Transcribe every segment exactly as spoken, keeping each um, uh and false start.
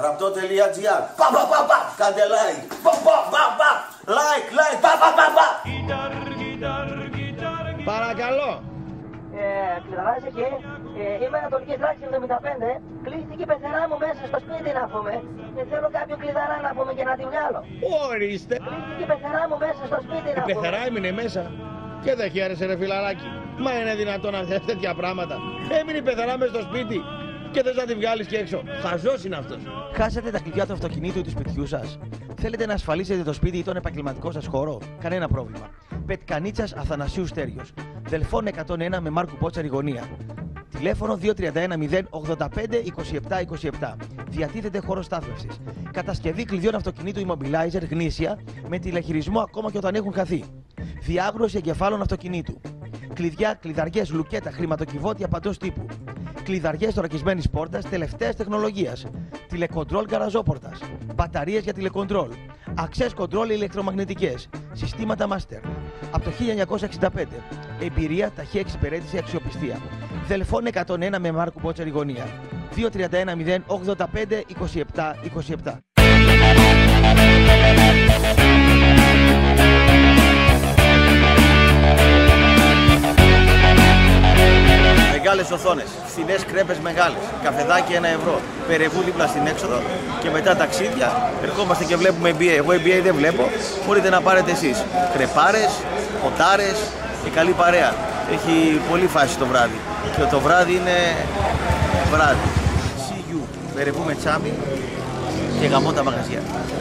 Ραπτό.gr. Πα πα πα πα. Κάντε like. Πα πα πα πα. Like, like. Πα πα πα πα. Παρακαλώ. Ε, κλειδαράζει εκεί. Ε, είμαι ανατολική τράξη εβδομήντα πέντε. Κλείστηκε η πεθερά μου μέσα στο σπίτι να πούμε. Και θέλω κάποιο κλειδαρά να πούμε και να τη βγάλω. Ορίστε. Κλείστηκε η πεθερά μου μέσα στο σπίτι να Η πούμε. πεθερά έμεινε μέσα. Και δεν χαίρεσε ρε φιλαράκι. Μα είναι δυνατόν να θες τέτοια πράγματα. Έμεινε η πεθερά μέσα στο σπίτι. Και θες να τη βγάλεις και έξω. Χαζός είναι αυτός. Χάσατε τα κλειδιά του αυτοκινήτου ή του σπιτιού σας. Θέλετε να ασφαλίσετε το σπίτι ή τον επαγγελματικό σας χώρο. Κανένα πρόβλημα. Πετκανίτσας Αθανασίου Στέριος. Δελφών εκατόν ένα με Μάρκου Πότσαρη γωνία. Τηλέφωνο δύο τρία ένα μηδέν ογδόντα πέντε είκοσι επτά είκοσι επτά. Διατίθεται χώρο στάθμευσης. Κατασκευή κλειδιών αυτοκινήτου Immobilizer γνήσια με τηλεχειρισμό ακόμα και όταν έχουν χαθεί. Διάβρωση εγκεφάλων αυτοκινήτου. Κλειδιά, κλειδαριές, λουκέτα, χρηματοκιβώτια παντός τύπου. Κλειδαριές θωρακισμένης πόρτας τελευταίας τεχνολογίας. Τηλεκοντρόλ γαραζόπορτας. Μπαταρίες για τηλεκοντρόλ. Access control ηλεκτρομαγνητικές. Συστήματα Master. Από το χίλια εννιακόσια εξήντα πέντε. Εμπειρία, ταχεία εξυπηρέτηση, αξιοπιστία. Δελφών εκατόν ένα με Μάρκου Πότσαρη γωνία. δύο τρία ένα μηδέν ογδόντα πέντε είκοσι επτά είκοσι επτά. Μεγάλες οθόνες, φθηνές κρέπες μεγάλες, καφεδάκι ένα ευρώ, περεβού δίπλα στην έξοδο και μετά ταξίδια. Ερχόμαστε και βλέπουμε N B A. Εγώ N B A δεν βλέπω, μπορείτε να πάρετε εσείς. Κρεπάρες, ποτάρες και καλή παρέα. Έχει πολύ φάση το βράδυ και το βράδυ είναι βράδυ. See you, περεβού με τσάμι και γαμώ τα μαγαζιά.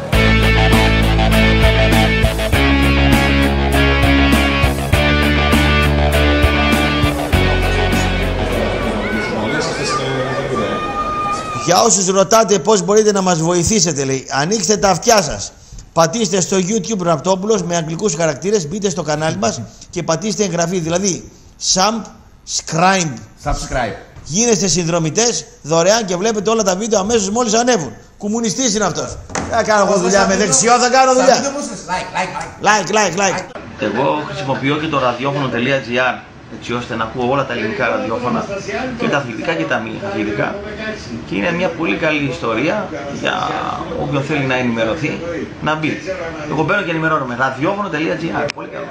Για όσους ρωτάτε πώς μπορείτε να μας βοηθήσετε, λέει, ανοίξτε τα αυτιά σας. Πατήστε στο YouTube Ραπτόπουλος με αγγλικούς χαρακτήρες, μπείτε στο κανάλι μας και πατήστε εγγραφή, δηλαδή subscribe. Subscribe. Γίνεστε συνδρομητές δωρεάν και βλέπετε όλα τα βίντεο αμέσως μόλις ανέβουν. Κομμουνιστής είναι αυτός. Θα κάνω εγώ δουλειά με δεξιό, θα κάνω δουλειά. Like, like, like, like. Εγώ χρησιμοποιώ και το ραδιόφωνο.gr έτσι ώστε να ακούω όλα τα ελληνικά ραδιόφωνα και τα αθλητικά και τα μη αθλητικά και είναι μια πολύ καλή ιστορία για όποιον θέλει να ενημερωθεί να μπει. Εγώ μπαίνω και ενημερώνομαι. ραδιόφωνο.gr. Πολύ καλό.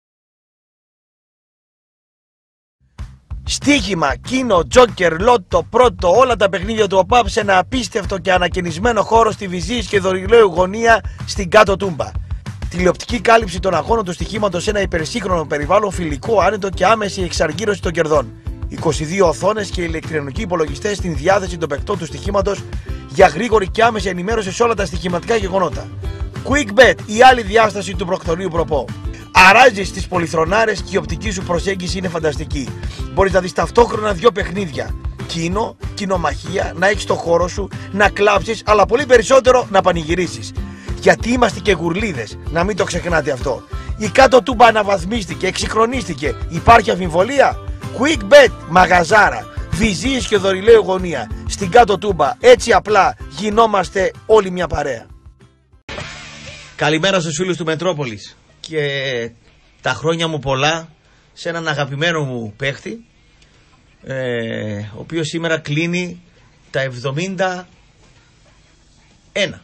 Στοίχημα, κίνο, τζόκερ, λότο, πρώτο, όλα τα παιχνίδια του ΟΠΑΠ σε ένα απίστευτο και ανακαινισμένο χώρο στη Βυζής και Δωρηλαίου γωνία στην Κάτω Τούμπα. Τηλεοπτική κάλυψη των αγώνων του στοιχήματος σε ένα υπερσύγχρονο περιβάλλον, φιλικό, άνετο και άμεση εξαργύρωση των κερδών. είκοσι δύο οθόνες και ηλεκτρονικοί υπολογιστές στην διάθεση των παικτών του στοιχήματος για γρήγορη και άμεση ενημέρωση σε όλα τα στοιχηματικά γεγονότα. QuickBet, η άλλη διάσταση του προκτορείου προπό. Αράζεις στις πολυθρονάρες και η οπτική σου προσέγγιση είναι φανταστική. Μπορείς να δεις ταυτόχρονα δύο παιχνίδια. Κίνο, κοινομαχία, να έχεις το χώρο σου, να κλάψεις, αλλά πολύ περισσότερο να πανηγυρίσεις. Γιατί είμαστε και γουρλίδες, να μην το ξεχνάτε αυτό. Η Κάτω Τούμπα αναβαθμίστηκε, εξυγχρονίστηκε. Υπάρχει αμφιβολία? QuickBet, μαγαζάρα, Βυζής και Δωρηλαίου γωνία. Στην Κάτω Τούμπα, έτσι απλά γινόμαστε όλοι μια παρέα. Καλημέρα στους φίλους του Μετρόπολης και τα χρόνια μου πολλά σε έναν αγαπημένο μου παίχτη, ε, ο οποίος σήμερα κλείνει τα εβδομήντα ένα.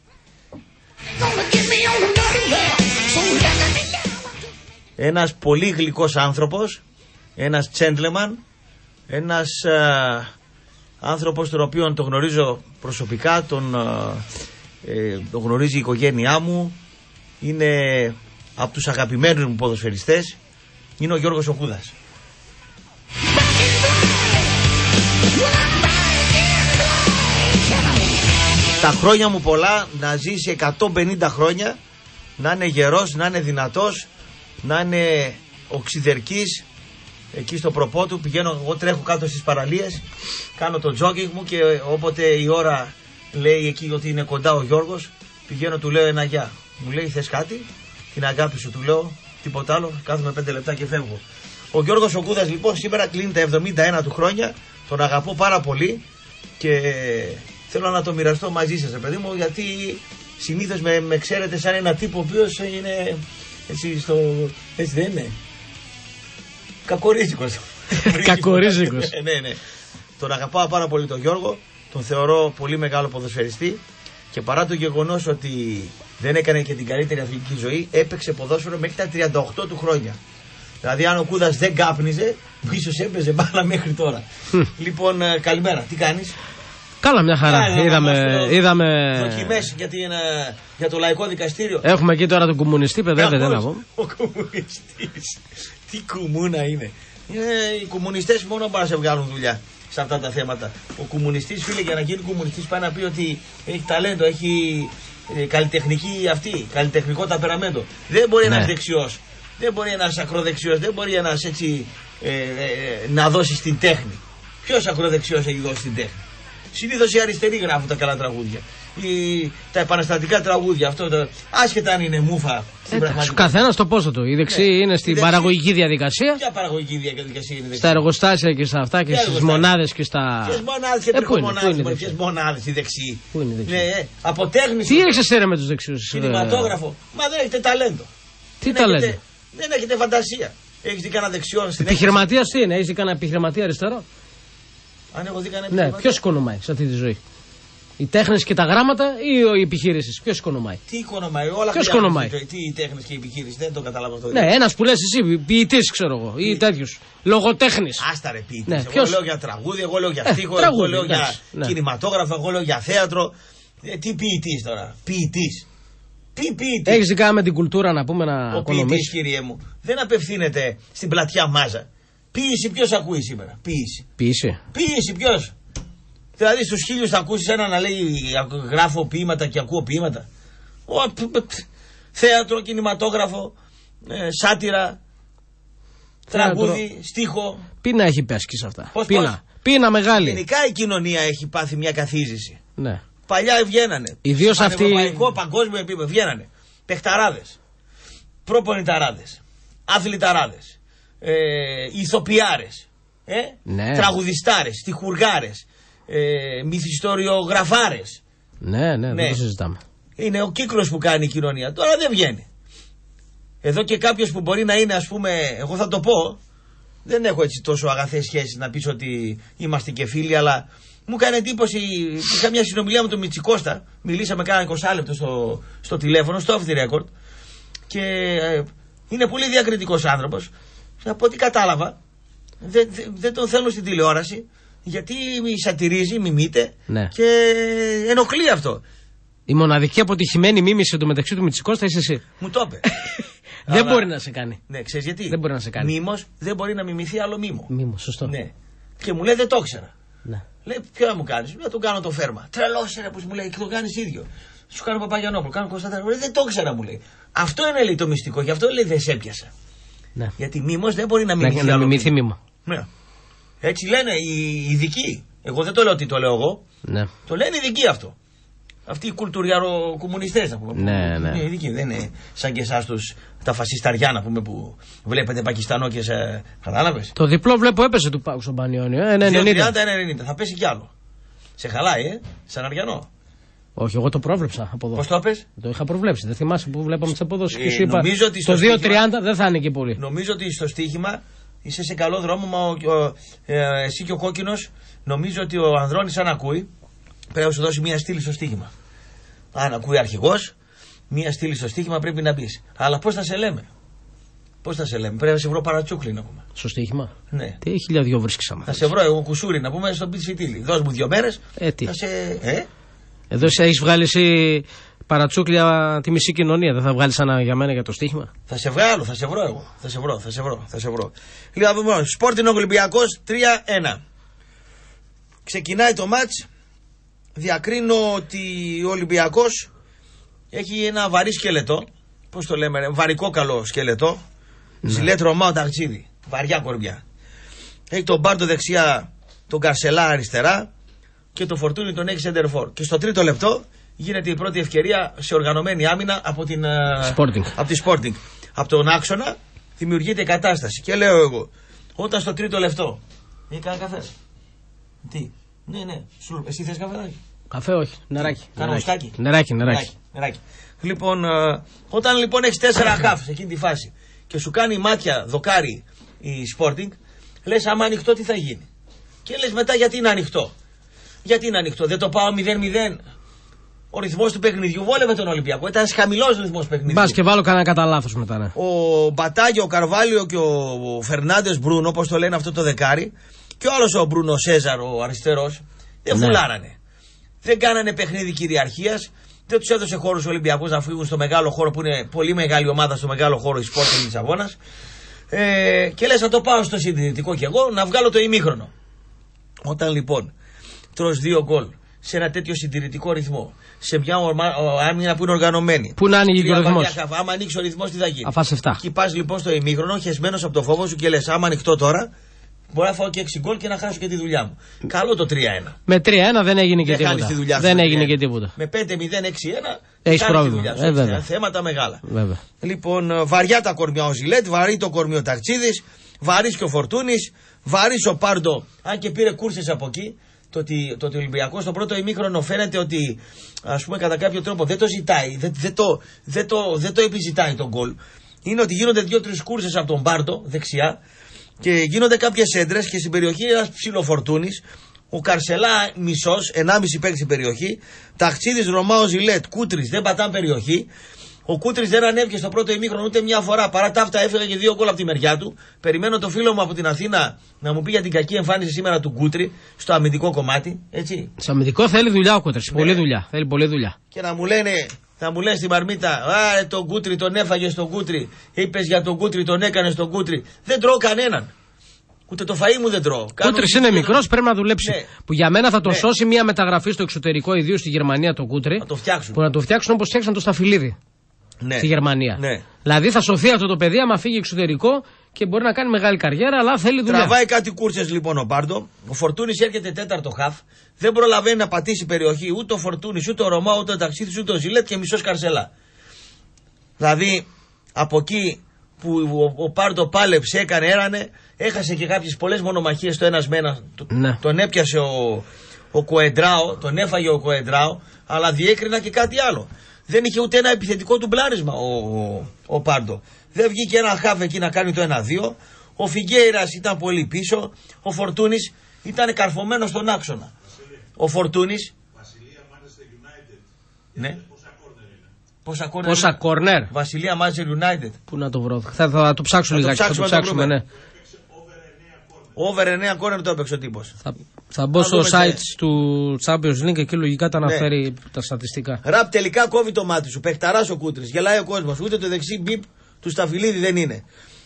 Ένας πολύ γλυκός άνθρωπος, ένας gentleman, ένας α, άνθρωπος τον οποίο τον γνωρίζω προσωπικά, τον, α, ε, τον γνωρίζει η οικογένειά μου, είναι από τους αγαπημένους μου ποδοσφαιριστές, είναι ο Γιώργος ο Κούδας. Τα χρόνια μου πολλά, να ζήσει εκατόν πενήντα χρόνια, να είναι γερός, να είναι δυνατός, να είναι οξυδερκής. Εκεί στο προπό του πηγαίνω, εγώ τρέχω κάτω στις παραλίες, κάνω το jogging μου και όποτε η ώρα λέει εκεί ότι είναι κοντά ο Γιώργος, πηγαίνω, του λέω ένα γεια. Μου λέει, θες κάτι? Την αγάπη σου, του λέω, τίποτα άλλο, κάθομαι πέντε λεπτά και φεύγω. Ο Γιώργος ο Κούδας λοιπόν σήμερα κλείνει τα εβδομήντα ένα του χρόνια, τον αγαπώ πάρα πολύ και θέλω να το μοιραστώ μαζί σας, παιδί μου, γιατί συνήθως με, με ξέρετε σαν ένα τύπο ο οποίος είναι έτσι στο... έτσι δεν είναι? Κακορίζικος. Κακορίζικος. Ναι, ναι. Τον αγαπάω πάρα πολύ τον Γιώργο Τον θεωρώ πολύ μεγάλο ποδοσφαιριστή και παρά το γεγονός ότι δεν έκανε και την καλύτερη αθλητική ζωή, έπαιξε ποδόσφαιρο μέχρι τα τριάντα οκτώ του χρόνια. Δηλαδή, αν ο Κούδας δεν κάπνιζε, ίσως έπαιζε μπάλα μέχρι τώρα. Λοιπόν, ε, καλημέρα, τι κάνεις? Καλά, μια χαρά. Άρα, είδαμε. το, είδαμε... Δοκιμές για, την, ε, για το λαϊκό δικαστήριο. Έχουμε εκεί τώρα τον κομμουνιστή, παιδεύεται να πω. Ο κομμουνιστής. Τι κουμούνα είναι. Ε, οι κομμουνιστές μόνο μπορούν να σε βγάλουν δουλειά σε αυτά τα θέματα. Ο κομμουνιστής, φίλε, για να γίνει κομμουνιστής πάει να πει ότι έχει ταλέντο, έχει ε, καλλιτεχνική αυτή, καλλιτεχνικό ταπεραμέντο. Δεν μπορεί ναι. ένας δεξιός, δεν μπορεί ένας ακροδεξιός, δεν μπορεί ένας έτσι ε, ε, ε, να δώσει την τέχνη. Ποιος ακροδεξιός έχει δώσει την τέχνη? Συνήθως οι αριστεροί γράφουν τα καλά τραγούδια. Οι, τα επαναστατικά τραγούδια, αυτό το, άσχετα αν είναι μούφα στην πραγματικότητα. Καθένα το πόσο του. Η δεξί ναι. είναι στην δεξί, παραγωγική διαδικασία. Ποια παραγωγική διαδικασία είναι δεξί? Στα εργοστάσια και στα αυτά και στις μονάδες και στα. Ποιες μονάδες και τριχομονάδες, ποιες μονάδες η δεξί? Πού είναι η δεξί? Ναι, ε, αποτέχνηση. Τι έχεις εσένα με τους δεξιούς? Κινηματόγραφο. Μα δεν έχετε ταλέντο. Τι δεν ταλέντο? Έχετε, δεν έχετε φαντασία. Έχεις δει κανένα δεξιό στην επιχειρηματίας τι είναι? Έχεις δει κανένα επιχειρηματία αριστερό? Αν έχω δει κανένα επιχειρηματία. Ναι, ποιος οικονομάει σε αυτή τη ζωή? Οι τέχνες και τα γράμματα ή οι επιχείρησεις? Ποιος οικονομάει? Τι οικονομάει? Όλα ποιος οικονομάει? Τι οι τέχνες και οι επιχείρησεις? Δεν το καταλάβω αυτό. Ναι, ένας που λες εσύ, ποιητής ξέρω εγώ, ή τέτοιος. Λογοτέχνης. Άστα ρε ποιητής. Ναι, εγώ ποιος... λέω για τραγούδι, εγώ λέω για ε, στίχο, τραγούδι, εγώ λέω εντάξει, για ναι. κινηματόγραφο, εγώ λέω για θέατρο. Ε, τι ποιητής τώρα? Ποιητής. Τι ποιητής? Έχεις δει κανένα με την κουλτούρα να πούμε να ο ποιητής, κύριε μου, δεν απευθύνεται στην πλατιά μάζα. Ποίηση ποιος ακούει σήμερα? Ποίηση. Ποίηση. Ποίηση ποιος? Δηλαδή στους χίλιους θα ακούσεις ένα να λέει γράφω ποίηματα και ακούω ποίηματα. Ο, π, π, π, θέατρο, κινηματόγραφο, ε, σάτυρα, τραγούδι, στίχο. Πείνα έχει πέσκει σε αυτά. Πώς, πείνα. πώς? Πείνα μεγάλη. Γενικά η κοινωνία έχει πάθει μια καθίζηση. Ναι. Παλιά βγαίνανε. Ιδίως αυτοί. Ευρωπαϊκό, παγκόσμιο επίπεδο βγαίνανε. Παιχταράδες, προπονηταράδες, αθληταράδες, ε, ηθοποιάρες, ε, ναι. τραγουδιστάρες, στιχουργάρες. Ε, μυθιστοριογραφάρες. Ναι, ναι, ναι, δεν το συζητάμε. Είναι ο κύκλος που κάνει η κοινωνία. Τώρα δεν βγαίνει. Εδώ και κάποιος που μπορεί να είναι, ας πούμε, εγώ θα το πω, δεν έχω έτσι τόσο αγαθές σχέσεις να πεις ότι είμαστε και φίλοι, αλλά μου έκανε εντύπωση. Είχα μια συνομιλία με τον Μητσικώστα. Μιλήσαμε κάνα είκοσι λεπτό στο, στο τηλέφωνο, στο off the record. Και ε, είναι πολύ διακριτικός άνθρωπος. Από ό,τι κατάλαβα, δεν, δεν, δεν τον θέλουν στην τηλεόραση. Γιατί σατυρίζει, μιμείται ναι. και ενοχλεί αυτό. Η μοναδική αποτυχημένη μίμηση εντωμεταξύ του Μητσικώστα είσαι εσύ. Μου το είπε. Δεν μπορεί να σε κάνει. Ναι, ξέρεις γιατί? Δεν μπορεί να σε κάνει. Μίμος δεν μπορεί να μιμηθεί άλλο μίμο. Μίμο, σωστό. Ναι. Και μου λέει δεν το ήξερα. Ναι. Λέει ποιο να μου κάνεις? Να του κάνω το φέρμα. Τρελός είναι που μου λέει και το κάνεις ίδιο. Σου κάνω Παπαγιανόπουλο, κάνω Κωνσταντίνο. Δεν το ήξερα μου λέει. Αυτό είναι λέει το μυστικό, γι' αυτό λέει δεν σε έπιασα. Ναι. Γιατί μίμος δεν μπορεί να μιμηθεί. Να, να μιμηθεί μίμο. Ναι. Έτσι λένε οι ειδικοί. Εγώ δεν το λέω ότι το λέω εγώ. Ναι. Το λένε οι ειδικοί αυτό. Αυτοί οι κουλτουριαροκομμουνιστές, να πούμε. Ναι, ναι. Είναι ειδικοί, δεν είναι σαν και εσάς τους τα φασισταριά, να πούμε, που βλέπετε Πακιστανό και σε. Κατάλαβες. Το διπλό βλέπω έπεσε του Πάου στον Πανιόνιο. Ε, ενενήντα ενενήντα. Θα πέσει κι άλλο. Σε χαλάει, ε, σαν αριανό. Όχι, εγώ το πρόβλεψα από εδώ. Πώς το πες? Το είχα προβλέψει. Δεν θυμάσαι που βλέπαμε τις αποδόσεις ε, και σου είπα. Το δύο τριάντα δεν θα είναι και πολύ. Νομίζω ότι στο στοίχημα είσαι σε καλό δρόμο, μα ο, ο, ε, εσύ και ο κόκκινος. Νομίζω ότι ο Ανδρώνης, αν ακούει, πρέπει να σου δώσει μία στήλη στο στοίχημα. Αν ακούει αρχηγός, μία στήλη στο στοίχημα πρέπει να μπεις. Αλλά πώς θα σε λέμε? Πώς θα σε λέμε? Πρέπει να σε βρω παρατσούκλι, να πούμε. Στο στοίχημα? Ναι. Τι χιλιάδιο βρίσκεις άμα? Θα σε βρω εγώ κουσούρι, να πούμε, στον πιτσιτήλι. Δώσ' μου δύο μέρες. Ε, τι. Θα σε. Ε? Εδώ σε έχεις βγάλει εσύ παρατσούκλια τη μισή κοινωνία. Δεν θα βγάλεις ένα για μένα για το στοίχημα? Θα σε βγάλω, θα σε βρω εγώ. Θα σε βρω, θα σε βρω, θα σε βρω. Λοιπόν, Sporting Ολυμπιακός τρία ένα. Ξεκινάει το μάτς. Διακρίνω ότι ο Ολυμπιακός έχει ένα βαρύ σκελετό. Πώς το λέμε, βαρικό καλό σκελετό. Ναι. Ζιλέτ Ρωμάο Ταξίδι. Βαριά κορμιά. Έχει τον Μπάρντο δεξιά, τον Καρσελά αριστερά και το Φορτούνι τον έχει σεντερφόρ. Και στο τρίτο λεπτό γίνεται η πρώτη ευκαιρία σε οργανωμένη άμυνα από την Sporting. Από τη Sporting. Από τον άξονα δημιουργείται κατάσταση. Και λέω εγώ, όταν στο τρίτο λεπτό. Έχει κάνει καφέ? Τι? Ναι, ναι. Σου, εσύ θες καφεδάκι? Καφέ όχι. Νεράκι. Κάνω μουσκάκι. Νεράκι, νεράκι. νεράκι. Λοιπόν, ε, όταν λοιπόν έχει τέσσερα χαφ σε εκείνη τη φάση και σου κάνει μάτια δοκάρι η Sporting, λες άμα ανοιχτό τι θα γίνει? Και λες μετά γιατί είναι ανοιχτό? Γιατί είναι ανοιχτό, δεν το πάω μηδέν μηδέν. Ο ρυθμός του παιχνιδιού βόλευε τον Ολυμπιακό. Ήταν χαμηλός ρυθμός παιχνιδιού. Μπας και βάλω κανένα κατά λάθος μετά. Ναι. Ο Μπατάγιο, ο Καρβάλιο και ο Φερνάντες Μπρούνο, όπως το λένε αυτό το δεκάρι, και ο άλλος ο Μπρούνο Σέζαρ, ο αριστερός, δεν ναι. φουλάρανε. Δεν κάνανε παιχνίδι κυριαρχίας. Δεν τους έδωσε χώρους ο Ολυμπιακός να φύγουν στο μεγάλο χώρο που είναι πολύ μεγάλη ομάδα, στο μεγάλο χώρο η Sporting Λισαβόνας. Ε, και λες, θα το πάω στο συντηρητικό κι εγώ να βγάλω το ημίχρονο. Όταν λοιπόν τρως δύο γκολ σε ένα τέτοιο συντηρητικό ρυθμό, σε μια άμυνα που είναι οργανωμένη. Πού να ανοίγει ο ρυθμός. Άμα ανοίξει ο ρυθμός, τι θα γίνει. Αφάς εφτά. Και πας λοιπόν στο ημίχρονο, χεσμένος από το φόβο σου και λες, άμα ανοιχτώ τώρα, μπορεί να φάω και έξι γκολ και να χάσω και τη δουλειά μου. Καλό το τρία ένα. Με τρία ένα δεν έγινε και δεν τίποτα. Δεν έγινε και τίποτα. Με πέντε μηδέν έξι ένα έχεις πρόβλημα. Ε, βέβαια. Θέματα μεγάλα. Βέβαια. Λοιπόν, βαριά τα κορμιά ο Ζιλέτ, βαρύ το κορμί ο Ταξίδης, βαρύς και ο Φορτούνης, βαρύς ο Πάρντο, αν και πήρε κούρσες από εκεί. Το ότι, το ότι ο Ολυμπιακός στο πρώτο ημίχρονο φαίνεται ότι, ας πούμε, κατά κάποιο τρόπο δεν το ζητάει, δεν, δεν, το, δεν, το, δεν το επιζητάει τον γκολ. Είναι ότι γίνονται δύο-τρεις κούρσες από τον Πάρντο δεξιά και γίνονται κάποιες έντρες και στην περιοχή ένας ψιλοφορτούνης, ο Καρσελά μισός, ενάμιση παίκτη στην περιοχή, Ταξίδης, Ρωμάο, Ζιλέτ, Κούτρης δεν πατάνε περιοχή. Ο Κούτρης δεν ανέβηκε στο πρώτο ημίχρονο ούτε μια φορά. Παρά τα αυτά έφεγε και δύο γκολ από τη μεριά του. Περιμένω το φίλο μου από την Αθήνα να μου πει για την κακή εμφάνιση σήμερα του Κούτρη στο αμυντικό κομμάτι. Έτσι. Στο αμυντικό θέλει δουλειά ο Κούτρης. Ναι. Πολλή δουλειά. Θέλει πολλή δουλειά. Και να μου λένε, θα μου λένε στην Μαρμίτα, α, τον Κούτρη τον έφαγε στον Κούτρη. Είπες για τον Κούτρη, τον έκανε στον Κούτρη. Δεν τρώω κανέναν. Ούτε το φαΐ μου δεν τρώω. Ο Κούτρης είναι μικρός, πρέπει να δουλέψει. Ναι. Που για μένα θα τον ναι. σώσει μια μεταγραφή στο εξωτερικό, ιδίως στη Γερμανία τον Κούτρη. Να το φτιάξουν. Που να το φτιάξουν όπως φτιάξαν το Σταφυλίδη. Ναι. Στη Γερμανία. Ναι. Δηλαδή θα σωθεί αυτό το παιδί άμα φύγει εξωτερικό και μπορεί να κάνει μεγάλη καριέρα, αλλά θέλει δουλειά. Τραβάει κάτι κούρσες λοιπόν ο Πάρντο. Ο Φορτούνης έρχεται τέταρτο χαφ. Δεν προλαβαίνει να πατήσει περιοχή ούτε ο Φορτούνης, ούτε ο Ρωμάο, ούτε ο Ταξίδης, ούτε ο Ζιλέτ και μισός Καρσελά. Δηλαδή από εκεί που ο, ο Πάρντο πάλεψε, έκανε, έρανε, έχασε και κάποιες πολλές μονομαχίες το ένας με ένα. Ναι. Τον έπιασε ο, ο Κοεντράο, τον έφαγε ο Κοεντράο, αλλά διέκρινα και κάτι άλλο. Δεν είχε ούτε ένα επιθετικό του μπλάρισμα ο, ο, ο Πάρντο. Δεν βγήκε ένα χαφ εκεί να κάνει το ένα δύο. Ο Φιγκέιρας ήταν πολύ πίσω. Ο Φορτούνης ήταν καρφωμένος στον άξονα. Ο Φορτούνης. Βασιλεία Manchester United. Ναι. Πόσα κόρνερ είναι. Πόσα κόρνερ. Βασιλεία Manchester United. Πού να το βρω. Θα, θα το ψάξω λιγάκι. Θα το ψάξουμε, ναι. Over εννέα κόρνερ το έπαιξε ο τύπος. Θα, θα μπω στο site του Champions League και εκεί λογικά τα αναφέρει ναι. τα στατιστικά. Ραπ τελικά κόβει το μάτι σου. Παιχταράς ο Κούτρης. Γελάει ο κόσμος. Ούτε το δεξί μπιπ του Σταφυλίδη δεν είναι.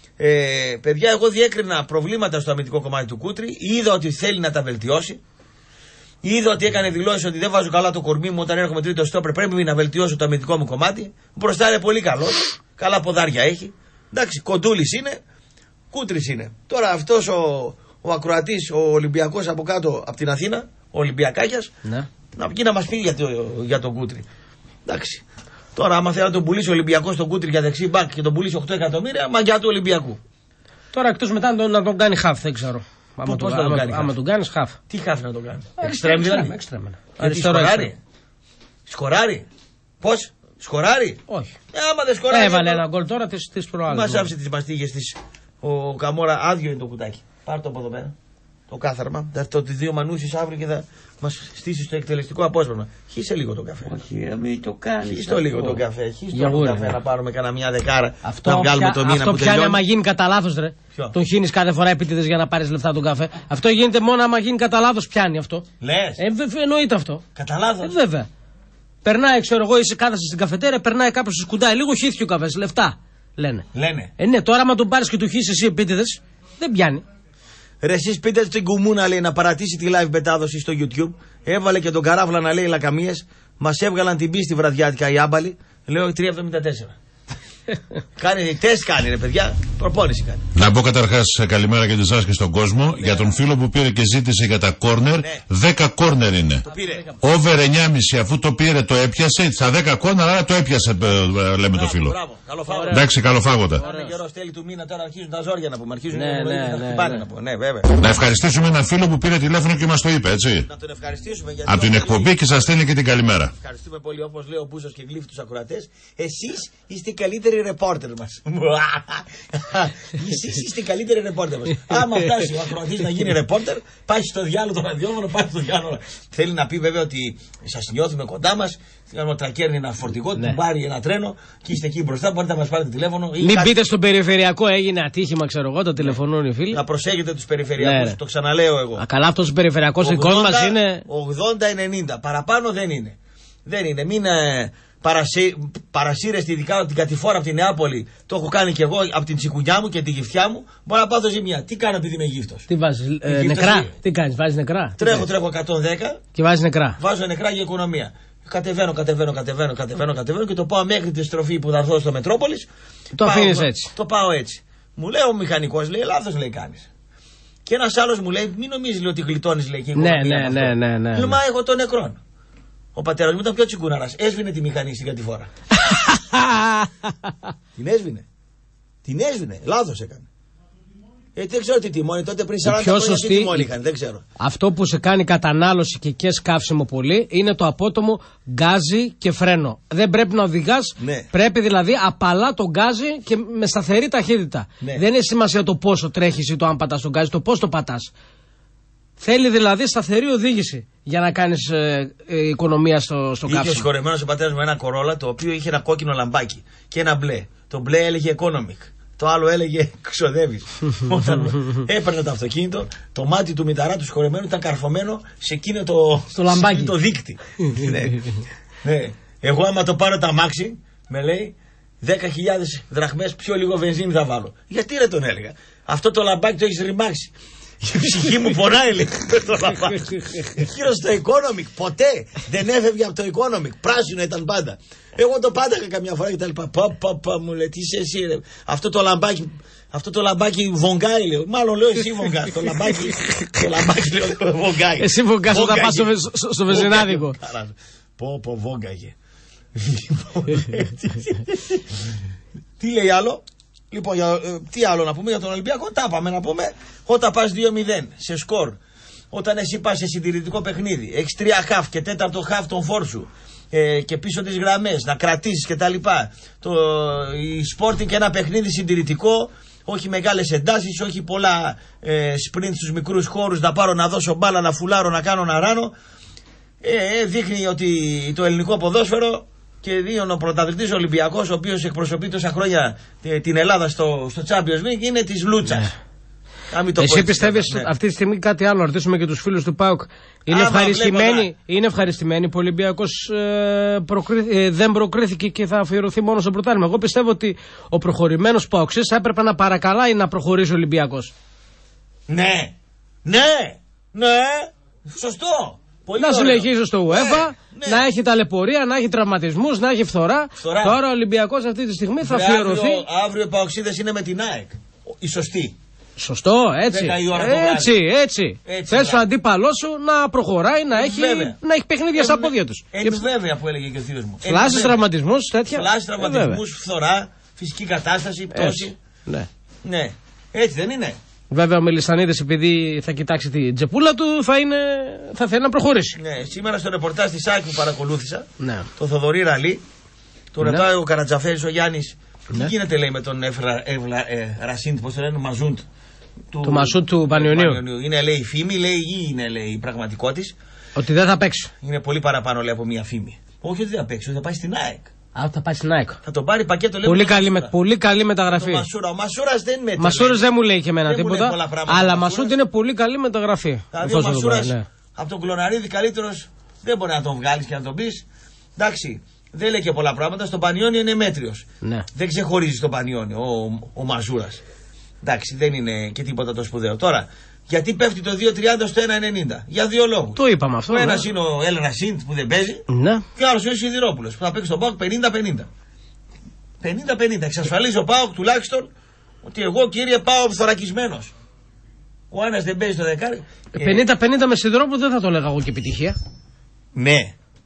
Ε, παιδιά, εγώ διέκρινα προβλήματα στο αμυντικό κομμάτι του Κούτρη. Είδα ότι θέλει να τα βελτιώσει. Είδα ότι έκανε δηλώσεις ότι δεν βάζω καλά το κορμί μου όταν έρχομαι τρίτο στόπερ. Πρέπει να βελτιώσω το αμυντικό μου κομμάτι. Μπροστά είναι πολύ καλό. Καλά ποδάρια έχει. Εντάξει, κοντούλης είναι. Κούτρης είναι. Τώρα αυτός ο, ο ακροατής, ο Ολυμπιακός από κάτω από την Αθήνα, ο Ολυμπιακάκιας, ναι. να βγει να μας πει για, το, για τον Κούτρη. Εντάξει. Τώρα, άμα θέλει να τον πουλήσει ο Ολυμπιακός τον Κούτρη για δεξί μπακ και τον πουλήσει οκτώ εκατομμύρια, μαγιά του Ολυμπιακού. Τώρα εκτός μετά να τον, να τον κάνει χαφ, δεν ξέρω. Άμα, Πού, το, άμα, άμα, άμα τον κάνεις χαφ. Τι χαφ να τον κάνει. Εξτρέμ δηλαδή. Εξτρέμ. Σκοράρει. Σκοράρει. Πώς. Σκοράρει. Όχι. Ε, άμα δεν σκοράρει. Έβαλε ένα γκολ τώρα τις προάλλες. Μας άφησε τις μαστίγες της. Ο Καμόρα άδειο είναι το κουτάκι. Πάρ' το από εδώ πέρα. Το κάθαρμα. Θα το τις δύο μανούσεις αύριο και θα μας στήσει το εκτελεστικό απόσπασμα. Χύσε λίγο τον καφέ. Όχι, μην το κάνεις. Χύσε το λίγο τον καφέ. Χύσε το τον καφέ να πάρουμε κανένα μια δεκάρα. Αυτό να βγάλουμε το μήνα αυτό που τελειώνει. πιάνει άμα γίνει κατά λάθος, ρε. Ποιο? Τον χύνεις κάθε φορά επίτηδες για να πάρεις λεφτά τον καφέ. Αυτό γίνεται μόνο άμα γίνει κατά λάθος, πιάνει αυτό. Λες. Ε, βέβαια, εννοείται αυτό. Κατά λάθος. Ε, βέβαια. Περνάει, ξέρω εγώ, είσαι κάθεσαι στην καφετέρια, περνάει κάποιο, σου σκουντάει λίγο, χύθηκε ο καφέ. Λεφτά. Λένε. Λένε. Ε, ναι, τώρα άμα τον πάρει και του χύσει εσύ επίτηδες, δεν πιάνει. Ρε, εσείς πείτε στην Κουμούνα, λέει, να παρατήσει τη live μετάδοση στο YouTube. Έβαλε και τον Καράφλα να λέει λακαμίες. Μας έβγαλαν την πίστη βραδιάτικα οι άμπαλοι. Λέω τρία εβδομήντα τέσσερα. Κάνει τεστ, κάνει ρε παιδιά. Προπόνηση κάνει. Να πω καταρχάς καλημέρα και εσάς και στον κόσμο. Ναι. Για τον φίλο που πήρε και ζήτησε για τα κόρνερ. Ναι. δέκα κόρνερ είναι. Το πήρε. Over εννιά κόμμα πέντε αφού το πήρε το έπιασε. Στα δέκα κόρνερ, άρα το έπιασε, λέμε μπράβο, το φίλο. Μπράβο, καλοφάγοντα. Εντάξει, καλοφάγοντα. Είναι καιρό τέλη του μήνα τώρα αρχίζουν τα ζόρια να πούμε. Αρχίζουν ναι, να ναι, ναι, χτυπάνε να πούμε. Ναι, βέβαια. Να ευχαριστήσουμε έναν φίλο που πήρε τηλέφωνο και μας το είπε, έτσι. Να τον ευχαριστήσουμε γιατί. Από την εκπομπή λέει... και σας στέλνει και την καλημέρα. Ευχαριστούμε πολύ, όπως λέει ο Μπούσος και γλύφει τους ακροατές. Εσείς είστε οι καλύτεροι καλύτερη ρεπόρτερ μας. Εσείς είστε η καλύτερη ρεπόρτερ μας. Άμα φτάσει ο ακροατής να γίνει ρεπόρτερ, πάει στο διάλογο το ραδιόφωνο, πάει στο διάλογο. Θέλει να πει βέβαια ότι σας νιώθουμε κοντά μας. Ο τρακέρνει ένα φορτηγό, ναι. Του πάρει ένα τρένο και είστε εκεί μπροστά. Μπορείτε να μας πάρετε τηλέφωνο. Μην κάτι... μπείτε στον περιφερειακό, έγινε ατύχημα, ξέρω εγώ, το τηλεφωνούν οι φίλοι. Να προσέχετε τους περιφερειακούς, ναι. Το ξαναλέω εγώ. Α, καλά, αυτός ο περιφερειακός δικός μας είναι. ογδόντα ενενήντα. Παραπάνω δεν είναι. Δεν είναι. Μην ε, παρασύ, παρασύρεστε ειδικά την κατηφόρα από την Νεάπολη. Το έχω κάνει και εγώ από την τσικουνιά μου και τη γυφτιά μου. Μπορώ να πάθω ζημιά. Τι κάνω επειδή είμαι γύφτος. Τι βάζεις, ε, νεκρά. Είναι. Τι κάνεις, βάζεις νεκρά. Τρέχω, τρέχω εκατόν δέκα. Και βάζεις νεκρά. Βάζω νεκρά για οικονομία. Κατεβαίνω, κατεβαίνω, κατεβαίνω, κατεβαίνω, κατεβαίνω και το πάω μέχρι τη στροφή που θα έρθω στο Μετρόπολης. Το αφήνεις έτσι. Το πάω έτσι. Μου λέει ο μηχανικός, λέει, λάθος λέει κάνεις. Και ένας άλλος μου λέει, μην νομίζεις λέει, ότι γλιτώνεις λέει και η οικονομία. Ναι, ναι, ναι, ναι, ναι. Λέω, μα εγώ τον νεκρόν. Ο πατέρας μου ήταν πιο τσιγκούναρας. Έσβηνε τη μηχανή στην κατηφόρα. Την έσβηνε. Την έσβηνε. Λάθος έκανε. Ε, δεν ξέρω τι τιμόνι, τότε πριν σαράντα χρόνια τι τιμόνι είχαν, δεν ξέρω. Αυτό που σε κάνει κατανάλωση και και σκάψιμο πολύ είναι το απότομο γκάζι και φρένο. Δεν πρέπει να οδηγάς, ναι. Πρέπει δηλαδή απαλά το γκάζι και με σταθερή ταχύτητα. Ναι. Δεν έχει σημασία το πόσο τρέχεις ή το αν πατάς τον γκάζι, το πώς το πατάς. Θέλει δηλαδή σταθερή οδήγηση για να κάνεις ε, ε, οικονομία στο, στο κάψιμο. Είχε συγχωρεμένος ο πατέρας μου ένα κορόλα το οποίο είχε ένα κόκκινο λαμπάκι και ένα μπλε. Το μπλε έλεγε economic. Το άλλο έλεγε ξοδεύεις. Όταν έπαιρνε το αυτοκίνητο, το μάτι του μηταρά του συγχωρεμένου ήταν καρφωμένο σε εκείνο το, στο λαμπάκι. Το δίκτυ. Ναι. Ναι. Εγώ άμα το πάρω τα αμάξι, με λέει δέκα χιλιάδες δραχμές πιο λίγο βενζίνη θα βάλω. Γιατί ρε τον έλεγα. Αυτό το λαμπάκι το έχεις ρημάξει. Η ψυχή μου πονάει λέει το λαμπάκι. Γύρω στο economic ποτέ δεν έφευγε από το economic. Πράσινο ήταν πάντα. Εγώ το πάνταγα καμιά φορά και τα λοιπά. Πα, πα, πα, μου λέει, τι είσαι εσύ ρε. Αυτό το λαμπάκι, αυτό το λαμπάκι βογκάει λέω. Μάλλον λέω εσύ βογκάς. Το λαμπάκι, το λαμπάκι λέω βογκάει. Εσύ βογκάς όταν πας στο, στο βενζινάδικο. Πω, πω, βόγκαγε. Τι λέει άλλο. Λοιπόν, για, ε, τι άλλο να πούμε για τον Ολυμπιακό. Τα πάμε να πούμε. Όταν πας δύο μηδέν σε σκορ. Όταν εσύ πας σε συντηρητικό παιχνίδι. Έχεις τρία χαφ και τέταρτο χαφ τον φόρ σου. Ε, και πίσω τις γραμμές, να κρατήσεις και τα λοιπά. Το, η Sporting και ένα παιχνίδι συντηρητικό, όχι μεγάλες εντάσεις, όχι πολλά ε, sprint στους μικρούς χώρους, να πάρω να δώσω μπάλα, να φουλάρω, να κάνω να ράνω. Ε, δείχνει ότι το ελληνικό ποδόσφαιρο και δίον ο πρωταθλητής Ολυμπιακός, ο οποίος εκπροσωπεί τόσα χρόνια την Ελλάδα στο, στο Champions League, είναι της λούτσας. Ναι. Εσύ πιστεύεις ναι. Αυτή τη στιγμή κάτι άλλο, να ρωτήσουμε και τους φίλους του ΠΑΟΚ. Είναι, Άμα, ευχαριστημένοι, είναι ευχαριστημένοι που ο Ολυμπιακός ε, προκρί, ε, δεν προκρίθηκε και θα αφιερωθεί μόνο στο πρωτάθλημα. Εγώ πιστεύω ότι ο προχωρημένος ΠΑΟΚΣής θα έπρεπε να παρακαλάει να προχωρήσει ο Ολυμπιακός. Ναι, ναι, ναι, σωστό. Πολύ να συνεχίσει στο UEFA, ναι, ναι. Να έχει ταλαιπωρία, να έχει τραυματισμούς, να έχει φθορά. φθορά. Τώρα ο Ολυμπιακός αυτή τη στιγμή θα αφιερωθεί. Αύριο, αύριο οι ΠΑΟΚΣίδες είναι με την ΑΕΚ. Η σωστή. Σωστό, έτσι. Έτσι, έτσι. έτσι Θες ο αντίπαλό σου να προχωράει, να έχει, να έχει παιχνίδια στα πόδια του. Έτσι βέβαια που έλεγε και ο θείος μου. Φλάσεις, τραυματισμούς, τέτοια. Φλάσεις, τραυματισμούς, φθορά, φυσική κατάσταση, πτώση. Ναι. Ναι. Έτσι δεν είναι. Βέβαια ο Μελισσανίδης επειδή θα κοιτάξει την τσεπούλα του θα, είναι, θα θέλει να προχωρήσει. Ναι, σήμερα στο ρεπορτάζ της ΑΕΚ που παρακολούθησα, ναι. Το Θοδωρή Ραλή, το ναι. Ρωτάει ο Καρατζαφέρης ο Γιάννης, ναι. Τι γίνεται λέει με τον Εύλα, Εύλα ε, Ρασίντ, πώς το λένε, Μαζούντ. Του, του Μασούτ του Πανιωνίου. Είναι λέει φήμη, λέει ή είναι λέει η πραγματικότης. Ότι δεν θα παίξει. Είναι πολύ παραπάνω λέει από μία φήμη. Όχι ότι δεν θα παίξει, ότι θα πάει στην ΑΕΚ. Α, θα πάει στην ΑΕΚ. Θα τον πάρει πακέτο λέει. Πολύ, καλή, με, πολύ καλή μεταγραφή. Το Μασούρα. Ο Μασούρας δεν με. Μασούρας δεν μου λέει και εμένα τίποτα. Αλλά Μασούτ είναι πολύ καλή μεταγραφή. Δηλαδή ο Μασούρας ναι. Από τον Κλωναρίδη καλύτερος δεν μπορεί να τον βγάλει και να τον πει. Εντάξει. Δεν λέει και πολλά πράγματα. Στον Πανιόνιο είναι μέτριος. Ναι. Δεν ξεχωρίζει στον Πανιόνιο ο, ο Μαζούρας. Εντάξει, δεν είναι και τίποτα το σπουδαίο. Τώρα, γιατί πέφτει το δύο τριάντα στο ένα ενενήντα. Για δύο λόγους. Το είπαμε αυτό. Ο ένας είναι ο Έλενα Σίντ που δεν παίζει. Ναι. Και ο άλλος είναι ο Σιδηρόπουλος που θα παίξει στον ΠΑΟΚ πενήντα πενήντα. πενήντα πενήντα. Εξασφαλίζει ο ΠΑΟΚ τουλάχιστον ότι εγώ κύριε πάω φθωρακισμένος. Ο ένας δεν παίζει το δεκάρι. πενήντα πενήντα με Σιδηρόπουλο δεν θα το λέγα εγώ και επιτυχία. Ναι.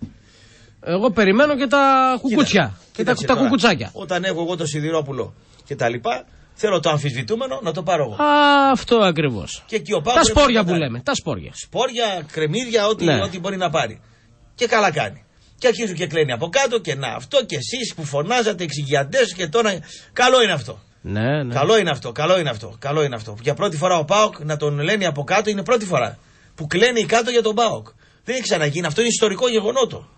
Εγώ περιμένω και τα κουκούτσια. Και τα, τα κουκουτσάκια. Όταν έχω εγώ το Σιδηρόπουλο και τα λοιπά, θέλω το αμφισβητούμενο να το πάρω εγώ. Α, αυτό ακριβώς. Τα σπόρια που λέμε. Τα σπόρια. Σπόρια, κρεμμύδια, ό,τι, ναι. ό,τι μπορεί να πάρει. Και καλά κάνει. Και αρχίζουν και κλαίνει από κάτω και να αυτό και εσείς που φωνάζατε εξηγιαντές και τώρα. Καλό είναι αυτό. Ναι, ναι. Καλό είναι αυτό, καλό είναι αυτό, καλό είναι αυτό. Για πρώτη φορά ο ΠΑΟΚ να τον λένε από κάτω είναι πρώτη φορά. Που κλαίνει κάτω για τον ΠΑΟΚ. Δεν έχει ξαναγίνει. Αυτό είναι ιστορικό γεγονότο.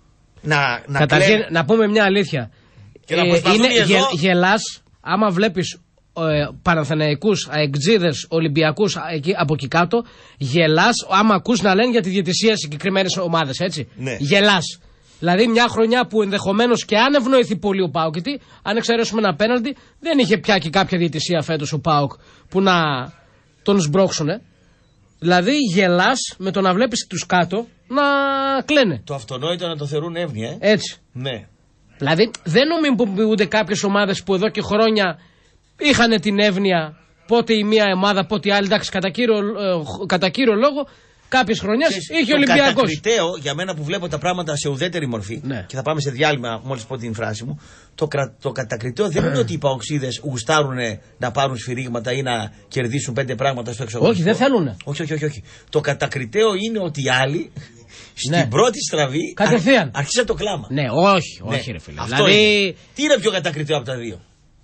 Να, να, Καταρχήν, να πούμε μια αλήθεια. Και να ε, προσπαθούν είναι εδώ... γε, γελάς άμα βλέπεις ε, Παναθηναϊκούς, αεξίδες, Ολυμπιακούς εκεί, από εκεί κάτω. Γελάς άμα ακούς να λένε για τη διαιτησία συγκεκριμένες ομάδες, έτσι. Ναι. Γελάς. Δηλαδή μια χρονιά που ενδεχομένως και αν ευνοηθεί πολύ ο ΠΑΟΚ, γιατί αν εξαιρέσουμε ένα πέναλτι, δεν είχε πια και κάποια διαιτησία φέτος ο ΠΑΟΚ που να τον σμπρώξουνε. Δηλαδή γελάς με το να βλέπεις τους κάτω να κλαίνε. Το αυτονόητο να το θεωρούν εύνοια, ε. Έτσι. Ναι. Δηλαδή δεν νομιμοποιούνται κάποιες ομάδες που εδώ και χρόνια είχαν την εύνοια πότε η μία ομάδα, πότε η άλλη. Εντάξει, κατά κύριο, ε, κατά κύριο λόγο, κάποιες χρονιές είχε ο Ολυμπιακός. Το κατακριτέο, για μένα που βλέπω τα πράγματα σε ουδέτερη μορφή, ναι. Και θα πάμε σε διάλειμμα μόλις πω την φράση μου, το, το κατακριτέο δεν είναι ότι οι παοξίδες γουστάρουν να πάρουν σφυρίγματα ή να κερδίσουν πέντε πράγματα στο εξωγωνιστικό. Όχι, δεν θέλουν. Όχι, όχι, όχι, όχι. Το κατακριτέο είναι ότι οι άλλοι στην ναι. πρώτη στραβή κατευθείαν αρχίσαν το κλάμα. Ναι, όχι, όχι, ναι. ρε φίλε. Αυτό δηλαδή... είναι. Τι είναι πιο κατακριτέο από τα δύο?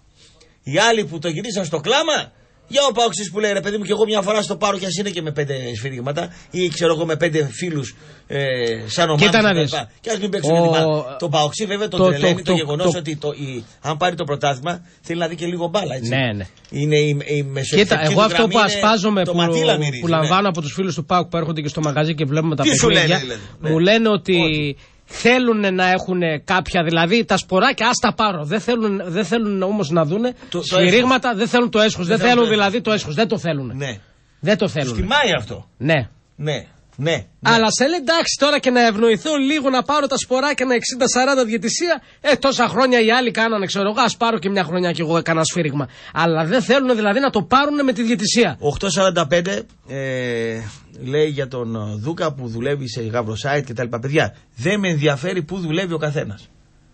Οι άλλοι που το γυρίσαν στο κλάμα. Για ο Παοξής που λέει ρε παιδί μου, και εγώ μια φορά στο πάρω κι ας είναι και με πέντε σφυρίγματα ή ξέρω εγώ με πέντε φίλους ε, σαν ομάδα. Κοίτα να δεις. Και ας μην παίξουν ο... ο... Το Παοξή βέβαια τον το, τρελαίνει το, το, το γεγονός το... ότι το, η, αν πάρει το πρωτάθλημα θέλει να δει και λίγο μπάλα, έτσι. Ναι, ναι. Είναι η, η Κοίτα, εγώ αυτό που ασπάζομαι που, μυρίζει, που ναι. λαμβάνω από τους φίλους του ΠΑΟΚ που έρχονται και στο μαγαζί και βλέπουμε τα τι παιχνίδια, λένε, μου ναι. λένε ότι Όχι. θέλουν να έχουν κάποια, δηλαδή τα σποράκια, ας τα πάρω. Δεν θέλουν, δεν θέλουν όμως να δούνε το, σφυρίγματα, το δεν θέλουν το έσχος. Δεν, δεν θέλουν δηλαδή το έσχος. Δεν το θέλουν. Ναι. Δεν το θέλουν. Στιμάει αυτό. Ναι. Ναι. Ναι, ναι. Αλλά σε λέει εντάξει τώρα και να ευνοηθώ λίγο να πάρω τα σποράκια να εξήντα σαράντα διαιτησία. Ε, τόσα χρόνια οι άλλοι κάνανε, ξέρω εγώ, ας πάρω και μια χρονιά κι εγώ έκανα σφύριγμα. Αλλά δεν θέλουν δηλαδή να το πάρουν με τη διαιτησία. οκτώ σαράντα πέντε ε, λέει για τον Δούκα που δουλεύει σε Γαυροσάιτ και τα λοιπά. Παιδιά, δεν με ενδιαφέρει πού δουλεύει ο καθένας.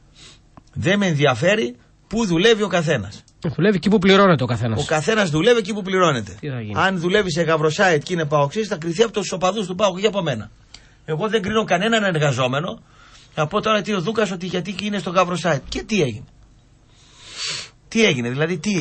Δεν με ενδιαφέρει πού δουλεύει ο καθένας. Δουλεύει εκεί που πληρώνεται ο καθένας. Ο καθένας δουλεύει εκεί που πληρώνεται. Αν δουλεύει σε Γαυροσάιτ και είναι Παοξής, θα κριθεί από τους οπαδούς του ΠΑΟΚ και από μένα. Εγώ δεν κρίνω κανέναν εργαζόμενο. Θα πω τώρα τι ο Δούκας ότι γιατί είναι στο Γαυροσάιτ. Και τι έγινε. Τι έγινε, δηλαδή τι.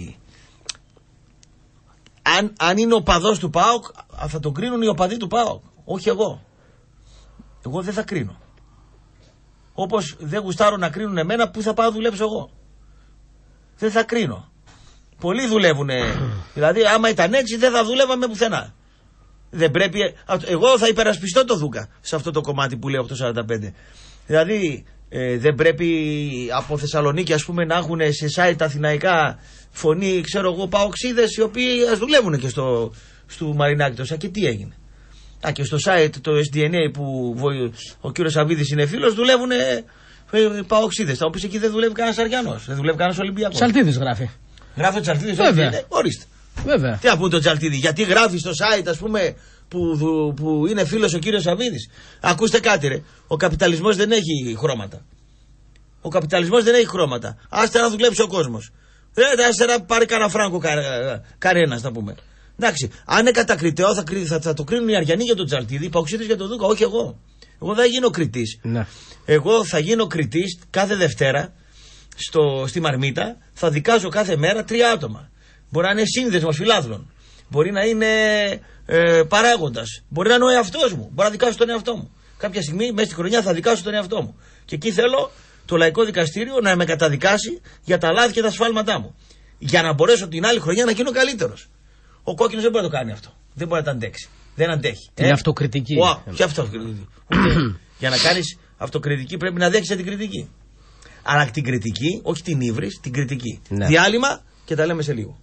Αν, αν είναι οπαδός του ΠΑΟΚ, θα τον κρίνουν οι οπαδοί του ΠΑΟΚ. Όχι εγώ. Εγώ δεν θα κρίνω. Όπως δεν γουστάρω να κρίνουν εμένα, πού θα πάω να δουλέψω εγώ. Δεν θα κρίνω. Πολλοί δουλεύουν. Δηλαδή, άμα ήταν έτσι, δεν θα δουλεύαμε πουθενά. Δεν πρέπει. Εγώ θα υπερασπιστώ το Δούκα σε αυτό το κομμάτι που λέει οκτώ σαράντα πέντε. Δηλαδή, ε, δεν πρέπει από Θεσσαλονίκη, ας πούμε, να έχουν σε site αθηναϊκά φωνή, ξέρω εγώ, παοξίδες οι οποίοι ας δουλεύουν και στο, στο Μαρινάκι τόσα. Και τι έγινε. Α, και στο site το ες ντι εν έι που ο κύριος Σαββίδης είναι φίλος, δουλεύουν ε, ε, παοξίδες. Θα μου πεις εκεί δεν δουλεύει κανένας Αριανός, δεν δουλεύει κανένας Ολυμπιακός. Τσαλτίδης γράφει. Γράφει ο Τσαλτίδης, βέβαια. Ορίστε. Βέβαια. Τι να πούμε τον Τσαλτίδη, γιατί γράφει στο site, ας πούμε, που, που είναι φίλος ο κύριος Σαββίδης. Ακούστε κάτι, ρε. Ο καπιταλισμός δεν έχει χρώματα. Ο καπιταλισμός δεν έχει χρώματα. Άστε να δουλέψει ο κόσμος. Δεν άστε να πάρει κανένα φράγκο κανένας, να πούμε. Εντάξει, αν είναι κατακριτέο θα, θα, θα το κρίνουν οι Αριανοί για τον Τσαλτίδη, οι Παοξίδες για τον Δούκα, όχι εγώ. Εγώ δεν θα γίνω κριτής. Ναι. Εγώ θα γίνω κριτής κάθε Δευτέρα στο, στη Μαρμίτα, θα δικάζω κάθε μέρα τρία άτομα. Μπορεί να είναι σύνδεσμος φιλάθλων. Μπορεί να είναι ε, παράγοντας. Μπορεί να είναι ο εαυτός μου. Μπορεί να δικάσω τον εαυτό μου. Κάποια στιγμή, μέσα στη χρονιά, θα δικάσω τον εαυτό μου. Και εκεί θέλω το Λαϊκό Δικαστήριο να με καταδικάσει για τα λάθη και τα σφάλματά μου. Για να μπορέσω την άλλη χρονιά να γίνω καλύτερος. Ο κόκκινος δεν μπορεί να το κάνει αυτό. Δεν μπορεί να τα αντέξει. Δεν αντέχει. Την ε? αυτοκριτική. Ποια αυτοκριτική. Για να κάνεις αυτοκριτική πρέπει να δέχεσαι την κριτική. Αλλά την κριτική, όχι την ύβρις, την κριτική. Ναι. Διάλειμμα και τα λέμε σε λίγο.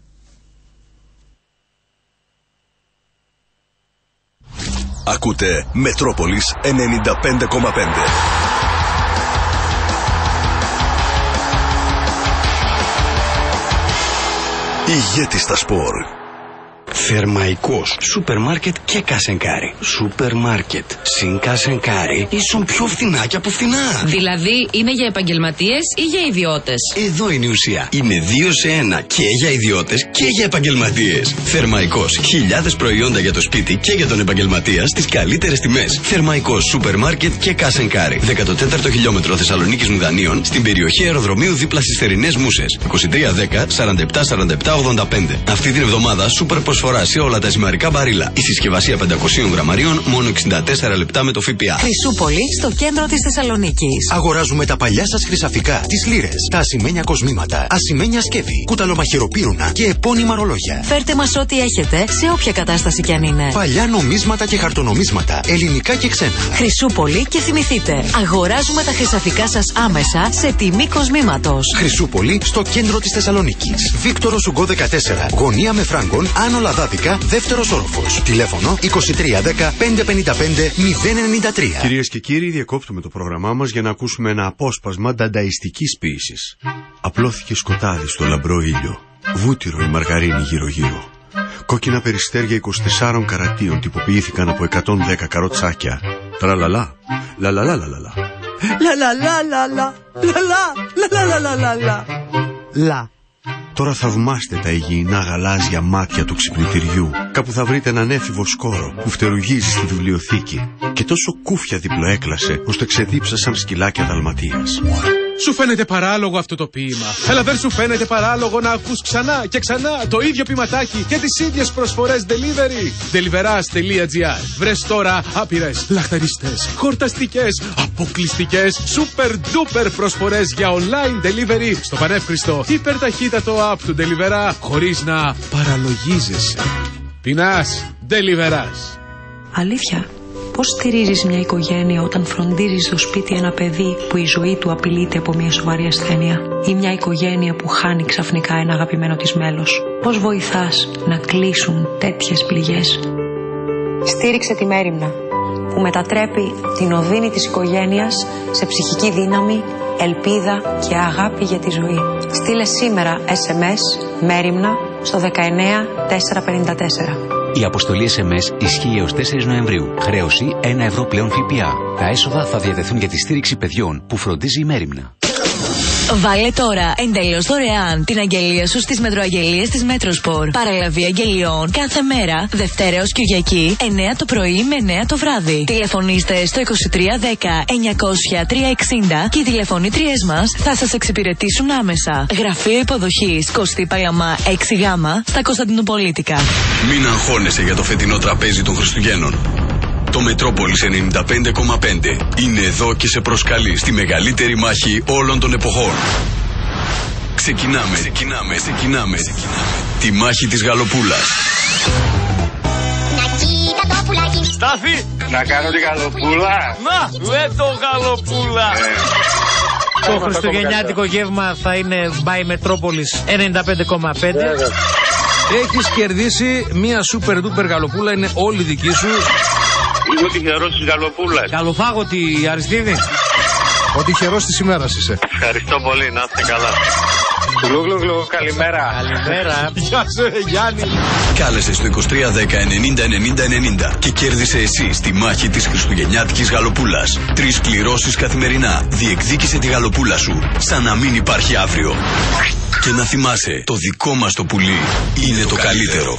Ακούτε Μετρόπολης ενενήντα πέντε κόμμα πέντε. Ηγέτη στα σπορ. Θερμαϊκός. Σούπερ μάρκετ και κασενκάρι. Σούπερ μάρκετ συν κασενκάρι ίσον πιο φθηνά και από φθηνά. Δηλαδή είναι για επαγγελματίες ή για ιδιώτες? Εδώ είναι η ουσία. Είναι δύο σε ένα και για ιδιώτες και για επαγγελματίες. Θερμαϊκός. Χιλιάδες προϊόντα για το σπίτι και για τον επαγγελματία στις καλύτερες τιμές. Θερμαϊκός σούπερ μάρκετ και κασενκάρι. δέκατο τέταρτο χιλιόμετρο Θεσσαλονίκης Μουδανίων στην περιοχή αεροδρομίου δίπλα στις θερινές Μούσες. είκοσι τρία δέκα σαράντα επτά σαράντα επτά ογδόντα πέντε. Αυτή την εβδομάδα σούπερ προσφορά σε όλα τα ζυμαρικά μπαρίλα. Η συσκευασία πεντακόσιων γραμμαρίων μόνο εξήντα τέσσερα λεπτά με το ΦΠΑ. Χρυσούπολη στο κέντρο της Θεσσαλονίκης. Αγοράζουμε τα παλιά σας χρυσαφικά, τις λίρες, τα ασημένια κοσμήματα, ασημένια σκεύη, κουταλομαχαιροπύρουνα και επώνυμα ρολόγια. Φέρτε μας ό,τι έχετε σε όποια κατάσταση κι αν είναι. Παλιά νομίσματα και χαρτονομίσματα, ελληνικά και ξένα. Χρυσούπολη και θυμηθείτε, αγοράζουμε τα χρυσαφικά σας άμεσα σε τιμή κοσμήματος. Χρυσούπολη στο κέντρο της Θεσσαλονίκης. Βίκτορος Ουγκό δεκατέσσερα, γωνία με Φράγκον, Άνω Λαδάδικα, δεύτερος όροφος. Τηλέφωνο είκοσι τρία δέκα πεντακόσια πενήντα πέντε μηδέν ενενήντα τρία. Κυρίες και κύριοι, διακόπτουμε το πρόγραμμά μας για να ακούσουμε ένα απόσπασμα δανταϊστικής ποίησης. Απλώθηκε σκοτάδι στο λαμπρό ήλιο. Βούτυρο η μαργαρίνη γύρω-γύρω. Κόκκινα περιστέρια είκοσι τεσσάρων καρατίων τυποποιήθηκαν από εκατόν δέκα καροτσάκια. Τραλαλά, λαλαλαλαλαλα. Λαλαλαλαλα, λαλαλαλαλαλαλα. Λα. Τώρα θαυμάστε τα υγιεινά γαλάζια μάτια του ξυπνητηριού. Κάπου θα βρείτε έναν έφηβο σκόρο που φτερουγίζει στη βιβλιοθήκη. Και τόσο κούφια διπλοέκλασε, ώστε ξεδίψασαν σκυλάκια Δαλματίας. Σου φαίνεται παράλογο αυτό το ποίημα. Αλλά δεν σου φαίνεται παράλογο να ακούς ξανά και ξανά το ίδιο ποιηματάκι και τις ίδιες προσφορές delivery. Deliveras.gr. Βρες τώρα άπειρες, λαχταριστές, χορταστικές, αποκλειστικές, super duper προσφορές για online delivery στο πανεύχριστο υπερταχύτατο app του Deliverá χωρίς να παραλογίζεσαι. Πεινάς, Deliverás. Αλήθεια. Πώς στηρίζεις μια οικογένεια όταν φροντίζεις στο σπίτι ένα παιδί που η ζωή του απειλείται από μια σοβαρή ασθένεια, ή μια οικογένεια που χάνει ξαφνικά ένα αγαπημένο της μέλος? Πώς βοηθάς να κλείσουν τέτοιες πληγές? Στήριξε τη Μέριμνα, που μετατρέπει την οδύνη της οικογένειας σε ψυχική δύναμη, ελπίδα και αγάπη για τη ζωή. Στείλε σήμερα ες εμ ες Μέριμνα στο δεκαεννέα τετρακόσια πενήντα τέσσερα. Η αποστολή ες εμ ες ισχύει έως τέσσερις Νοεμβρίου. Χρέωση ένα ευρώ πλέον ΦΠΑ. Τα έσοδα θα διατεθούν για τη στήριξη παιδιών που φροντίζει η Μέριμνα. Βάλε τώρα εντελώς δωρεάν την αγγελία σου στις μετροαγγελίες της Μέτροσπορ. Παραλαβή αγγελιών κάθε μέρα, Δευτέρα έως Κυριακή, εννέα το πρωί με εννέα το βράδυ. Τηλεφωνήστε στο είκοσι τρία δέκα εννιακόσια τριακόσια εξήντα και οι τηλεφωνήτριές μας θα σας εξυπηρετήσουν άμεσα. Γραφείο υποδοχής Κωστή Παλαμά έξι γ στα Κωνσταντινοπολίτικα. Μην αγχώνεσαι για το φετινό τραπέζι των Χριστουγέννων. Το Μετρόπολης ενενήντα πέντε κόμμα πέντε είναι εδώ και σε προσκαλεί στη μεγαλύτερη μάχη όλων των εποχών. Ξεκινάμε, ξεκινάμε, ξεκινάμε. Τη μάχη της Γαλοπούλας. Στάθη! Να κάνω τη Γαλοπούλα. Να, με το Γαλοπούλα. Το χριστουγεννιάτικο γεύμα θα είναι by Μετρόπολης ενενήντα πέντε κόμμα πέντε. Έχεις κερδίσει μία super duper γαλοπούλα, είναι όλη δική σου. Είμαι ο τυχερός της Γαλοπούλας. Καλοφάγωτη, Αριστίδη. Ο τυχερός της ημέρας είσαι. Ευχαριστώ πολύ, να είστε καλά. Γλου, καλημέρα. Καλημέρα. Γεια σου, Γιάννη. Κάλεσε στο είκοσι τρία δέκα ενενήντα ενενήντα ενενήντα και κέρδισε εσύ στη μάχη της Χριστουγεννιάτικης Γαλοπούλας. Τρεις κληρώσεις καθημερινά. Διεκδίκησε τη Γαλοπούλα σου, σαν να μην υπάρχει αύριο. Και να θυμάσαι, το δικό μας το πουλί είναι το καλύτερο.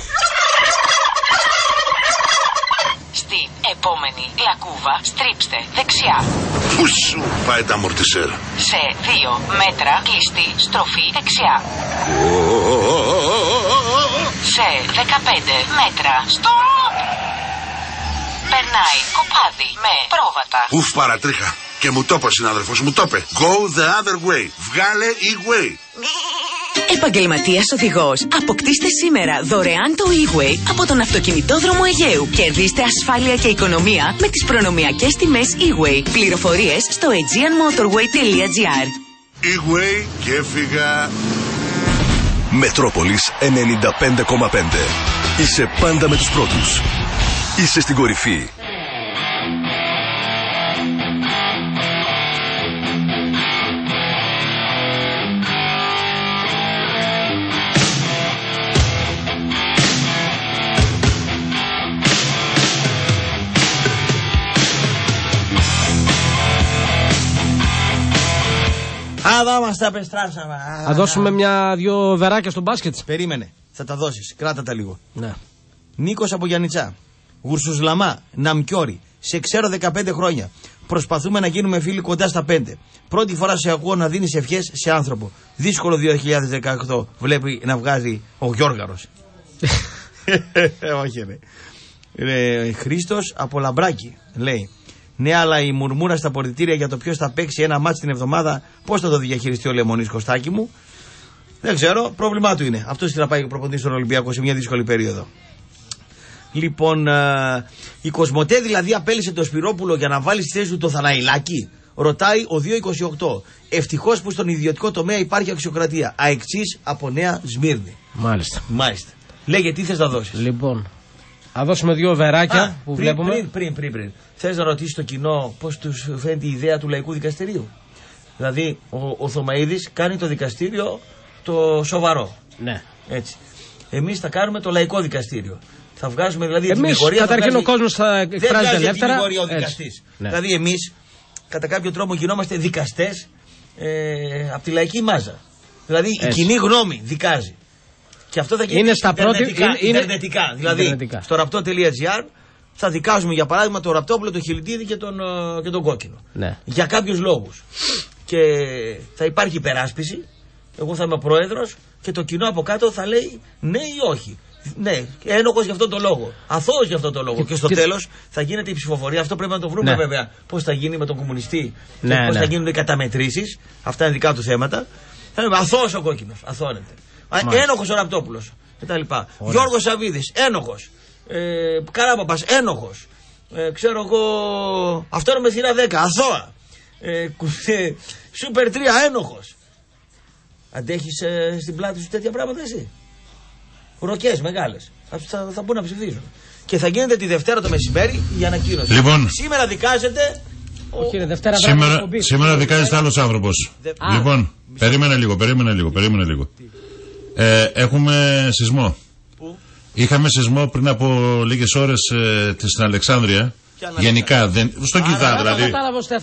Στην επόμενη λακκούβα στρίψτε δεξιά. Πού σου πάει τα αμορτισέρ? Σε δύο μέτρα κλειστή στροφή δεξιά. Σε δεκαπέντε μέτρα στοπ. Περνάει κοπάδι με πρόβατα. Ουφ, παρατρίχα. Και μου το είπε ο συνάδελφος, μου το είπε. Go the other way. Βγάλε e-way. Επαγγελματίας οδηγός. Αποκτήστε σήμερα δωρεάν το e-way από τον αυτοκινητόδρομο Αιγαίου. Κερδίστε ασφάλεια και οικονομία με τις προνομιακές τιμές e-way. Πληροφορίες στο aegean motorway τελεία gr. e-way και έφυγα. Μετρόπολης ενενήντα πέντε κόμμα πέντε. Είσαι πάντα με τους πρώτους. Είσαι στην κορυφή. Εδώ μας τα πεστράσαμε. Θα δώσουμε μια-δυο βεράκια στο μπάσκετ. Περίμενε, θα τα δώσεις. Κράτα τα λίγο. Ναι. Νίκος από Γιαννιτσά. Γουρσουσλαμά, Ναμκιόρι. Σε ξέρω δεκαπέντε χρόνια. Προσπαθούμε να γίνουμε φίλοι κοντά στα πέντε. Πρώτη φορά σε ακούω να δίνεις ευχές σε άνθρωπο. Δύσκολο δύο χιλιάδες δεκαοκτώ. Βλέπει να βγάζει ο Γιώργαρος. Όχι, ρε. ρε Χρήστος από Λαμπράκι λέει. Ναι, αλλά η μουρμούρα στα πορτιτήρια για το ποιος θα παίξει ένα μάτς την εβδομάδα, πώς θα το διαχειριστεί ο Λεμονής, Κωστάκι μου. Δεν ξέρω, πρόβλημά του είναι. Αυτός θέλει να πάει προπονητής στον Ολυμπιακό σε μια δύσκολη περίοδο. Λοιπόν, α, η Κοσμοτέ δηλαδή απέλησε το Σπυρόπουλο για να βάλει στη θέση του το Θαναϊλάκι. Ρωτάει ο δύο είκοσι οκτώ. Ευτυχώς που στον ιδιωτικό τομέα υπάρχει αξιοκρατία. Αεξής από Νέα Σμύρνη. Μάλιστα. Μάλιστα. Λέγε, τι θες να δώσεις. Λοιπόν, θα δώσουμε δύο βεράκια Α, που πριν, βλέπουμε. Πριν, πριν, πριν, πριν. Θες να ρωτήσεις το κοινό πώς τους φαίνεται η ιδέα του λαϊκού δικαστηρίου. Δηλαδή, ο, ο Θωμαΐδης κάνει το δικαστήριο το σοβαρό. Ναι. Έτσι. Εμείς θα κάνουμε το λαϊκό δικαστήριο. Θα βγάζουμε δηλαδή εμείς, την δικηγορία. Καταρχήν βγάζει... ο κόσμος θα εκφράζεται ελεύθερα. Δεν βγάζει την ο δικαστής. Ναι. Δηλαδή εμείς κατά κάποιο τρόπο γινόμαστε δικαστές ε, από τη λαϊκή μάζα. Δηλαδή έτσι. Η κοινή γνώμη δικάζει. Και αυτό θα γίνει είναι στα ιντερνετικά. Πρώτη, είναι, ιντερνετικά. Δηλαδή ιντερνετικά. στο ραπτό τελεία τζι άρ θα δικάζουμε για παράδειγμα το Ραπτόπουλο, τον Χιλιτίδη και τον, και τον Κόκκινο. Ναι. Για κάποιους λόγους. Και θα υπάρχει υπεράσπιση. Εγώ θα είμαι ο πρόεδρος και το κοινό από κάτω θα λέει ναι ή όχι. Ναι, ένοχος για αυτόν τον λόγο. Αθώος για αυτόν τον λόγο. Και, και στο και... τέλος θα γίνεται η ψηφοφορία. Αυτό πρέπει να το βρούμε ναι. βέβαια. Πώς θα γίνει με τον κομμουνιστή ναι, και πώς ναι. θα γίνουν οι καταμετρήσεις. Αυτά είναι δικά του θέματα. Θα είναι αθώος ο Κόκκινος. Αθώνεται. Ένοχος ο Ραπτόπουλος. κτλ. Γιώργος Σαββίδης, ένοχος. Ε, Καράπαπας, ένοχος. Ε, ξέρω εγώ, αυτό είναι με θύρα δέκα, αθώα. Ε, Σούπερ τρία, ένοχος. Αντέχεις ε, στην πλάτη σου τέτοια πράγματα εσύ? Ροκές μεγάλες. Θα, θα, θα μπουν να ψηφίζουν. Και θα γίνεται τη Δευτέρα το μεσημέρι η ανακοίνωση. Λοιπόν, σήμερα δικάζεται. Όχι, είναι Δευτέρα σήμερα, σήμερα δικάζεται άλλος άνθρωπος. Δε... Λοιπόν, Α, περίμενε λίγο, περίμενε λίγο, περίμενε λίγο. Ε, έχουμε σεισμό. Πού? Είχαμε σεισμό πριν από λίγες ώρες ε, στην Αλεξάνδρεια. Γενικά, δεν, στον Κιδά δηλαδή.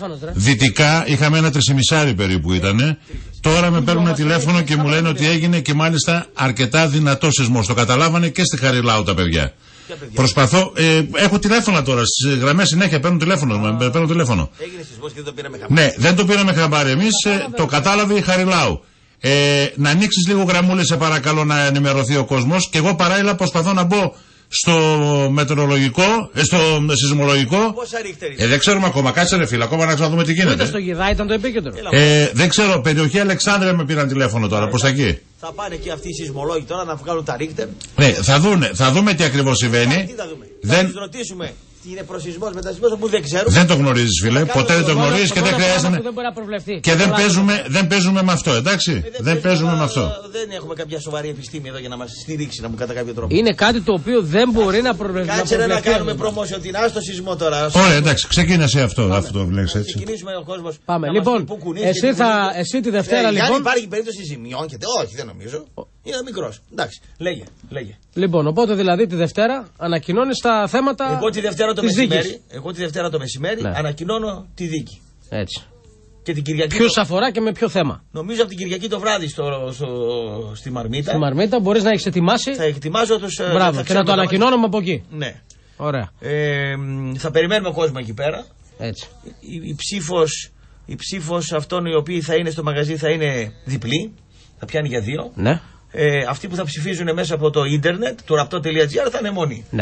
Δυτικά είχαμε ένα τρισιμισάρι περίπου ήτανε. Τώρα με παίρνουν τηλέφωνο και μου λένε ότι έγινε και μάλιστα αρκετά δυνατό σεισμός. Το καταλάβανε και στη Χαριλάου τα παιδιά. Προσπαθώ, ε, έχω τηλέφωνα τώρα στις γραμμές συνέχεια, παίρνω τηλέφωνο. Με, παίρνω τηλέφωνο. Έγινε σεισμός και δεν το πήραμε χαμπάρι. Ναι, δεν το πήραμε χαμπάρι. Εμείς ε, το κατάλαβε η Χαριλάου. Ε, να ανοίξεις λίγο γραμμούλες σε παρακαλώ να ενημερωθεί ο κόσμος. Και εγώ παράλληλα προσπαθώ να μπω στο μετεωρολογικό, ε, στο σεισμολογικό. Πόσα ρίχτερ ε, δεν ξέρουμε ακόμα. Κάτσε ρε φίλε, ακόμα να ξαναδούμε τι γίνεται. Ούτε στο Γιδά ήταν το επίκεντρο. Ε, δεν ξέρω, περιοχή Αλεξάνδρεια με πήραν τηλέφωνο τώρα, προς τα εκεί. Θα πάνε και αυτοί οι σεισμολόγοι τώρα να βγάλουν τα ρίχτερ. Ναι, θα δούνε, θα δούμε τι ακριβώς συμβαίνει. Τι θα δούμε. Δεν... Θα τους ρωτήσουμε. Είναι προσεισμός μετασεισμός που δεν ξέρουμε. Δεν το γνωρίζεις φίλε, ποτέ δεν το γνωρίζεις και δεν χρειάζεται. Και δεν παίζουμε, δεν παίζουμε με αυτό, εντάξει. Ε, δεν, δεν παίζουμε με αυτό. Δεν έχουμε κάποια σοβαρή επιστήμη εδώ για να μας στηρίξει να μου κατά κάποιο τρόπο. Είναι κάτι το οποίο δεν μπορεί να προβλεφθεί. Κάτσε να, να κάνουμε προμόσιο την άστο σεισμό τώρα. Ωραία, εντάξει, ξεκίνησε αυτό. Αυτό το λέξεις έτσι. Ξεκινήσουμε ο κόσμος. Πάμε. Λοιπόν, εσύ, θα, εσύ τη Δευτέρα λοιπόν. Αν υπάρχει περίπτωση ζημιώνεται, όχι δεν νομίζω. Είναι μικρός. Εντάξει, λέγε, λέγε. Λοιπόν, οπότε δηλαδή τη Δευτέρα ανακοινώνει τα θέματα. Εγώ τη Δευτέρα το μεσημέρι, εγώ τη Δευτέρα το μεσημέρι ναι. ανακοινώνω τη δίκη. Έτσι. Και την Κυριακή. Ποιους το... αφορά και με ποιο θέμα. Νομίζω από την Κυριακή το βράδυ στο, στο, στη Μαρμίτα. Στη Μαρμίτα μπορείς να έχεις ετοιμάσει. Θα ετοιμάζω τους. Μπράβο, θα και να το ανακοινώνουμε από εκεί. Ναι. Ωραία. Ε, θα περιμένουμε κόσμο εκεί πέρα. Έτσι. Η, η ψήφος, η ψήφος αυτών οι οποίοι θα είναι στο μαγαζί θα είναι διπλή. Θα πιάνει για δύο. Ναι. Ε, αυτοί που θα ψηφίζουν μέσα από το ίντερνετ, το ραπτό τελεία τζι άρ θα είναι μόνοι. Ναι.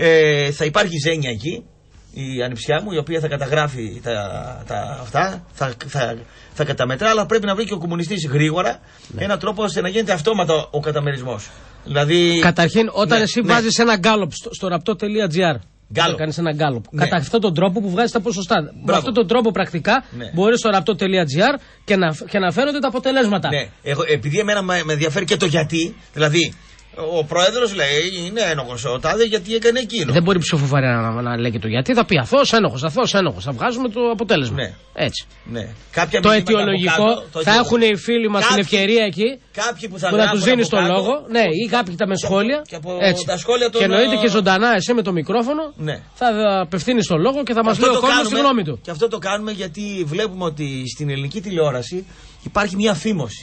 Ε, θα υπάρχει ζένια εκεί, η ανιψιά μου, η οποία θα καταγράφει τα, τα, αυτά, θα, θα, θα καταμετρά, αλλά πρέπει να βρει και ο κομμουνιστής γρήγορα ναι. έναν τρόπο ώστε να γίνεται αυτόματα ο καταμερισμός. Δηλαδή... Καταρχήν, όταν ναι, εσύ ναι. βάζεις ένα γκάλωπ στο, στο ραπτό τελεία τζι άρ. Γκάλωπ. Κάνεις ένα γκάλωπ. Ναι. Κατά αυτόν τον τρόπο που βγάζεις τα ποσοστά. Μπράβο. Με αυτόν τον τρόπο πρακτικά ναι. μπορείς στο ραπτό τελεία τζι άρ και να, και να φαίνονται τα αποτελέσματα. Ναι. Εγώ, επειδή εμένα με ενδιαφέρει και το γιατί, δηλαδή Ο πρόεδρος λέει είναι ένοχος ο τάδε γιατί έκανε εκείνο. Δεν μπορεί ψηφοφορία να, να λέει και το γιατί. Θα πει αθώος ένοχος, αθώος ένοχος. Θα βγάζουμε το αποτέλεσμα. Ναι. Έτσι. Ναι. Κάποια το αιτιολογικό κάτω, το θα έχουν οι φίλοι μας την ευκαιρία εκεί κάποιοι που θα, που θα τους δίνει τον λόγο. Ναι, ή κάποιοι τα με σχόλια. Και, από έτσι. Τα σχόλια των... Και εννοείται και ζωντανά εσύ με το μικρόφωνο ναι. θα απευθύνει τον λόγο και θα μας λέει ο κόσμος τη γνώμη του. Και αυτό το κάνουμε γιατί βλέπουμε ότι στην ελληνική τηλεόραση υπάρχει μια φήμωση.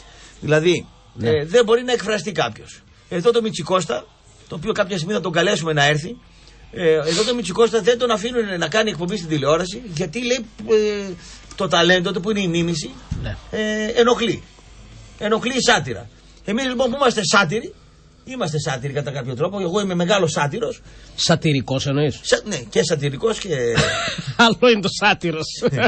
Δηλαδή ναι. ε, δεν μπορεί να εκφραστεί κάποιος. Εδώ το Μητσικώστα, το οποίο κάποια στιγμή θα τον καλέσουμε να έρθει, ε, εδώ το Μητσικώστα δεν τον αφήνουν να κάνει εκπομπή στην τηλεόραση, γιατί λέει ε, το ταλέντο του που είναι η μίμηση ναι. ε, ενοχλεί. Ενοχλεί η σάτυρα. Εμείς λοιπόν που είμαστε σάτυροι, είμαστε σάτυροι κατά κάποιο τρόπο, εγώ είμαι μεγάλος σάτυρος. Σατυρικός εννοείς? Σα, ναι, και σατυρικός και... Άλλο είναι το σάτυρος.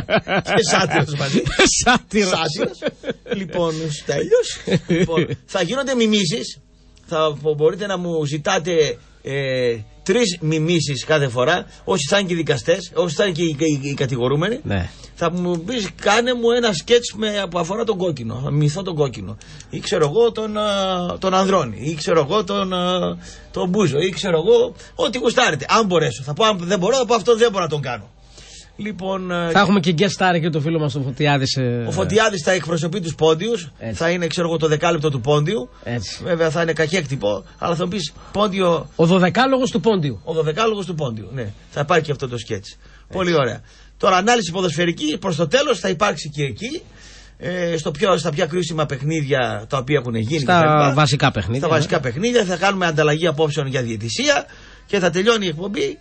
Και σάτυρος μαζί. Σάτυρος. Σάτυρος. Λοιπόν, τέλειος. Λοιπόν, θα γίνονται μιμήσεις. Θα μπορείτε να μου ζητάτε ε, τρεις μιμήσεις κάθε φορά, όσοι θα είναι και οι δικαστές, όσοι θα είναι και οι, οι, οι κατηγορούμενοι. Ναι. Θα μου πεις κάνε μου ένα σκέτς με, που αφορά τον κόκκινο, θα μιμηθώ τον κόκκινο. Ή ξέρω εγώ τον, τον Ανδρώνη, ή ξέρω εγώ τον, τον Μπούζο, ή ξέρω εγώ ό,τι γουστάρετε. Αν μπορέσω, θα πω αν δεν μπορώ, θα πω αυτό δεν μπορώ να τον κάνω. Λοιπόν, θα έχουμε και guest star και το φίλο μας ο Φωτιάδης. Ε... Ο Φωτιάδης θα εκπροσωπεί τους πόντιους. Έτσι. Θα είναι, ξέρω εγώ, το δεκάλεπτο του πόντιου. Έτσι. Βέβαια θα είναι καχέκτυπο, αλλά θα μου πεις πόντιο. Ο δωδεκάλογος του πόντιου. Ο δωδεκάλογος του πόντιου, ναι. Θα υπάρχει και αυτό το σκέτς. Πολύ ωραία. Τώρα, ανάλυση ποδοσφαιρική προς το τέλος θα υπάρξει και εκεί. Ε, στο πιο, στα πιο κρίσιμα παιχνίδια τα οποία έχουν γίνει. Στα βασικά παιχνίδια. Στα βασικά παιχνίδια θα κάνουμε ανταλλαγή απόψεων για διαιτησία και θα τελειώνει η εκπομπή.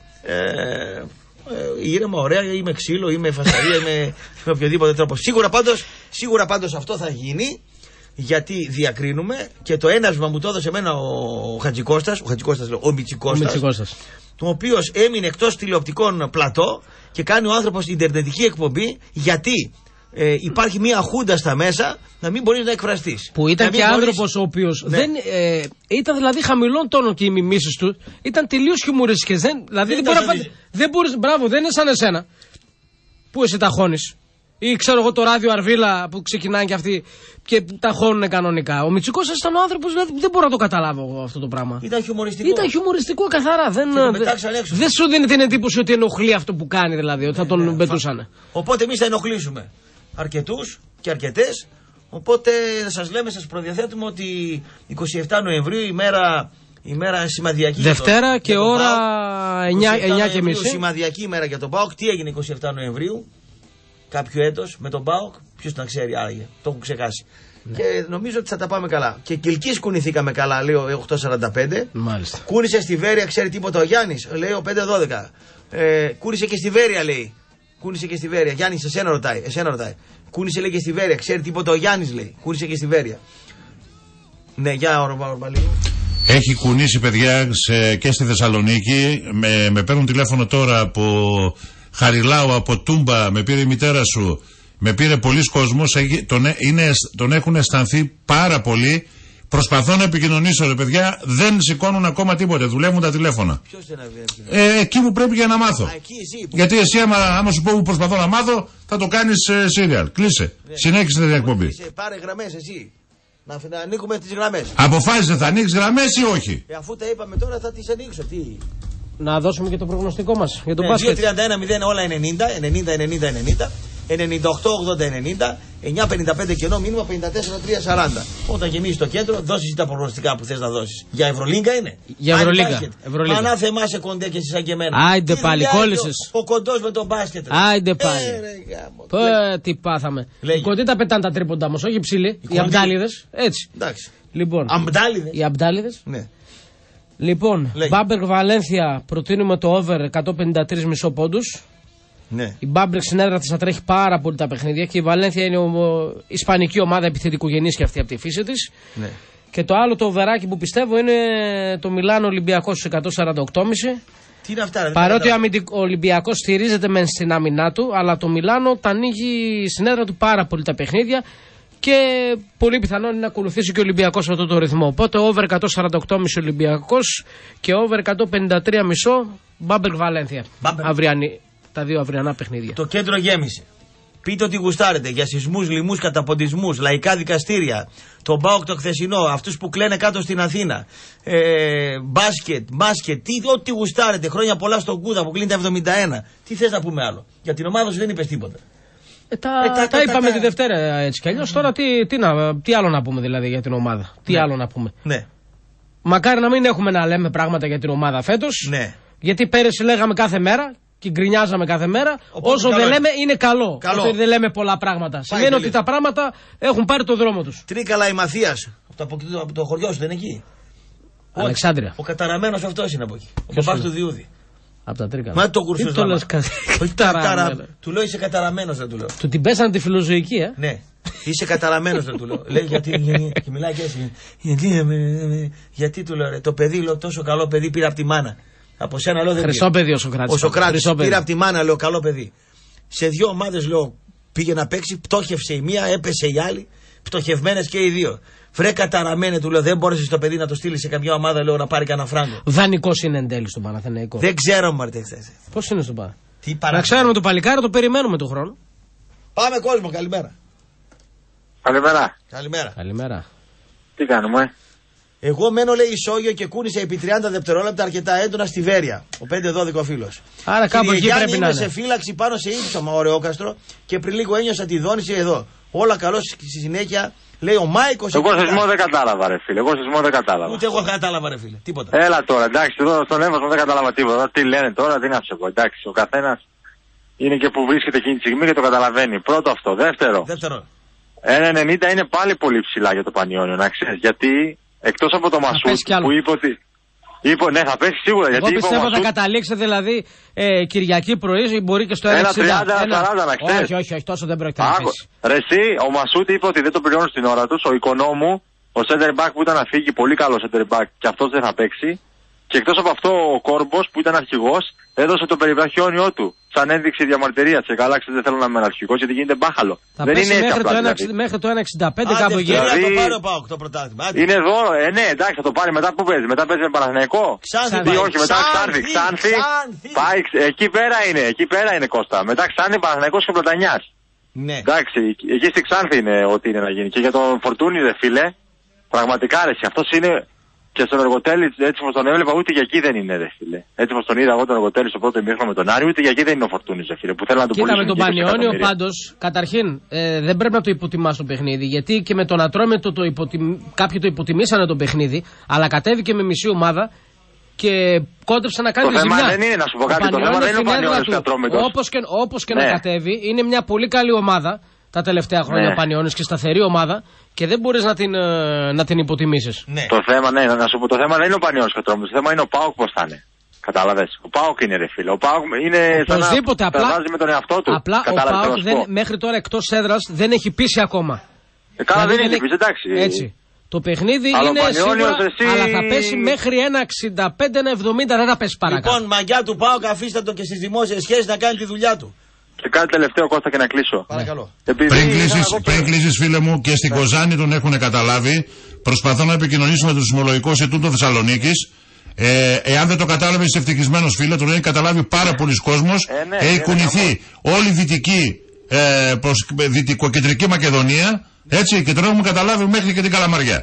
Ε, Ε, ήρεμα, ωραία, ή με ξύλο, ή με φασαρία, ή με, με οποιοδήποτε τρόπο. Σίγουρα πάντως, σίγουρα πάντως αυτό θα γίνει, γιατί διακρίνουμε και το ένασμα μου το έδωσε εμένα ο, ο Χατζικώστας, ο Χατζικώστας λέω, ο Μητσικώστας, ο οποίος έμεινε εκτός τηλεοπτικών πλατό και κάνει ο άνθρωπος ιντερνετική εκπομπή, γιατί ε, υπάρχει μια χούντα στα μέσα να μην μπορείς να εκφραστείς. Που ήταν και μπορείς... άνθρωπος ο οποίος ναι. δεν, ε, ήταν δηλαδή χαμηλών τόνων και οι μιμήσεις του ήταν τελείως χιουμοριστικές. Δεν, δηλαδή δεν, δεν, μπορεί να, δεν μπορείς, μπράβο, δεν είναι σαν εσένα που εσύ ταχώνεις. Ή ξέρω εγώ το ράδιο Αρβίλα που ξεκινάνε και αυτοί και ταχώνουν κανονικά. Ο Μητσικώστας ήταν ο άνθρωπος, δηλαδή δεν μπορώ να το καταλάβω εγώ αυτό το πράγμα. Ήταν χιουμοριστικό. Ήταν χιουμοριστικό καθαρά. Δεν, δεν σου δίνει την εντύπωση ότι ενοχλεί αυτό που κάνει, δηλαδή, ότι θα τον ναι, πετούσανε. Οπότε εμείς θα ενοχλήσουμε αρκετούς και αρκετές. Οπότε σας λέμε, σας προδιαθέτουμε ότι εικοστή εβδόμη Νοεμβρίου, ημέρα, ημέρα σημαδιακή. Δευτέρα το, και ώρα εννιά και μισή. Σημαδιακή ημέρα για τον ΠΑΟΚ. Τι έγινε εικοστή εβδόμη Νοεμβρίου, κάποιο έτος με τον ΠΑΟΚ, ποιος να ξέρει άραγε, το έχουν ξεχάσει. Ναι. Και νομίζω ότι θα τα πάμε καλά. Και Κιλκής κουνηθήκαμε καλά, λέει ο οκτώ σαράντα πέντε. Μάλιστα. Κούνησε στη Βέρεια, ξέρει τίποτα ο Γιάννης, λέει ο πέντε δώδεκα. Ε, κούνησε και στη Βέρεια, λέει. Κούνησε και στη Βέρεια. Γιάννης, εσένα ρωτάει. Εσένα ρωτάει. Κούνησε, λέει, και στη Βέρεια. Ξέρει τίποτα ο Γιάννης, λέει. Κούνησε και στη Βέρεια. Ναι, για όρμα λίγο. Έχει κουνήσει, παιδιά, σε, και στη Θεσσαλονίκη. Με, με παίρνουν τηλέφωνο τώρα από Χαριλάου, από Τούμπα. Με πήρε η μητέρα σου. Με πήρε πολλοί κόσμος. Τον, είναι, τον έχουν αισθανθεί πάρα πολύ. Προσπαθώ να επικοινωνήσω, ρε παιδιά, δεν σηκώνουν ακόμα τίποτε. Δουλεύουν τα τηλέφωνα. Ποιος δεν ε, εκεί που πρέπει για να μάθω. Α, εκεί, εσύ, που... Γιατί εσύ, άμα, άμα σου πω που προσπαθώ να μάθω, θα το κάνεις ε, serial. Κλείσε. Ναι. Συνέχισε την εκπομπή. Κλείσε, πάρε γραμμές, εσύ. Να, να ανοίγουμε τις γραμμές. Αποφάσισε, θα ανοίξει γραμμές ή όχι. Ε, αφού τα είπαμε τώρα, θα τις ανοίξω. Τι. Να δώσουμε και το προγνωστικό μας για τον ναι, μπάσκετ. δύο τριάντα ένα μηδέν όλα ενενήντα, ενενήντα, ενενήντα, ενενήντα, ενενήντα οκτώ ογδόντα ενενήντα, εννιά πενήντα πέντε κενό μήνυμα πενήντα τέσσερα τρία σαράντα. Όταν γεμίσει το κέντρο, δώσεις τα προγνωστικά που θες να δώσεις. Για Ευρωλίγκα είναι. Για Ευρωλίγκα. Ευρωλίγκα. Ανά θεμά σε κοντέ και εσύ σαν και εμένα. Άιντε πάλι, κόλλησες. Ο, ο κοντός με τον μπάσκετ. Άιντε πάλι. Ε, τι πάθαμε. Οι κοντοί τα πετάνε τα τρίποντα όμως, όχι ψηλοί. Οι αμπτάλιδες. Έτσι. Εντάξει. Λοιπόν, αμπτάλιδες. Οι αμπτάλιδες. Ναι. Λοιπόν, Μπάμπεργκ Βαλένθια προτείνουμε το over εκατόν πενήντα τρία κόμμα πέντε πόντους. Ναι. Η Μπάμπεργκ συνέδρα της θα τρέχει πάρα πολύ τα παιχνίδια και η Βαλένθια είναι ο, ισπανική ομάδα επιθετικογενής και αυτή από τη φύση της. Ναι. Και το άλλο το οβεράκι που πιστεύω είναι το Μιλάνο Ολυμπιακός εκατόν σαράντα οκτώ κόμμα πέντε. Τι είναι αυτά, ρε, παρότι ο Ολυμπιακός στηρίζεται μεν στην άμυνά του, αλλά το Μιλάνο τα ανοίγει η συνέδρα του πάρα πολύ τα παιχνίδια. Και πολύ πιθανόν είναι να ακολουθήσει και ο Ολυμπιακός αυτό το ρυθμό. Οπότε over εκατόν σαράντα οκτώ κόμμα πέντε Ολυμπιακός και over εκατόν πενήντα τρία κόμμα πέντε Μπάμπεργκ Βαλένθια. Τα δύο αυριανά παιχνίδια. Το κέντρο γέμισε. Πείτε ότι γουστάρετε για σεισμούς, λοιμούς, καταποντισμούς, λαϊκά δικαστήρια, τον ΠΑΟΚ το χθεσινό, αυτούς που κλαίνε κάτω στην Αθήνα, ε, μπάσκετ, μπάσκετ, τι, ό,τι γουστάρετε. Χρόνια πολλά στον Κούδα που κλείνει τα εβδομήντα ένα. Τι θες να πούμε άλλο? Για την ομάδα σου δεν είπες τίποτα. Ε, τα, ε, τα, τα, τα είπαμε τα, τη Δευτέρα έτσι κι αλλιώς. Τώρα τι, τι, να, τι άλλο να πούμε δηλαδή για την ομάδα? Τι ναι. άλλο να πούμε? Ναι. Μακάρι να μην έχουμε να λέμε πράγματα για την ομάδα φέτος. Ναι. Γιατί πέρυσι λέγαμε κάθε μέρα και γκρινιάζαμε κάθε μέρα. Οπότε όσο δεν λέμε είναι καλό. καλό. Όσο δεν λέμε πολλά πράγματα. Πάει σημαίνει ότι τα πράγματα έχουν πάρει το δρόμο τους. Τρίκαλα η Μαθίας. Από το, από το χωριό σου δεν είναι εκεί? Αλεξάνδρεια. Ο καταραμένος αυτός είναι από εκεί. Ο παπάς του Διούδη. Από τα Τρίκαλα. Μα το κουρσούς το λες κα... Του λέω είσαι καταραμένος, δεν του λέω. Του την πέσανε τη φιλοζωική, ε. Ναι. Είσαι καταραμένος, δεν του λέω. Λέει γιατί. Και μιλάει και έτσι. Γιατί, γιατί του λέω, ρε, το παιδί, λέω, τόσο καλό παιδί πήρε από τη μάνα. Από σένα λέω δεν πήρε. Χρυσό παιδί ο Σοκράτης. Ο Σοκράτης πήρε από τη μάνα, λέω, καλό παιδί. Σε δύο ομάδες, λέω, πήγε να παίξει, πτώχευσε η μία, έπεσε η άλλη. Πτωχευμένες και οι δύο. Βρε καταραμένε, του λέω, δεν μπόρεσε το παιδί να το στείλει σε καμιά ομάδα, λέω, να πάρει κανένα φράγκο. Δανεικός είναι εν τέλει στον Παναθηναϊκό. Δεν ξέρω, Μαρτέ. Πώς είναι στον Παναθηναϊκό? Να ξέρουμε το παλικάρι, το περιμένουμε τον χρόνο. Πάμε κόσμο, καλημέρα. Καλημέρα. Καλημέρα. Καλημέρα. Τι κάνουμε? Εγώ μένω, λέει, ισόγειο και κούνησα επί τριάντα δευτερόλεπτα αρκετά έντονα στη Βέρεια. Ο πέντε δώδεκα φίλος. Άρα κάπου εκεί πρέπει να είναι. Είμαι σε φύλαξη πάνω σε ύψωμα, ωραιόκαστρο, και πριν λίγο ένιωσα τη δόνηση εδώ. Όλα καλώς στη συνέχεια. Λέει ο Μάικος. Εγώ σεισμό δεν κατάλαβα, ρε φίλε. Εγώ σεισμό δεν κατάλαβα. Ούτε εγώ κατάλαβα, ρε φίλε. Τίποτα. Έλα τώρα, εντάξει, εδώ στον έμβασμα δεν κατάλαβα τίποτα. Τι λένε τώρα, τι να σου πω. Εντάξει, ο καθένας είναι και που βρίσκεται εκείνη τη στιγμή και το καταλαβαίνει. Πρώτο αυτό. Δεύτερο. Δεύτερο. ένα ενενήντα είναι πάλι πολύ ψηλά για το Πανιόνιο, να ξέρεις. Γιατί εκτός από το Μασούτ που είπε ότι. Είπε, ναι, θα πέσει σίγουρα. Εγώ γιατί πιστεύω Μασούτ... θα καταλήξει δηλαδή ε, Κυριακή πρωί, μπορεί και στο ένα εξήντα. ένα τριάντα σαράντα να ξέρεις. Όχι, όχι, όχι, τόσο δεν πρόκειται να πέσει. Ρε εσύ, ο Μασούτ είπε ότι δεν το πληρώνουν στην ώρα τους. Ο Οικονόμου, ο center back που ήταν να φύγει, πολύ καλό center back, και αυτός δεν θα παίξει. Και εκτός από αυτό, ο Κόρμπος που ήταν αρχηγός, έδωσε το περιβραχιόνιό του. Σαν ένδειξη διαμαρτυρίας. Και καλά, δεν θέλω να είμαι αρχηγός γιατί γίνεται μπάχαλο. Θα δεν είναι μέχρι, απλά, το δηλαδή. μέχρι το ένα εξήντα πέντε κάπου εκεί. Δηλαδή... το πάρει ο ΠΑΟΚ το πρωτάθλημα. Είναι εδώ, ε, ναι, εντάξει, θα το πάρει μετά που παίζει. Μετά παίζει με Παναθηναϊκό. Ξάνθη. Όχι, μετά Ξάνθη. Ξάνθη. Πάει, εκεί πέρα είναι, εκεί πέρα είναι Κώστα. Μετά Ξάνθη, Παναθηναϊκός και Πλατανιάς. Ναι. Εντάξει, εκεί στη Ξάνθη είναι ό,τι είναι να γίνει. Και για τον Φορτούνη, ρε φίλε, πραγματικά ρε, αυτός είναι. Και στον Εργοτέλη, έτσι όπως τον έβλεπα, ούτε για εκεί δεν είναι, ρε φίλε. Έτσι όπως τον είδα εγώ τον Εργοτέλη στο πρώτο ημίχρονο με τον Άρη, ούτε για εκεί δεν είναι ο Φορτούνης, ρε φίλε. Που θέλω να τον πουλήσω. Κοίτα, με τον Πανιόνιο πάντως, καταρχήν, ε, δεν πρέπει να το υποτιμάς το παιχνίδι. Γιατί και με τον Ατρόμητο το υποτιμ... κάποιοι το υποτιμήσανε το παιχνίδι, αλλά κατέβηκε με μισή ομάδα και κόντεψε να κάνει το ζημιά. Το θέμα δεν είναι, να σου πω κάτι, το θέμα δεν είναι ο Πανιόνιος και ο Ατρόμητος. Όπως και, όπως και ναι. να κατέβει, είναι μια πολύ καλή ομάδα τα τελευταία χρόνια, ναι. ο Πανιόνιος, και σταθερή ομάδα, και δεν μπορείς να την, να την υποτιμήσεις. Ναι. Το θέμα, ναι, να σου πω, το θέμα δεν είναι ο Πανιόνιος και ο Ατρόμητος, το θέμα είναι ο ΠΑΟΚ πώς θα είναι. Κατάλαβες. Ο ΠΑΟΚ είναι, ρε φίλε. Ο ΠΑΟΚ είναι σαν να απλά, με τον εαυτό του. Απλά ο ΠΑΟΚ δεν, μέχρι τώρα εκτός έδρας δεν έχει πείσει ακόμα. Ε, καλά δηλαδή, δεν έχει πείσει, εντάξει. Έτσι. Το παιχνίδι αλλά είναι σίγουρα, εσύ... αλλά θα πέσει μέχρι ένα εξήντα πέντε ένα εβδομήντα, δεν θα πέσει παρακάτω. Λοιπόν, μαγιά του ΠΑΟΚ, αφήστε το και στις δημόσιες σχέσεις να κάνει τη δουλειά του. Και κάτι τελευταίο, Κώστα, και να κλείσω. Παρακαλώ. Επειδή πριν κλείσεις, πριν κλείσεις, φίλε μου, και στην Κοζάνη τον έχουν καταλάβει. Προσπαθώ να επικοινωνήσω με τους Συμμολογικούς Ινστιτούτο Θεσσαλονίκης. Ε, εάν δεν το κατάλαβε, είσαι ευτυχισμένος, φίλε. Τον έχει καταλάβει πάρα πολλοί κόσμος. Ε, ναι, έχει ναι, κουνηθεί ναι, όλη η δυτική, ε, προς δυτικοκεντρική Μακεδονία. Έτσι, και τον έχουμε καταλάβει μέχρι και την Καλαμαριά.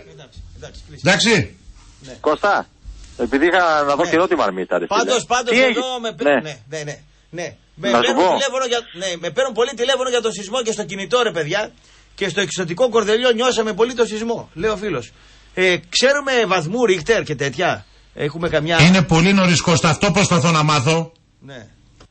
Εντάξει. Ναι. Κώστα, επειδή είχα να δω ναι. καιρό τη μαρμίτα. Πάντως, πάντως, εδώ με παίρνουν. Ναι, ναι, ναι. ναι. Με, παίρνουν για, ναι, με παίρνουν πολύ τηλέφωνο για το σεισμό και στο κινητό, ρε παιδιά. Και στο εξωτικό Κορδελιό νιώσαμε πολύ το σεισμό, λέει ο φίλος. Ε, ξέρουμε βαθμού Ρίχτερ και τέτοια. Έχουμε καμιά... Είναι πολύ νωρίς, Κώστα, αυτό προσπαθώ να μάθω. Ναι.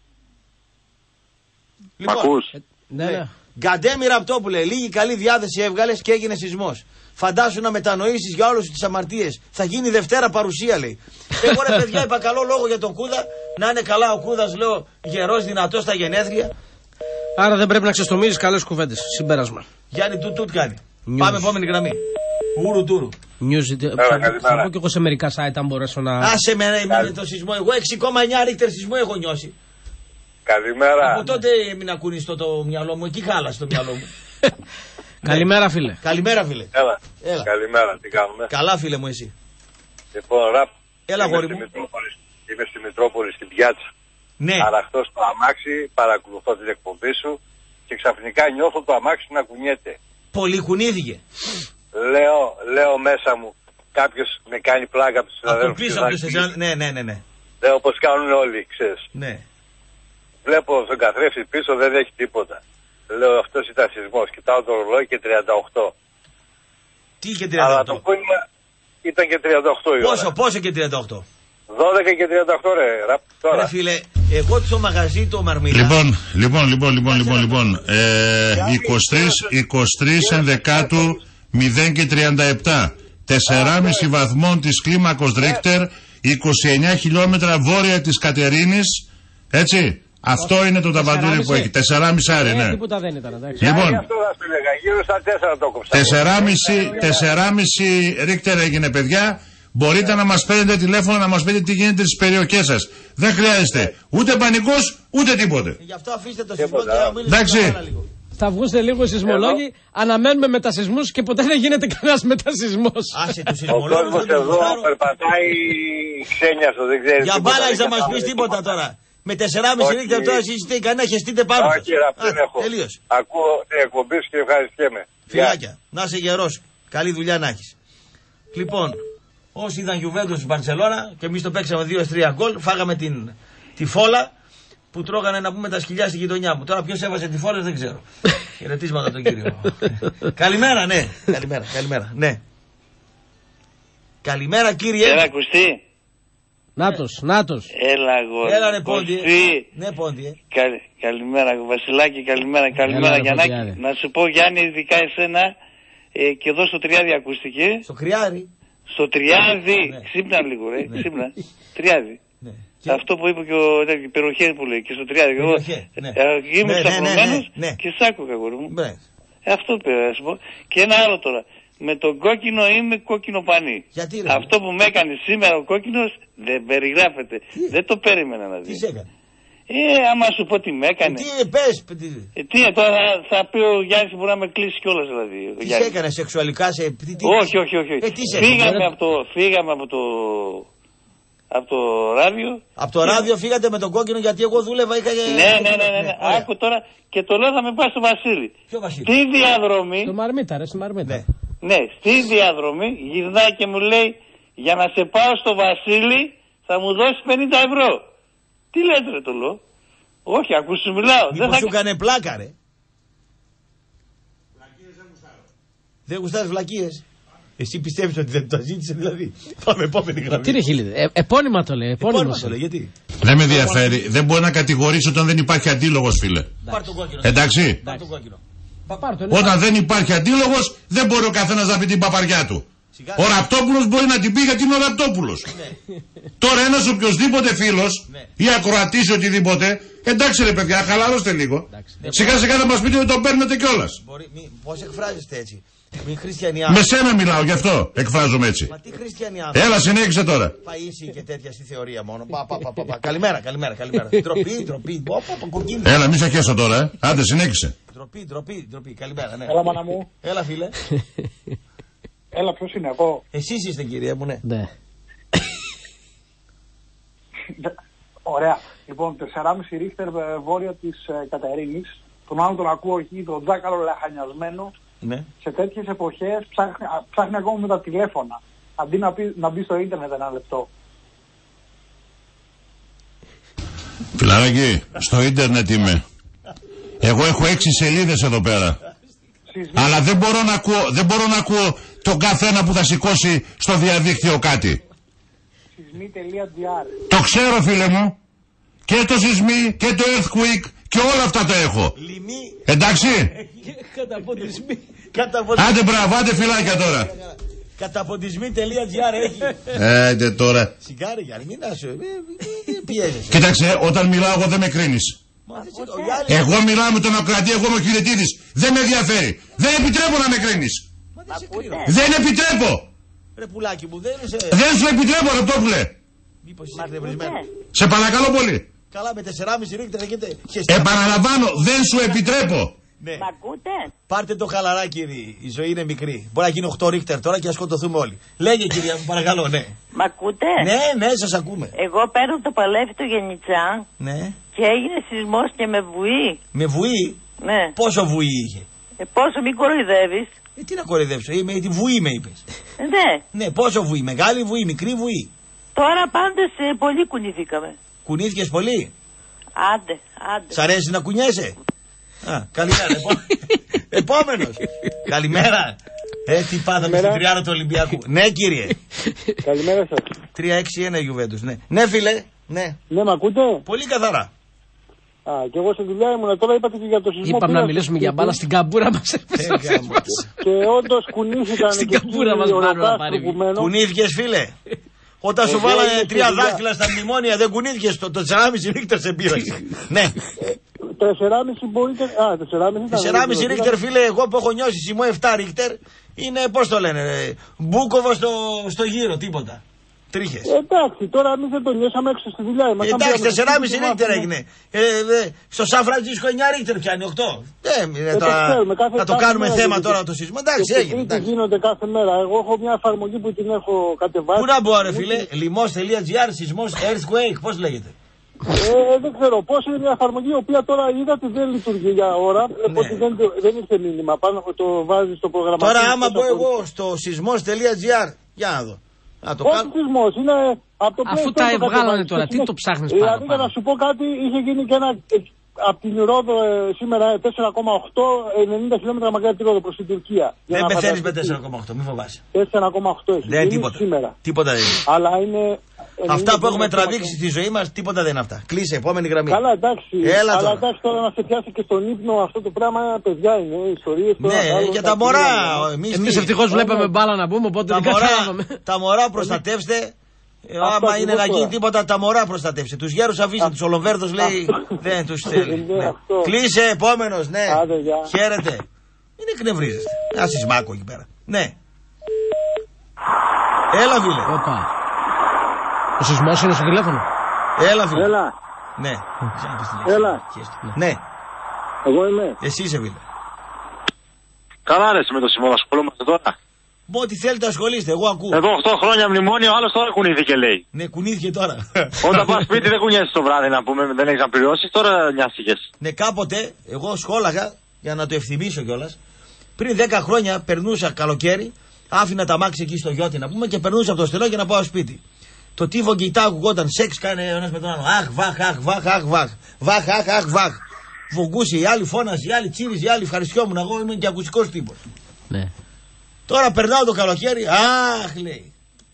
Λοιπόν, ακούς. Ναι, ναι. Γκαντέμι Ραπτόπουλε, λίγη καλή διάθεση έβγαλες και έγινε σεισμός. Φαντάσου να μετανοήσεις για όλους τις αμαρτίες. Θα γίνει Δευτέρα παρουσία, λέει. Εγώ, ρε παιδιά, είπα καλό λόγο για τον Κούδα. Να είναι καλά ο Κούδας, λέω, γερός, δυνατός στα γενέθλια. Άρα δεν πρέπει να ξεστομίζεις καλές κουβέντες. Συμπέρασμα. Γιάννη, τούτ τούτ κάνει. News. Πάμε επόμενη γραμμή. Ούρου τούρου. News, θα, θα πω και εγώ σε μερικά site αν μπορέσω να... Άσε με, με το σεισμό. Εγώ έξι κόμμα εννιά ρίχτερ σεισμό έχω νιώσει. Καλημέρα. Από τότε μην ακούνιστο το μυαλό μου. Εκεί χάλασε το μυαλό μου. Καλημέρα, φίλε. Καλημέρα, φίλε. Έλα. Έλα. Καλημέρα, τι κάνουμε. Καλά, φίλε μου, εσύ. Λοιπόν, ραπ. Έλα, γόρι μου. Είμαι στη Μητρόπολη, στην πιάτσα. Ναι. Αραχτώ στο αμάξι, παρακολουθώ την εκπομπή σου και και ξαφνικά νιώθω το αμάξι να κουνιέται. Πολυκουνήθηκε. Λέω, λέω μέσα μου, κάποιος με κάνει πλάκα από τους συναδέλφους. Από πίσω, από τους ναι, ναι, ναι, ναι. Λέω πως κάνουν όλοι, ξέρεις. Ναι. Βλέπω στον καθρέφτη πίσω δεν έχει τίποτα. Λέω αυτός ήταν σεισμός. Κοιτάω το ρολόι και τριάντα οκτώ. Τι και τριάντα οκτώ. Αλλά το πούλημα ήταν και τριάντα οκτώ η ώρα. Πόσο, πόσο και τριάντα οκτώ. δώδεκα και τριάντα οκτώ ρε. Τώρα. Ρε φίλε, εγώ στο μαγαζί το Μαρμίλα. Λοιπόν, λοιπόν, λοιπόν, λοιπόν, λοιπόν, λοιπόν. Ε, είκοσι τρεις ενδεκάτου μηδέν και τριάντα επτά. τέσσερα κόμμα πέντε βαθμών της κλίμακος Ρίχτερ, είκοσι εννέα χιλιόμετρα βόρεια της Κατερίνης. Έτσι. Αυτό είναι το ταβαντούρι που έχει. τέσσερα κόμμα πέντε, ναι. Τίποτα δεν ήταν, εντάξει. Λοιπόν, γύρω στα τέσσερα το κόψα. τέσσερα κόμμα πέντε Ρίχτερ έγινε, παιδιά. Μπορείτε να μας παίρνετε τηλέφωνο να μας πείτε τι γίνεται στις περιοχές σας. Δεν χρειάζεται ούτε πανικός ούτε τίποτε. Γι' αυτό αφήστε το σεισμό και να μιλήσουμε. Εντάξει. Θα βγουν σε λίγο οι σεισμολόγοι, αναμένουμε μετασεισμούς και ποτέ δεν γίνεται κανένας μετασεισμός. Άσε τους σεισμολόγους. Ο κόσμος εδώ περπατάει ξένια στο, δεν ξέρει. Για μπάλα είσαι να μας πεις τίποτα τώρα. Με τέσσερα κόμμα πέντε Ρίχτερ τώρα εσείς κανένα χεστείτε πάνω σας. Όχι, δεν έχω. Τελείως. Ακούω την εκπομπή σου και ευχαριστιέμαι. Φιλάκια. Να είσαι γερός. Καλή δουλειά να έχεις. Λοιπόν, όσοι ήταν Γιουβέντους στην Μπαρσελόνα και εμείς το παίξαμε δύο τρία γκολ, φάγαμε την, τη φόλα που τρώγανε να πούμε τα σκυλιά στη γειτονιά μου. Τώρα ποιος έβαζε τη φόλα δεν ξέρω. Χαιρετίσματα τον κύριο. Καλημέρα, ναι. Καλημέρα, καλημέρα, ναι. Καλημέρα κύριε. Έλα ακουστεί. Νάτος, νάτος. Έλα εγώ. Έλα ρε Πόντι. Ναι Πόντι. Ε. Καλ, καλημέρα Βασιλάκη, καλημέρα, καλημέρα Γιαννάκη. Να σου πω Γιάννη, ειδικά εσένα ε, και εδώ στο Τριάδι ακούστηκε. Στο Κριάρι. Στο Τριάδι, ναι. Ξύπνα λίγο ρε, ναι. Ξύπνα. Τριάδι. Ναι. Αυτό που είπε και ο Περοχέ που λέει και στο Τριάδι. Εγώ ναι. ε, είμαι ναι, ξαπλωμένος ναι, ναι, ναι. και σ' άκουγα αγόρι μου. Ναι. Ε, αυτό πήρα να σου πω. Και ένα άλλο τώρα. Με τον κόκκινο είμαι κόκκινο πανί. Γιατί, ρε, αυτό που με έκανε σήμερα ο κόκκινος δεν περιγράφεται. Τι? Δεν το περίμενα να δει. Τι σε έκανε. Ε, άμα σου πω τι με έκανε. Ε, τι πες. Τι, ε, τι τώρα θα, θα πει ο Γιάννης μπορεί να με κλείσει κιόλας δηλαδή. Τι σε έκανε σεξουαλικά σε. Τι, τι, όχι, όχι, όχι. Ε, τι σε φύγαμε, από το, φύγαμε από το. Από το ράδιο. Από το ράδιο φύγατε με τον κόκκινο γιατί εγώ δούλευα. Είχα... Ναι, ναι, ναι, ναι, ναι. Άκου τώρα και το λέω θα με πάει στο Βασίλη. Ποιο Βασίλη. Στη διαδρομή. Στο Μαρμίτα, ρε, στη Μαρμίτα. Ναι. Ναι, στη διαδρομή γυρνάει και μου λέει για να σε πάω στο Βασίλη θα μου δώσει πενήντα ευρώ. Τι λέτε ρε το λέω. Όχι, ακούς σου μιλάω. Μήπως δεν θα... σου έκανε πλάκα ρε. Βλακίες δεν γουστάρω. Δεν γουστάρεις βλακίες. Εσύ πιστεύεις ότι δεν το ζήτησε δηλαδή. Πάμε επόμενη γραμμή. Τι ρε Χίλιδε, ε, επώνυμα το λέει. Επώνυμα, επώνυμα το λέει, γιατί. Δεν με ενδιαφέρει. Δεν μπορεί να κατηγορήσει όταν δεν υπάρχει αντίλογος φίλε. Πάρ' τον κόκκινο. Εντάξει. Πάρ' τον κόκκινο. Όταν δεν υπάρχει αντίλογος, δεν μπορεί ο καθένας να πει την παπαριά του. Σιγά. Ο Ραπτόπουλος μπορεί να την πει γιατί είναι ο Ραπτόπουλος. Ναι. Τώρα ένας οποιοσδήποτε φίλος ναι. ή ακροατής οτιδήποτε, εντάξει ρε παιδιά, χαλαρώστε λίγο. Σιγά σιγά να μας πείτε ότι τον παίρνετε κιόλας. Πώς εκφράζεστε έτσι. Μη χριστιανιά. Με σένα μιλάω, γι' αυτό εκφράζομαι έτσι. Μα τι χριστιανιά. Έλα, συνέχισε τώρα. Παΐσι και τέτοια στη θεωρία μόνο. Πα, πα, πα, πα, πα. Καλημέρα, καλημέρα, καλημέρα. Τροπή, τροπή. Έλα, μη σε χέσω τώρα, ε. Άντε, συνέχισε. Τροπή, τροπή, τροπή. Καλημέρα, ναι. Έλα, μάνα μου. Έλα, φίλε. Έλα, ποιος είναι εγώ. Εσείς είστε, κυρία μου, ναι. Ναι. Ωραία. Λοιπόν, τέσσερα κόμμα πέντε Ρίχτερ βόρεια της ε, Κατερίνης. Τον άλλο τον ακούω εκεί, τον τζάκαλο λαχανιασμένο. Ναι. Σε τέτοιες εποχές ψάχνει, ψάχνει ακόμα με τα τηλέφωνα. Αντί να, πει, να μπει στο ίντερνετ ένα λεπτό. Φιλαράκι, στο ίντερνετ είμαι. Εγώ έχω έξι σελίδες εδώ πέρα. Συσμή. Αλλά δεν μπορώ να ακούω, δεν μπορώ να ακούω τον καθένα που θα σηκώσει στο διαδίκτυο κάτι. Συσμή τελεία τζι άρ. Το ξέρω φίλε μου. Και το σεισμή και το earthquake και όλα αυτά το έχω. Λιμή. Εντάξει. Καταποντισμοί. Άντε μπράβο, άντε φυλάκια τώρα. Καταποντισμοί τελεία τζι άρ έχει. Άντε τώρα. Σιγάρι Γιάννη, μην άσου. Πιέζεσαι. Κοίταξε, όταν μιλάω εγώ δεν με κρίνεις. Εγώ μιλάω με τον Ακροατή, εγώ είμαι ο Κυριτίδης. Δεν με ενδιαφέρει. Δεν επιτρέπω να με κρίνεις. Δεν επιτρέπω. Ρε πουλάκι μου, δεν είσαι. Δεν σου επιτρέπω, Ραπτόπουλε. Μήπως είσαι εκνευρισμένο. Σε παρακαλώ πολύ. Καλά, με τέσσερα κόμμα πέντε Ρίχτερ έχετε. Επαναλαμβάνω, δεν σου επιτρέπω. Ναι. Μ' ακούτε? Πάρτε το χαλαρά, κύριε. Η ζωή είναι μικρή. Μπορεί να γίνει οκτώ Ρίχτερ τώρα και να σκοτωθούμε όλοι. Λέγε, κυρία μου, παρακαλώ, ναι. Μ' ακούτε? Ναι, ναι, σας ακούμε. Εγώ παίρνω το παλέφι του Γενιτσά. Ναι. Και έγινε σεισμός και με βουή. Με βουή? Ναι. Πόσο βουή είχε? Ε, πόσο, μην κοροϊδεύεις. Ε, τι να κοροϊδεύσω, είμαι, τη βουή με είπες. Ε, ναι. Ναι, πόσο βουή, μεγάλη βουή, μικρή βουή. Τώρα πάντως ε, πολύ κουνηθήκαμε. Κουνήθηκες πολύ? Άντε, άντε. Σ' αρέσει να κουνιέσαι? Α, καλημέρα. Επόμενος. Καλημέρα. Ε, τι πάθαμε στην τριάρα του Ολυμπιακού. Ναι, κύριε. Καλημέρα σας. τρία έξι ένα Γιουβέντους, ναι. Ναι, φίλε. Ναι. Ναι, μ' ακούτε? Πολύ καθαρά. Α, και εγώ σε δουλειά ήμουν, τώρα είπατε και για το σεισμό. Είπαμε να μιλήσουμε για μπάλα, στην καμπούρα μας. Και όντως κουνήθηκαν στην καμπούρα μας πάνω. Κουνήθηκες, φίλε? Όταν σου βάλανε τρία δάχτυλα στα μνημόνια, δεν κουνήθηκες, το τεσσεράμισι ρίχτερ σε πείραξε. Ναι. τεσσεράμισι μπορείτε. Α, τεσσεράμισι. τεσσεράμισι ρίχτερ, φίλε, εγώ που έχω νιώσει σεισμό επτά ρίχτερ, είναι, πώς το λένε, Μπούκοβο στο, στο γύρο, τίποτα. Τρίχες. Εντάξει, τώρα εμείς δεν το νιώσαμε έξω στη δουλειά. Εντάξει, τεσσεράμισι ρίχτερ έγινε. Ε, ε, στο Σαν Φραντζίσκο εννιά ρίχτερ πιάνει, οκτώ. Ε, ε, τώρα, θα το κάνουμε θέμα τώρα το σεισμό. Εντάξει, έγινε. Τι γίνονται κάθε μέρα. Εγώ έχω μια εφαρμογή που την έχω κατεβάσει. Πού να μπω, ρε φίλε, λιμός.gr, σεισμός, earthquake, πώς λέγεται. Ε, δεν ξέρω πώς είναι μια εφαρμογή η οποία τώρα είδα ότι δεν λειτουργεί για ώρα. Ναι. Ότι δεν, δεν ήρθε μήνυμα. Πάνω το βάζει στο πρόγραμμα. Τώρα, άμα μπω εγώ στο σεισμός.gr, για να δω. Να το κάνω. Όχι σεισμός, είναι από το Play. Αφού τα βγάλανε τώρα, τι το ψάχνεις πάνω? Δηλαδή, για να σου πω κάτι, είχε γίνει και ένα. Από την Ρόδο ε, σήμερα τέσσερα κόμμα οκτώ, ενενήντα χιλιόμετρα μακριά τη Ρόδο προς την Τουρκία. Δεν πεθαίνεις με τέσσερα κόμμα οκτώ, μην φοβάσαι. τέσσερα κόμμα οκτώ έχει δεν, τίποτα. Σήμερα. Τίποτα δεν είναι. Αλλά είναι. Αυτά που έχουμε τραβήξει στη ζωή μας, τίποτα δεν είναι αυτά. Κλείσε, επόμενη γραμμή. Καλά, εντάξει. Έλα αλλά τώρα. εντάξει, τώρα να σε πιάσει και στον ύπνο αυτό το πράγμα, παιδιά είναι. Ιστορίες τώρα. Ναι, για τα μωρά. Εμείς ευτυχώς βλέπαμε μπάλα να πούμε, οπότε δεν καταλάβαμε. Τα μωρά προστατεύστε. Ε, άμα είναι να γίνει τίποτα, τα μωρά προστατεύσε. Τους γέρους αφήστε, τους Ολοβέρδος λέει δεν τους θέλει. Ναι. Κλείσε, επόμενος, ναι. Χαίρετε. Μην εκνευρίζεστε. Ένα σεισμάκο εκεί πέρα. Ναι. Έλα, φίλε. Οπα. Ο σεισμός είναι στο τηλέφωνο. Έλα, φίλε. Έλα. Ναι. Έλα. Ναι. Εγώ είμαι. Εσύ είσαι, φίλε. Καλά, ρε, με το σεισμό ασχολούμαστε τώρα. Μπω ό,τι θέλετε ασχολείστε, εγώ ακούω. Εδώ οκτώ χρόνια μνημόνιο, ο άλλος τώρα κουνήθηκε, λέει. Ναι, κουνήθηκε τώρα. Όταν πας σπίτι δεν κουνιέσαι το βράδυ να πούμε, δεν έχεις να πληρώσεις, τώρα νοιάστηκες. Ναι, κάποτε εγώ σχόλαγα, για να το ευθυμίσω κιόλας, πριν δέκα χρόνια περνούσα καλοκαίρι, άφηνα τα μάξι εκεί στο Γιώτη να πούμε και περνούσα από το στενό για να πάω σπίτι. Το τύφο και η τάκου ακουγόταν σεξ, κάνει ο ένας με τον άλλο. Αχ, βαχ, αχ, βαχ, αχ, βαχ. Βαχ, αχ, αχ, βαχ. Βογκούσε, η άλλη φώναζε, η άλλη τσίριζε, η άλλη ευχαριστιόμουν. Εγώ ήμουν και ακουστικός τύπος. Ναι. Τώρα περνάω το καλοκαίρι, αχ, λέει.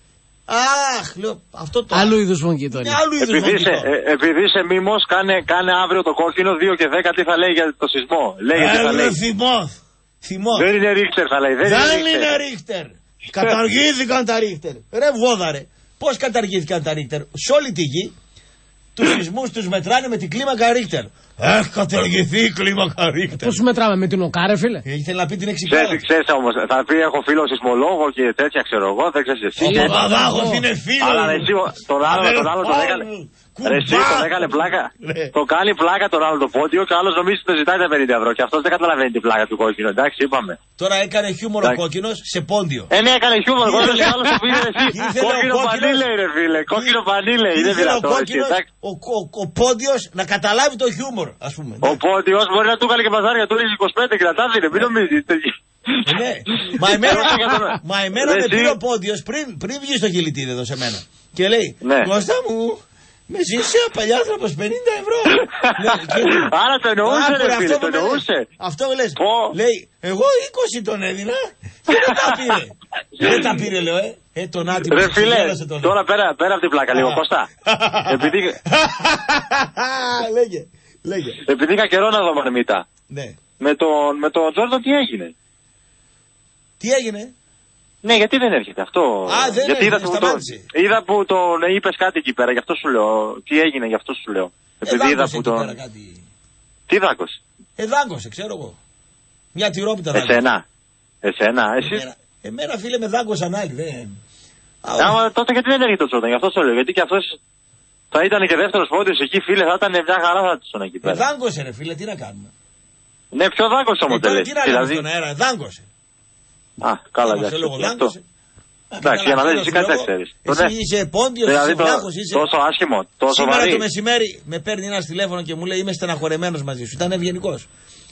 Αχ, λέω, αυτό το. Άλλου είδους βογγητό. Ναι, άλλου είδους επειδή, είσαι, ε, επειδή είσαι μήμος, κάνε, κάνε αύριο το κόκκινο δύο και δέκα τι θα λέει για το σεισμό. Λέγε τι θα λέει. Θυμός. Θυμός. Δεν είναι Ρίχτερ θα λέει. Δεν, δεν είναι, είναι Ρίχτερ. Καταργήθηκαν τα Ρίχτερ. Ρε βόδαρε. Πώς καταργήθηκαν τα Ρίχτερ? Σε όλη τη γη τους σεισμούς τους μετράνε με την κλίμακα Ρίχτερ. Έχει καταργηθεί η κλίμακα Ρίχτερ. Πώς μετράμε, με την ΟΚΑ, ρε φίλε? Ήθελε να πει την εξυπηρέτηση. Ξέρεις, ξέρεις όμως, θα πει έχω φίλο σεισμολόγο και τέτοια ξέρω εγώ, δεν ξέρεις εσύ. Ο Παπαδάχος είναι φίλο. Αλλά εσύ τον άλλο τον άλλο τον έκανε. Ρε εσύ τον έκανε πλάκα. Το κάνει πλάκα τον άλλο το πόντιο και ο άλλος νομίζει ότι το ζητάει τα πενήντα ευρώ και αυτός δεν καταλαβαίνει την πλάκα του κόκκινου. Εντάξει, είπαμε. Τώρα έκανε χιούμορ ο κόκκινος σε πόντιο. Ε, ναι, έκανε χιούμορ ο κόκκινος, άλλος το πήρε εσύ. Κόκκινο πανί λέει ρε φίλε, κόκκινο πανί λέει, είναι δυνατό. Ο πόντιος να καταλάβει το χιούμορ, ας πούμε. Ο πόντιος μπορεί να του έκανε και μπαζάρια, του λέει είκοσι πέντε και να τα δίνει, μην νομίζεις. Ναι, μα εμένα, μα εμένα με πήρε ο πόντιος πριν, πριν βγει στο κυλιτήρι εδώ σε μένα. Και λέει, Κώστα μου, με ζήσει ο παλιάνθρωπος πενήντα ευρώ. Άρα το εννοούσε ρε φίλε, το εννοούσε. Αυτό μου λες, λέει, εγώ είκοσι τον έδινα και δεν τα πήρε. Δεν τα πήρε λέω, ε. Ε, τον άτυπο. Ρε φίλε, τώρα πέρα, πέρα από την πλάκα λίγο, Κώστα. Επειδή... Λέγε, λέγε. Επειδή είχα καιρό να δω μαρμίτα. Ναι. Με τον, με τον Τζόρντον τι έγινε? Τι έγινε? Ναι, γιατί δεν έρχεται αυτό? Α, δεν γιατί έρχεται, είδα, που, το, είδα που τον είπες κάτι εκεί πέρα, γι' αυτό σου λέω. Τι έγινε, γι' αυτό σου λέω. Επειδή ε, είδα που τον... κάτι... Τι δάκωσε? Ε, δάγκωσε, ξέρω εγώ. Μια τυρόπιτα δάγκωσε. Εσένα, εσένα, εσύ. Εμένα, εμένα φίλε με δάγκωσαν άλλοι, δεν... Άμα τότε γιατί δεν έρχεται ο Τζόρνταν, γι' αυτό σου λέω. Γιατί και αυτός θα ήταν και δεύτερος πόντιος εκεί, φίλε, θα ήταν μια χαρά θα τους εκεί πέρα. Ε, δάγκωσε ρε φίλε, τι να κάνουμε. Ναι, ποιο δάγκωσε όμως τελείως. Τι να δηλαδή... στον αέρα, δάγκωσε. Α, καλά, για αυτό. Εντάξει, για να δεις, εσύ κάτι δεν ξέρεις. Εσύ είσαι πόντιος, δηλαδή, είσαι βλάχος, είσαι... τόσο άσχημο, τόσο σήμερα βαρύ. το μεσημέρι με παίρνει ένας τηλέφωνο και μου λέει είμαι στεναχωρεμένος μαζί σου. Ήταν ευγενικός.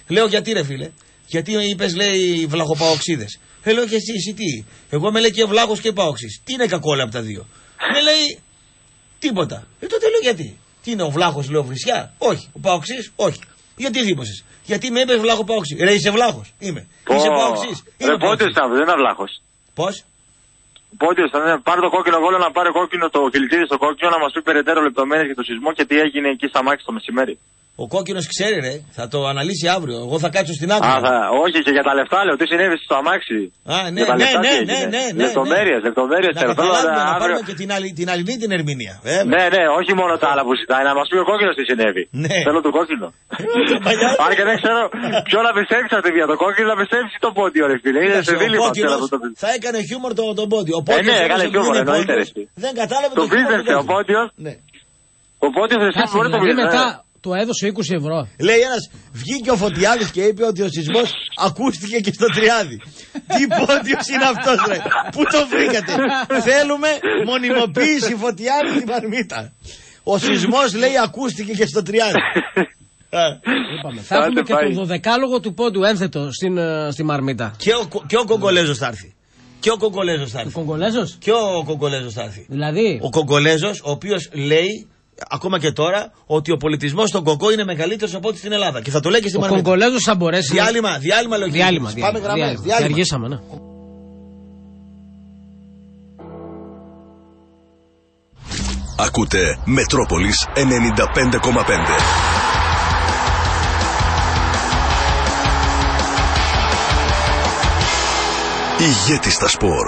Λέω γιατί ρε φίλε, γιατί είπες λέει βλαχοπαοξίδες. Ε, λέω και εσύ, εσύ τι. Εγώ με λέει και βλάχος και παοξής. Τι είναι κακό όλα από τα δύο. Με λέει τίποτα. Ε, τότε λέω γιατί. Τι είναι ο βλάχος, λέω βρισιά. Όχι. Ο παοξής, όχι. Γιατί θύμωσες. Γιατί με είπες βλάχο παοξή. Ρε είσαι βλάχος. Είμαι. Oh. Είσαι παοξής. Ρε πότε ήταν, δεν είναι βλάχος. Πώς. Πότε ήταν, πάρει το κόκκινο βόλιο να πάρει κόκκινο το κυλιτήρι στο κόκκινο να μας πει περαιτέρω λεπτομέρειες για το σεισμό και τι έγινε εκεί στα μάξι το μεσημέρι. Ο κόκκινος ξέρει ρε, θα το αναλύσει αύριο. Εγώ θα κάτσω στην άκρη. Α, θα, όχι και για τα λεφτά λέω, τι συνέβη στο αμάξι. Α, ναι, ναι, ναι, ναι, ναι, ναι, ναι. Λεπτομέρειες, λεπτομέρειες. Να καταλάβουμε, να πάρουμε και την, άλλη, την αλληνή την ερμηνεία. Βέβαια. Ναι, ναι, όχι μόνο τα άλλα που ζητάει, να μας πει ο κόκκινος τι συνέβη. Ναι. Θέλω το κόκκινο. Αν και δεν ξέρω ποιο να πιστέψει αυτή τη το κόκκινο να πιστέψει το πόντιο ρε φίλε. Είναι σε δίλημα. Θα έκανε χιούμορ το, το πόντιο. Ε, ναι, έκανε χιούμορ εννοείται. Δεν κατάλαβε το πίστευσε ο πόντιος. Ο πόντιος εσύ μπορεί το πίστευσε. Του έδωσε είκοσι ευρώ. Λέει ένας, βγήκε ο Φωτιάδης και είπε ότι ο σεισμός ακούστηκε και στο Τριάδι. Τι πόντιος είναι αυτός ρε. Πού το βρήκατε. Θέλουμε μονιμοποίηση Φωτιάδη στην Μαρμίτα. Ο σεισμός λέει ακούστηκε και στο Τριάδι. Είπαμε, θα έχουμε και το δωδεκάλογο του πόντου ένθετο στην, στη Μαρμίτα. Και ο, και ο Κογκολέζος θα έρθει. Και ο Κογκολέζος θα έρθει. Ο Κογκολέζος. Και ο Κογκολέζος θα έρθει. Δηλαδή. Ο Κογκολέζος, ο οποίος λέει ακόμα και τώρα ότι ο πολιτισμός στον Κοκό είναι μεγαλύτερος από ό,τι στην Ελλάδα. Και θα το λέει και στη Μαρμίτα. Ο Κογκολέζος θα μπορέσει. Διάλειμμα, διάλειμμα λογική. Διάλειμμα, Πάμε γραμμές. Διάλειμμα. Αργήσαμε, ναι. Ακούτε Μετρόπολης ενενήντα πέντε κόμμα πέντε. Ηγέτης στα σπορ.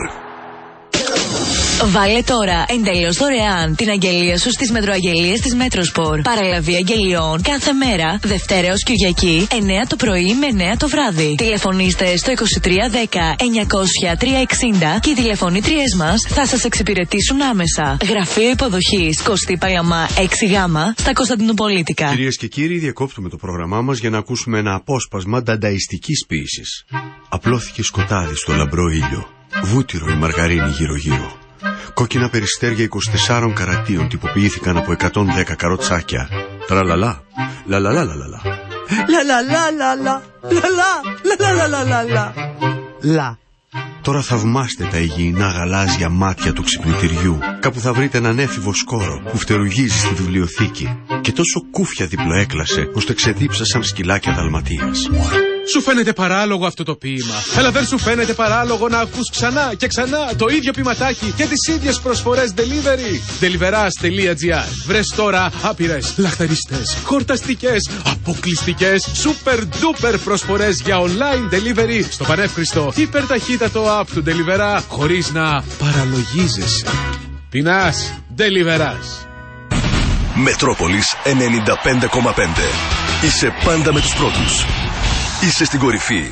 Βάλε τώρα εντελώς δωρεάν την αγγελία σου στις μετροαγγελίες της Μέτροσπορ. Παραλαβή αγγελιών κάθε μέρα, Δευτέρα έως Κυριακή, εννιά το πρωί με εννιά το βράδυ. Τηλεφωνήστε στο είκοσι τρία δέκα εννιακόσια τριακόσια εξήντα και οι τηλεφωνήτριές μας θα σας εξυπηρετήσουν άμεσα. Γραφείο υποδοχής Κωστή Παλαμά έξι Γ στα Κωνσταντινοπολίτικα. Κυρίες και κύριοι, διακόπτουμε το πρόγραμμά μας για να ακούσουμε ένα απόσπασμα ντανταϊστικής ποίησης. Απλώθηκε σκοτάδι στο λαμπρό ήλιο. Βούτυρο η μαργαρίνη γύρω-γύρω. Κόκκινα περιστέρια είκοσι τεσσάρων καρατίων τυποποιήθηκαν από εκατόν δέκα καροτσάκια. Τραλαλά, λαλαλαλαλαλα. Λαλαλαλαλα, λαλαλαλαλαλα. Λα. Τώρα θαυμάστε τα υγιεινά γαλάζια μάτια του ξυπνητηριού. Κάπου θα βρείτε έναν έφηβο σκόρο που φτερουγίζει στη βιβλιοθήκη. Και τόσο κούφια διπλοέκλασε, ώστε ξεδίψασαν σκυλάκια Δαλματίας. Σου φαίνεται παράλογο αυτό το ποίημα. Αλλά δεν σου φαίνεται παράλογο να ακούς ξανά και ξανά το ίδιο ποιηματάκι και τις ίδιες προσφορές delivery. Deliveras.gr. Βρες τώρα άπειρες, λαχταριστές, χορταστικές, αποκλειστικές, super duper προσφορές για online delivery στο πανεύχριστο υπερταχύτατο app του Deliverá χωρίς να παραλογίζεσαι. Πεινάς, Deliverás. Μετρόπολης ενενήντα πέντε κόμμα πέντε. Είσαι πάντα με τους πρώτους. Είσαι στην κορυφή.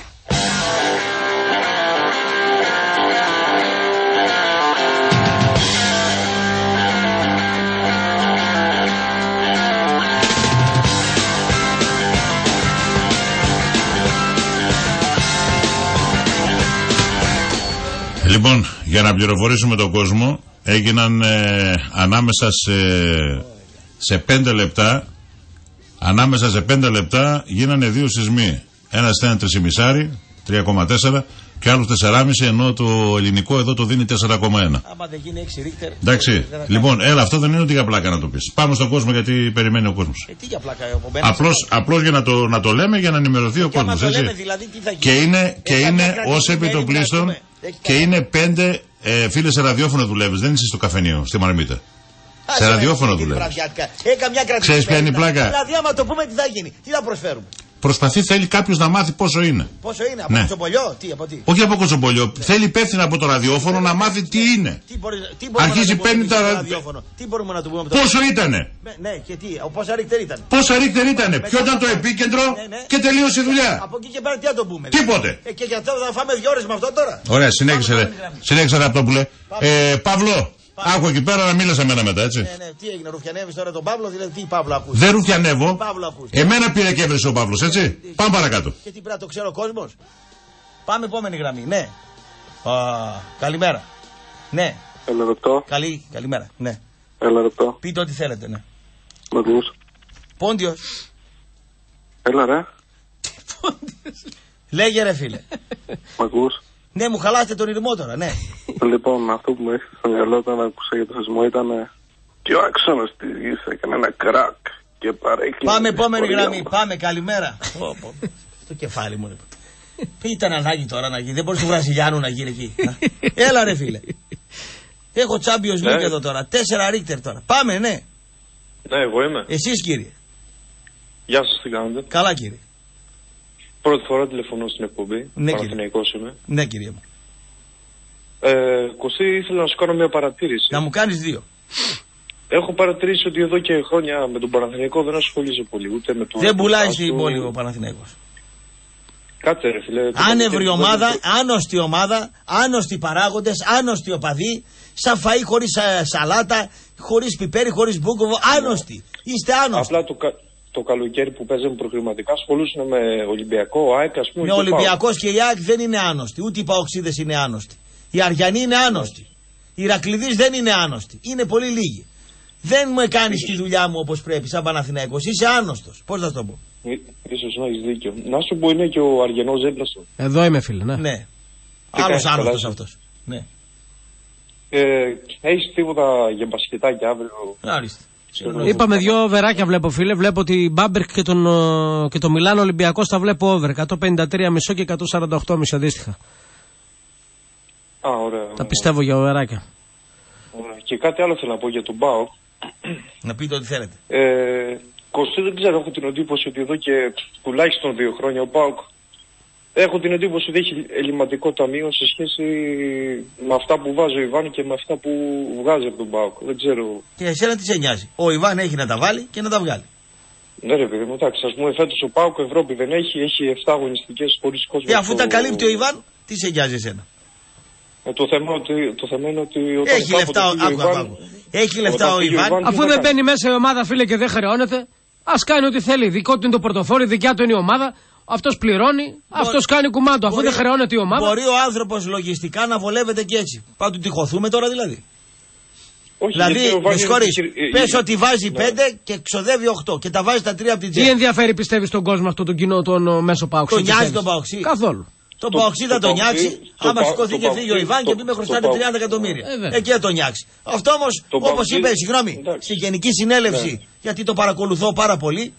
Λοιπόν, για να πληροφορήσουμε τον κόσμο, έγιναν ε, ανάμεσα σε, σε πέντε λεπτά, ανάμεσα σε πέντε λεπτά γίνανε δύο σεισμοί. Ένας ήταν τρισιμισάρι, τρία κόμμα τέσσερα και άλλος τέσσερα κόμμα πέντε, ενώ το ελληνικό εδώ το δίνει τέσσερα κόμμα ένα. Άμα δεν γίνει έξι ρίχτερ. Εντάξει, λοιπόν, έλα, αυτό δεν είναι ότι για πλάκα να το πεις. Πάμε στον κόσμο γιατί περιμένει ο κόσμος. Ε, τι για πλάκα, ο απλώς, απλώς για να το, να το λέμε για να ενημερωθεί ε, ο κόσμος. Έτσι. Λέμε, δηλαδή, τι θα γίνει. Και είναι, και είναι ως επιτοπλίστων και είναι πέντε ε, φίλες σε ραδιόφωνο δουλεύεις. Δεν είσαι στο καφενείο, στη Μαρμίτα. Σε ραδιόφωνο δουλεύεις. Ξέρεις ποια είναι η πλάκα. Δηλαδή, άμα το πούμε, τι θα γίνει, τι θα προσφέρουμε. Προσπαθεί, θέλει κάποιο να μάθει πόσο είναι. Πόσο είναι, από ναι. κοτσομπολιό, τι, από τι. Όχι από κοτσομπολιό. Θέλει υπεύθυνα από το ραδιόφωνο να μάθει τι είναι. Τι, μπορεί, τι μπορούμε Αρχίζει να παίρνει τα ραδιόφωνο. Τι μπορούμε να του πούμε. Πόσο ήτανε. Ναι, και τι, πόσα ρίχτερ ήταν. Πόσα ρίχτερ ήτανε. Ποιο ήταν το επίκεντρο ναι, ναι. και τελείωσε η δουλειά. Από εκεί και πέρα τι θα το πούμε. Τίποτε. Ε, και για αυτό θα φάμε δύο ώρες με αυτό τώρα. Ωραία, συνέχισε. Συνέχισε αυτό που λέει. Παύλο. Άκου εκεί πέρα να μίλησα εμένα μετά, έτσι. Ναι, ναι, τι έγινε, ρουφιανεύεις τώρα τον Παύλο, δηλαδή τι Παύλο ακούς. Δεν ρουφιανεύω. Εμένα πήρε και έβρεσε ο Παύλος, έτσι. Ναι, πάμε παρακάτω. Και τι πρέπει να το ξέρει ο κόσμος. Πάμε επόμενη γραμμή, ναι. Α, καλημέρα. Ναι. Έλα λεπτό. Καλή, καλημέρα, ναι. Έλα λεπτό. Πείτε ό,τι θέλετε, ναι. Μ' ακούς. Πόντιος. Έλα ρε. Λέγε ρε φίλε. Μ' ακούς? Ναι, μου χαλάστε τον ηρμό τώρα, ναι. Λοιπόν, αυτό που μου έρχεται στο μυαλό όταν άκουσα για το σεισμό ήταν και ο άξονας της γης έκανε ένα κρακ και παρέκλεινε. Πάμε επόμενη γραμμή, πάμε, καλημέρα. Το κεφάλι μου λοιπόν. Ήταν ανάγκη τώρα να γίνει, δεν μπορεί του Βραζιλιάνου να γίνει εκεί. Έλα ρε φίλε. Έχω Champions League εδώ τώρα, τέσσερα Ρίχτερ τώρα. Πάμε, ναι. Ναι, εγώ είμαι. Εσείς κύριε. Γεια σας, τι κάνετε? Καλά κύριε. Πρώτη φορά τηλεφωνώ στην εκπομπή. Ναι, Παναθηναϊκός είμαι. Ναι, κύριε μου. Ε, Κωστή, ήθελα να σου κάνω μια παρατήρηση. Να μου κάνεις δύο. Έχω παρατηρήσει ότι εδώ και χρόνια με τον Παναθηναϊκό δεν ασχολείσαι πολύ. Ούτε με τον δεν πουλάει στην πόλη ο Παναθηναϊκός. Κάτσε ρε φίλε. Άνευρη ομάδα, άνοστή ομάδα, άνοστοι παράγοντες, άνοστοι οπαδοί, σαν φαΐ χωρίς α, σαλάτα, χωρίς πιπέρι, χωρίς μπούκοβο, άνοστοι. Είστε άνοστοι. Απλά το, το καλοκαίρι που παίζαμε προκριματικά ασχολούσαν με Ολυμπιακό, ΑΕΚ, ας πούμε. Με Ολυμπιακός και η ΑΕΚ δεν είναι άνοστοι, ούτε οι Παοξίδες είναι άνοστοι. Οι Αριανοί είναι άνοστοι. Οι Ηρακληδείς δεν είναι άνοστοι. Είναι πολύ λίγοι. Δεν μου κάνεις τη δουλειά μου όπως πρέπει, σαν Παναθηναϊκός. Είσαι άνοστος. Πώς θα το πω. Ίσως να έχεις δίκιο. Να σου πω, είναι και ο Αργενός δίπλα σου. Εδώ είμαι φίλε, ναι. Ναι. Άλλος άνοστος αυτός. Ναι. Ε, έχεις τίποτα για μπασκετάκι αύριο? Άριστα. Είπαμε δύο βεράκια βλέπω φίλε. Βλέπω ότι Μπάμπερκ και τον, και το Μιλάνο Ολυμπιακός τα βλέπω over. εκατόν πενήντα τρία κόμμα πέντε και εκατόν σαράντα οκτώ κόμμα πέντε αντίστοιχα. Α, ωραία. Τα πιστεύω για βεράκια. Ωραία. Και κάτι άλλο θέλω να πω για τον ΠΑΟΚ. Να πείτε ό,τι θέλετε. Ε, Κωστή, δεν ξέρω, έχω την εντύπωση ότι εδώ και τουλάχιστον δύο χρόνια ο ΠΑΟΚ έχω την εντύπωση ότι έχει ελληματικό ταμείο σε σχέση με αυτά που βάζει ο Ιβάν και με αυτά που βγάζει από τον ΠΑΟΚ. Δεν ξέρω. Και εσένα τι σε νοιάζει? Ο Ιβάν έχει να τα βάλει και να τα βγάλει. Ναι, ρε παιδί μου, εντάξει, α πούμε φέτος ο ΠΑΟΚ Ευρώπη δεν έχει, έχει εφτά αγωνιστικές χωρίς κόσμο. Και αφού το... τα καλύπτει ο Ιβάν, τι σε νοιάζει εσένα? Ε, το, θέμα, ότι, το θέμα είναι ότι όταν έχει λεφτά, ο, άκου, Ιβάν, άκου. Έχει λεφτά ο Ιβάν. Αφού δεν μπαίνει μέσα η ομάδα, φίλε, και δεν χρεώνεται, ας κάνει ό,τι θέλει. Δικό του είναι το πορτοφόλι, δικιά του είναι η ομάδα. Αυτός πληρώνει, αυτός κάνει κουμάντο. Αφού μπορεί, δεν χρεώνεται η ομάδα. Μπορεί ο άνθρωπος λογιστικά να βολεύεται και έτσι. Πάντου τυχωθούμε τώρα δηλαδή. Όχι, δηλαδή, με συγχωρείς, πες ότι βάζει πέντε ναι. και ξοδεύει οκτώ και τα βάζει τα τρία από την τσέπη. Τι ενδιαφέρει πιστεύει τον κόσμο αυτό τον κοινό, τον μέσο Παοξή? Τον νοιάζει τον Παοξή? Καθόλου. Τον Παοξή θα τον νιάξει, άμα σηκώθηκε και φύγει ο Ιβάν και πει με χρωστάτε τριάντα εκατομμύρια. Εκεί θα τον νιάξει. Αυτό όμως, όπως είπε, συγγνώμη, στη Γενική Συνέλευση, γιατί το παρακολουθώ πάρα πολύ,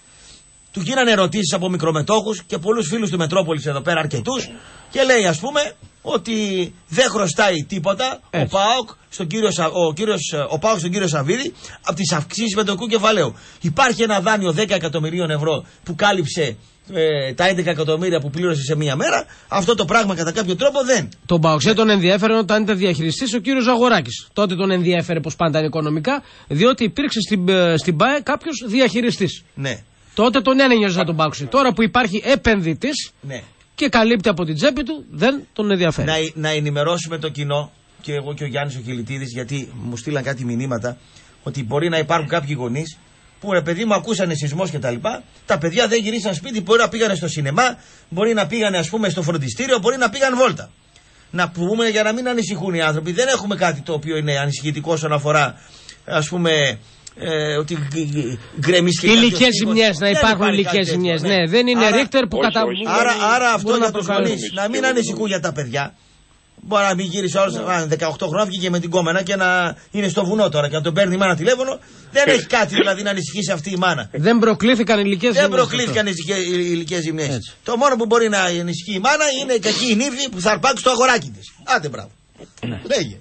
του γίνανε ερωτήσεις από μικρομετόχους και πολλούς φίλους του Μετρόπολης εδώ πέρα, αρκετούς, και λέει ας πούμε ότι δεν χρωστάει τίποτα ο ΠΑΟΚ στον κύριο, ο κύριος, ο ΠΑΟΚ στον κύριο Σαββίδη από τις αυξήσεις μετοχικού κεφαλαίου. Υπάρχει ένα δάνειο δέκα εκατομμυρίων ευρώ που κάλυψε ε, τα έντεκα εκατομμύρια που πλήρωσε σε μία μέρα. Αυτό το πράγμα κατά κάποιο τρόπο δεν. Τον ΠΑΟΚ ναι. τον ενδιέφερε όταν ήταν διαχειριστής ο κύριος Ζαγοράκης. Τότε τον ενδιέφερε πως πάντα είναι οικονομικά, διότι υπήρξε στην, στην ΠΑΕ κάποιος διαχειριστής. Ναι. Τότε τον ένιωσε να τον πάξει. Τώρα που υπάρχει επενδυτής ναι. και καλύπτει από την τσέπη του, δεν τον ενδιαφέρει. Να, να ενημερώσουμε το κοινό, και εγώ και ο Γιάννης ο Κιλιτίδης, γιατί μου στείλαν κάτι μηνύματα, ότι μπορεί να υπάρχουν κάποιοι γονείς που ρε παιδί μου ακούσανε σεισμός και τα λοιπά. Τα παιδιά δεν γυρίσαν σπίτι, μπορεί να πήγανε στο σινεμά, μπορεί να πήγανε ας πούμε στο φροντιστήριο, μπορεί να πήγαν βόλτα. Να πούμε για να μην ανησυχούν οι άνθρωποι. Δεν έχουμε κάτι το οποίο είναι ανησυχητικό όσον αφορά ας πούμε. Ε, ότι γκρεμίσει και ηλικές ζημιές, να υπάρχουν ηλικές ζημιές. Ναι. ναι, δεν είναι Ρίχτερ που κατά. Άρα, άρα αυτό για τους γονείς να μην ανησυχούν για τα παιδιά. Μπορεί να μην γύρισε όλος ναι. δεκαοκτώ χρόνια και με την κόμενα και να είναι στο βουνό τώρα και να τον παίρνει η μάνα τηλέφωνο. Δεν έχει κάτι δηλαδή να ανησυχήσει αυτή η μάνα. Δεν προκλήθηκαν ηλικές ζημιές. Δεν προκλήθηκαν ηλικές ζημιές. Το μόνο που μπορεί να ανησυχεί η μάνα είναι η κακή η νύφη που θα αρπάξει το αγοράκι της. Άντε μπράβο. Λέγε.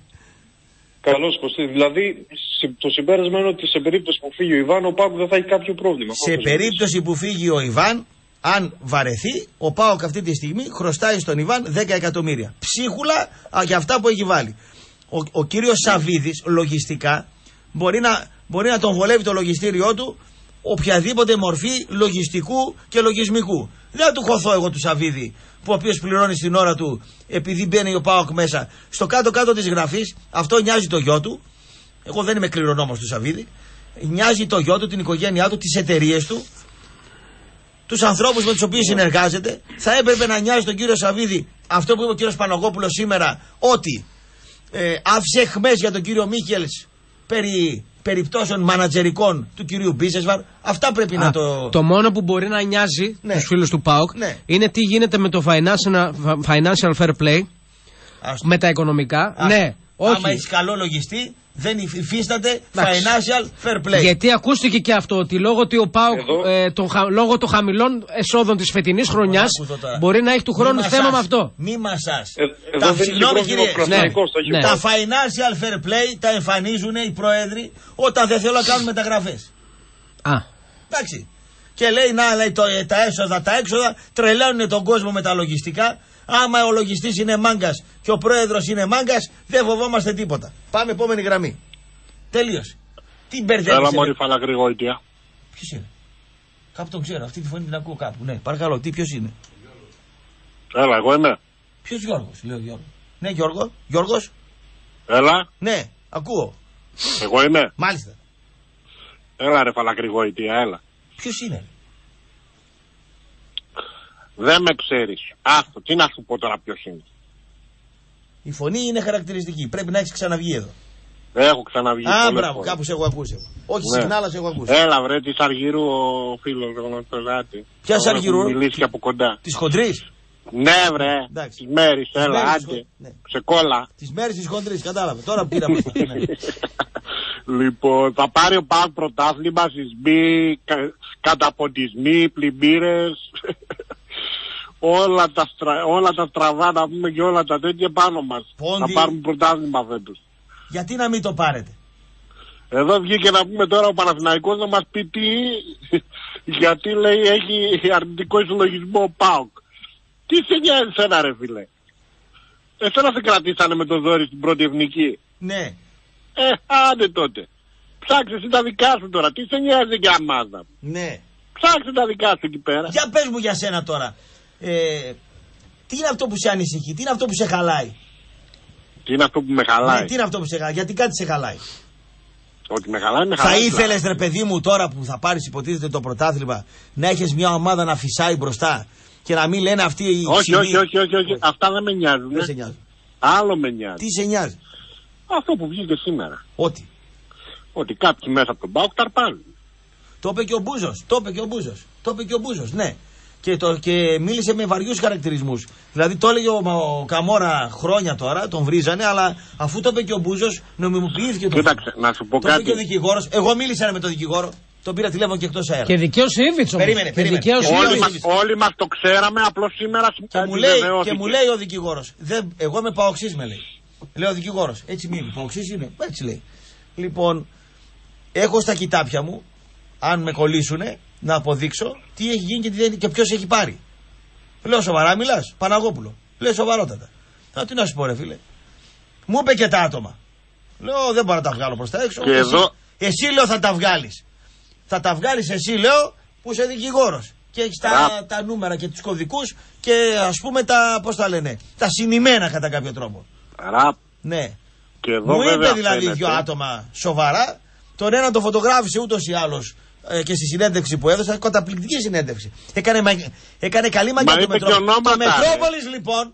Καλώς, Κωστή. Δηλαδή, το συμπέρασμα είναι ότι σε περίπτωση που φύγει ο Ιβάν, ο ΠΑΟΚ δεν θα έχει κάποιο πρόβλημα. Σε περίπτωση που φύγει ο Ιβάν, αν βαρεθεί, ο ΠΑΟΚ αυτή τη στιγμή χρωστάει στον Ιβάν δέκα εκατομμύρια. Ψίχουλα για αυτά που έχει βάλει. Ο, ο κύριος Σαββίδης, λογιστικά, μπορεί να, μπορεί να τον βολεύει το λογιστήριό του οποιαδήποτε μορφή λογιστικού και λογισμικού. Δεν θα του χωθώ εγώ του Σαββίδη, που ο οποίος πληρώνει στην ώρα του επειδή μπαίνει ο ΠΑΟΚ μέσα. Στο κάτω-κάτω της γραφής, αυτό νοιάζει το γιο του. Εγώ δεν είμαι κληρονόμος του Σαββίδη. Νοιάζει το γιο του, την οικογένειά του, τις εταιρείες του, τους ανθρώπους με τους οποίους συνεργάζεται. Θα έπρεπε να νοιάζει τον κύριο Σαββίδη αυτό που είπε ο κύριος Παναγόπουλος σήμερα, ότι ε, άφησε εχμές για τον κύριο Μίχελς περί περιπτώσεων μανατζερικών του κυρίου Μπίσεσβαρ. Αυτά πρέπει Α, να το... Το μόνο που μπορεί να νοιάζει ναι. τους φίλους του ΠΑΟΚ ναι. είναι τι γίνεται με το financial, financial fair play, Άστο. με τα οικονομικά. Α, ναι, όχι. Άμα έχεις καλό λογιστή, δεν υφίσταται financial fair play. Γιατί ακούστηκε και αυτό, ότι λόγω, ότι ο ΠΑΟΚ, ε, το, λόγω των χαμηλών εσόδων της φετινής χρονιάς μπορεί να έχει του χρόνου θέμα με αυτό. Μη μασάς. Ε, τα, συγγνώμη κύριε, ναι, ναι. τα financial fair play τα εμφανίζουν οι πρόεδροι όταν δεν θέλουν να κάνουν μεταγραφές. Α. Εντάξει. Και λέει να λέει το, τα έσοδα, τα έξοδα τρελαίνουν τον κόσμο με τα λογιστικά. Άμα ο λογιστής είναι μάγκας και ο πρόεδρος είναι μάγκας, δεν φοβόμαστε τίποτα. Πάμε επόμενη γραμμή. Τελείωσε. Τι μπερδεύεις? Έλα μωρή φαλακρηγόητια. Ποιος είναι? Κάπου τον ξέρω, αυτή τη φωνή την ακούω κάπου. Ναι, παρακαλώ, τι ποιος είναι? Έλα, εγώ είμαι. Ποιος Γιώργος? Λέω Γιώργο. Ναι, Γιώργο. Γιώργος. Έλα. Ναι, ακούω. Εγώ είμαι. Μάλιστα. Έλα ρε φαλακρηγόητια, έλα. Ποιος είναι? Δεν με ξέρεις. Άστο, τι να σου πω τώρα ποιος είναι. Η φωνή είναι χαρακτηριστική. Πρέπει να έχεις ξαναβγεί εδώ. Έχω ξαναβγεί. Α, μπράβο, φορές. Κάπου σε έχω ακούσει. Όχι ναι. συχνά, αλλά σε έχω ακούσει. Έλα, βρε, τη Αργυρού ο φίλος μου, το λάτι. Ποια Αργυρού? Μιλήσει και από κοντά. Τη χοντρής. Ναι, βρε. Τη μέρη, έλα, άντε. Ναι. Σε κόλλα. Τη μέρη τη χοντρή, κατάλαβε. Τώρα πήραμε. Ναι. Λοιπόν, θα πάρει ο ΠΑΟΚ πρωτάθλημα, σεισμοί, κα, καταποντισμοί, πλημμύρες. όλα, τα στρα, όλα τα στραβά, να πούμε και όλα τα τέτοια πάνω μας. Πόντι... Θα πάρουμε πρωτάθλημα φέτος. Γιατί να μην το πάρετε? Εδώ βγήκε να πούμε τώρα ο Παναθηναϊκός να μας πει τι, γιατί λέει έχει αρνητικό ισολογισμό ο ΠΑΟΚ. Τι σε νοιάζει σένα ρε φίλε? Εσένα σε κρατήσανε με το δόρυ στην πρώτη εθνική. Ναι. Ε, άντε τότε. Ψάξε εσύ τα δικά σου τώρα. Τι σε νοιάζει για μάζα? Ναι. Ψάξε τα δικά σου εκεί πέρα. Για πες μου για σένα τώρα. Ε, τι είναι αυτό που σε ανησυχεί? Τι είναι αυτό που σε χαλάει? Τι είναι αυτό που με χαλάει? Ναι, τι είναι αυτό που σε χαλάει? Γιατί κάτι σε χαλάει? Ότι με χαλάει, με χαλάει. Θα ήθελες ρε παιδί μου τώρα που θα πάρεις υποτίθεται το πρωτάθλημα να έχεις μια ομάδα να φυσάει μπροστά και να μην λένε αυτοί οι όχι, όχι, όχι, όχι, όχι, αυτά δεν με νοιάζουν. Δεν σε νοιάζουν. Άλλο με νοιάζει. Τι σε νοιάζει? Αυτό που βγήκε σήμερα. Ότι? Ότι κάποιοι μέσα από τον ΠΑΟΚ ταρπάνουν. Το είπε και ο Μπούζος, το είπε και ο Μπούζος, το είπε και ο Μπούζος, ναι. Και, το, και μίλησε με βαριούς χαρακτηρισμούς. Δηλαδή το έλεγε ο, ο Καμόρα χρόνια τώρα, τον βρίζανε, αλλά αφού το είπε και ο Μπούζος, νομιμοποιήθηκε το. Κοίταξε, να σου πω το κάτι. είπε και ο δικηγόρος. Εγώ μίλησα με τον δικηγόρο, τον πήρα τηλέφωνο και εκτός αέρα. Και δικαίος Ήβιτς όμως. Περίμενε, περίμενε. Όλοι, μας, όλοι μας το ξέραμε, απλώς σήμερα και μου, λέει, και μου λέει ο δικηγόρος, δεν, εγώ είμαι παοξής με λέει. Λέει ο δικηγόρος, έτσι μην είναι, παοξής είναι, έτσι λέει. Λοιπόν, έχω στα κοιτάπια μου, αν με κολλήσουνε, να αποδείξω τι έχει γίνει και, τι, και ποιος έχει πάρει. Λέω σοβαρά μιλάς? Παναγόπουλο. Λέω σοβαρότατα. Α, τι να σου πω ρε φίλε. Μου είπε και τα άτομα. Λέω δεν μπορώ να τα βγάλω προς τα έξω. Και εσύ, εδώ... εσύ λέω θα τα βγάλεις. Θα τα βγάλεις εσύ λέω που είσαι δικηγόρος. Και έχεις τα, τα νούμερα και τους κωδικούς και ας πούμε τα, πώς τα λένε, τα συνημένα κατά κάποιο τρόπο. Ραπ. Ναι. Και εδώ μου είπε δηλαδή φαίνεται. δύο άτομα σοβαρά. Τον ένα το φωτογράφησε ούτως ή άλλως ε, και στη συνέντευξη που έδωσε, καταπληκτική συνέντευξη. Έκανε, μα, έκανε καλή μαγιά το Μετρόπολης. Το Μετρόπολης λοιπόν,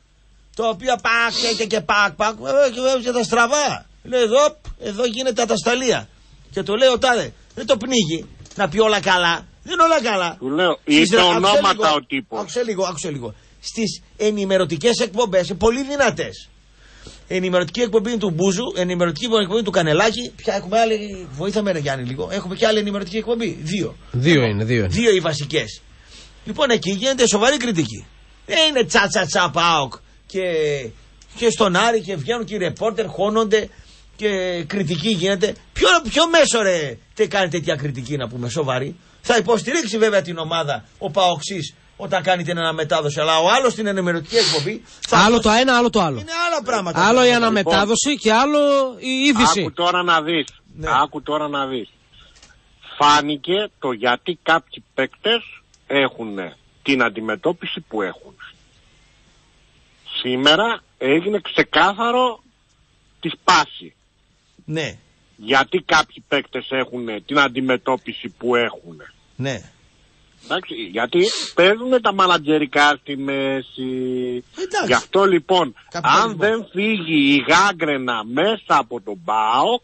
το οποίο πακ και, και πακ πακ, και τα στραβά. Λέει εδώ, εδώ γίνεται ατασταλία. Και το λέει ο τάδε, δεν το πνίγει να πει όλα καλά. Δεν είναι όλα καλά. Του λέω, είπε ονόματα ο τύπος. Άκουσε λίγο, άκουσε λίγο. Στις ενημερωτικές εκπομπές, πολύ δυνατές. Ενημερωτική εκπομπή του Μπούζου, ενημερωτική εκπομπή του Κανελάκη. Ποια έχουμε άλλη, βοήθαμε ρε Γιάννη λίγο. Έχουμε και άλλη ενημερωτική εκπομπή. Δύο. Δύο είναι, δύο είναι. Δύο οι βασικές. Λοιπόν, εκεί γίνεται σοβαρή κριτική. Δεν είναι τσα τσα τσα πάοκ και, και στον Άρη και βγαίνουν και οι ρεπόρτερ, χώνονται και κριτική γίνεται. Ποιο, ποιο μέσο ρε τε κάνει τέτοια κριτική να πούμε σοβαρή? Θα υποστηρίξει βέβαια την ομάδα ο Παοξής όταν κάνει την αναμετάδοση, αλλά ο άλλος την ενημερωτική εκπομπή. Άλλο το ένα, άλλο το άλλο. Είναι άλλα πράγματα. Άλλο η αναμετάδοση λοιπόν, και άλλο η είδηση. Άκου τώρα να δεις. Ναι. Άκου τώρα να δεις. Φάνηκε το γιατί κάποιοι παίκτες έχουν την αντιμετώπιση που έχουν. Σήμερα έγινε ξεκάθαρο τη σπάση. Ναι. Γιατί κάποιοι παίκτες έχουν την αντιμετώπιση που έχουν. Ναι. Εντάξει, γιατί παίζουν τα μανατζερικά στη μέση. Εντάξει. Γι' αυτό λοιπόν, αν δεν φύγει η γάγκρενα μέσα από τον ΠΑΟΚ, που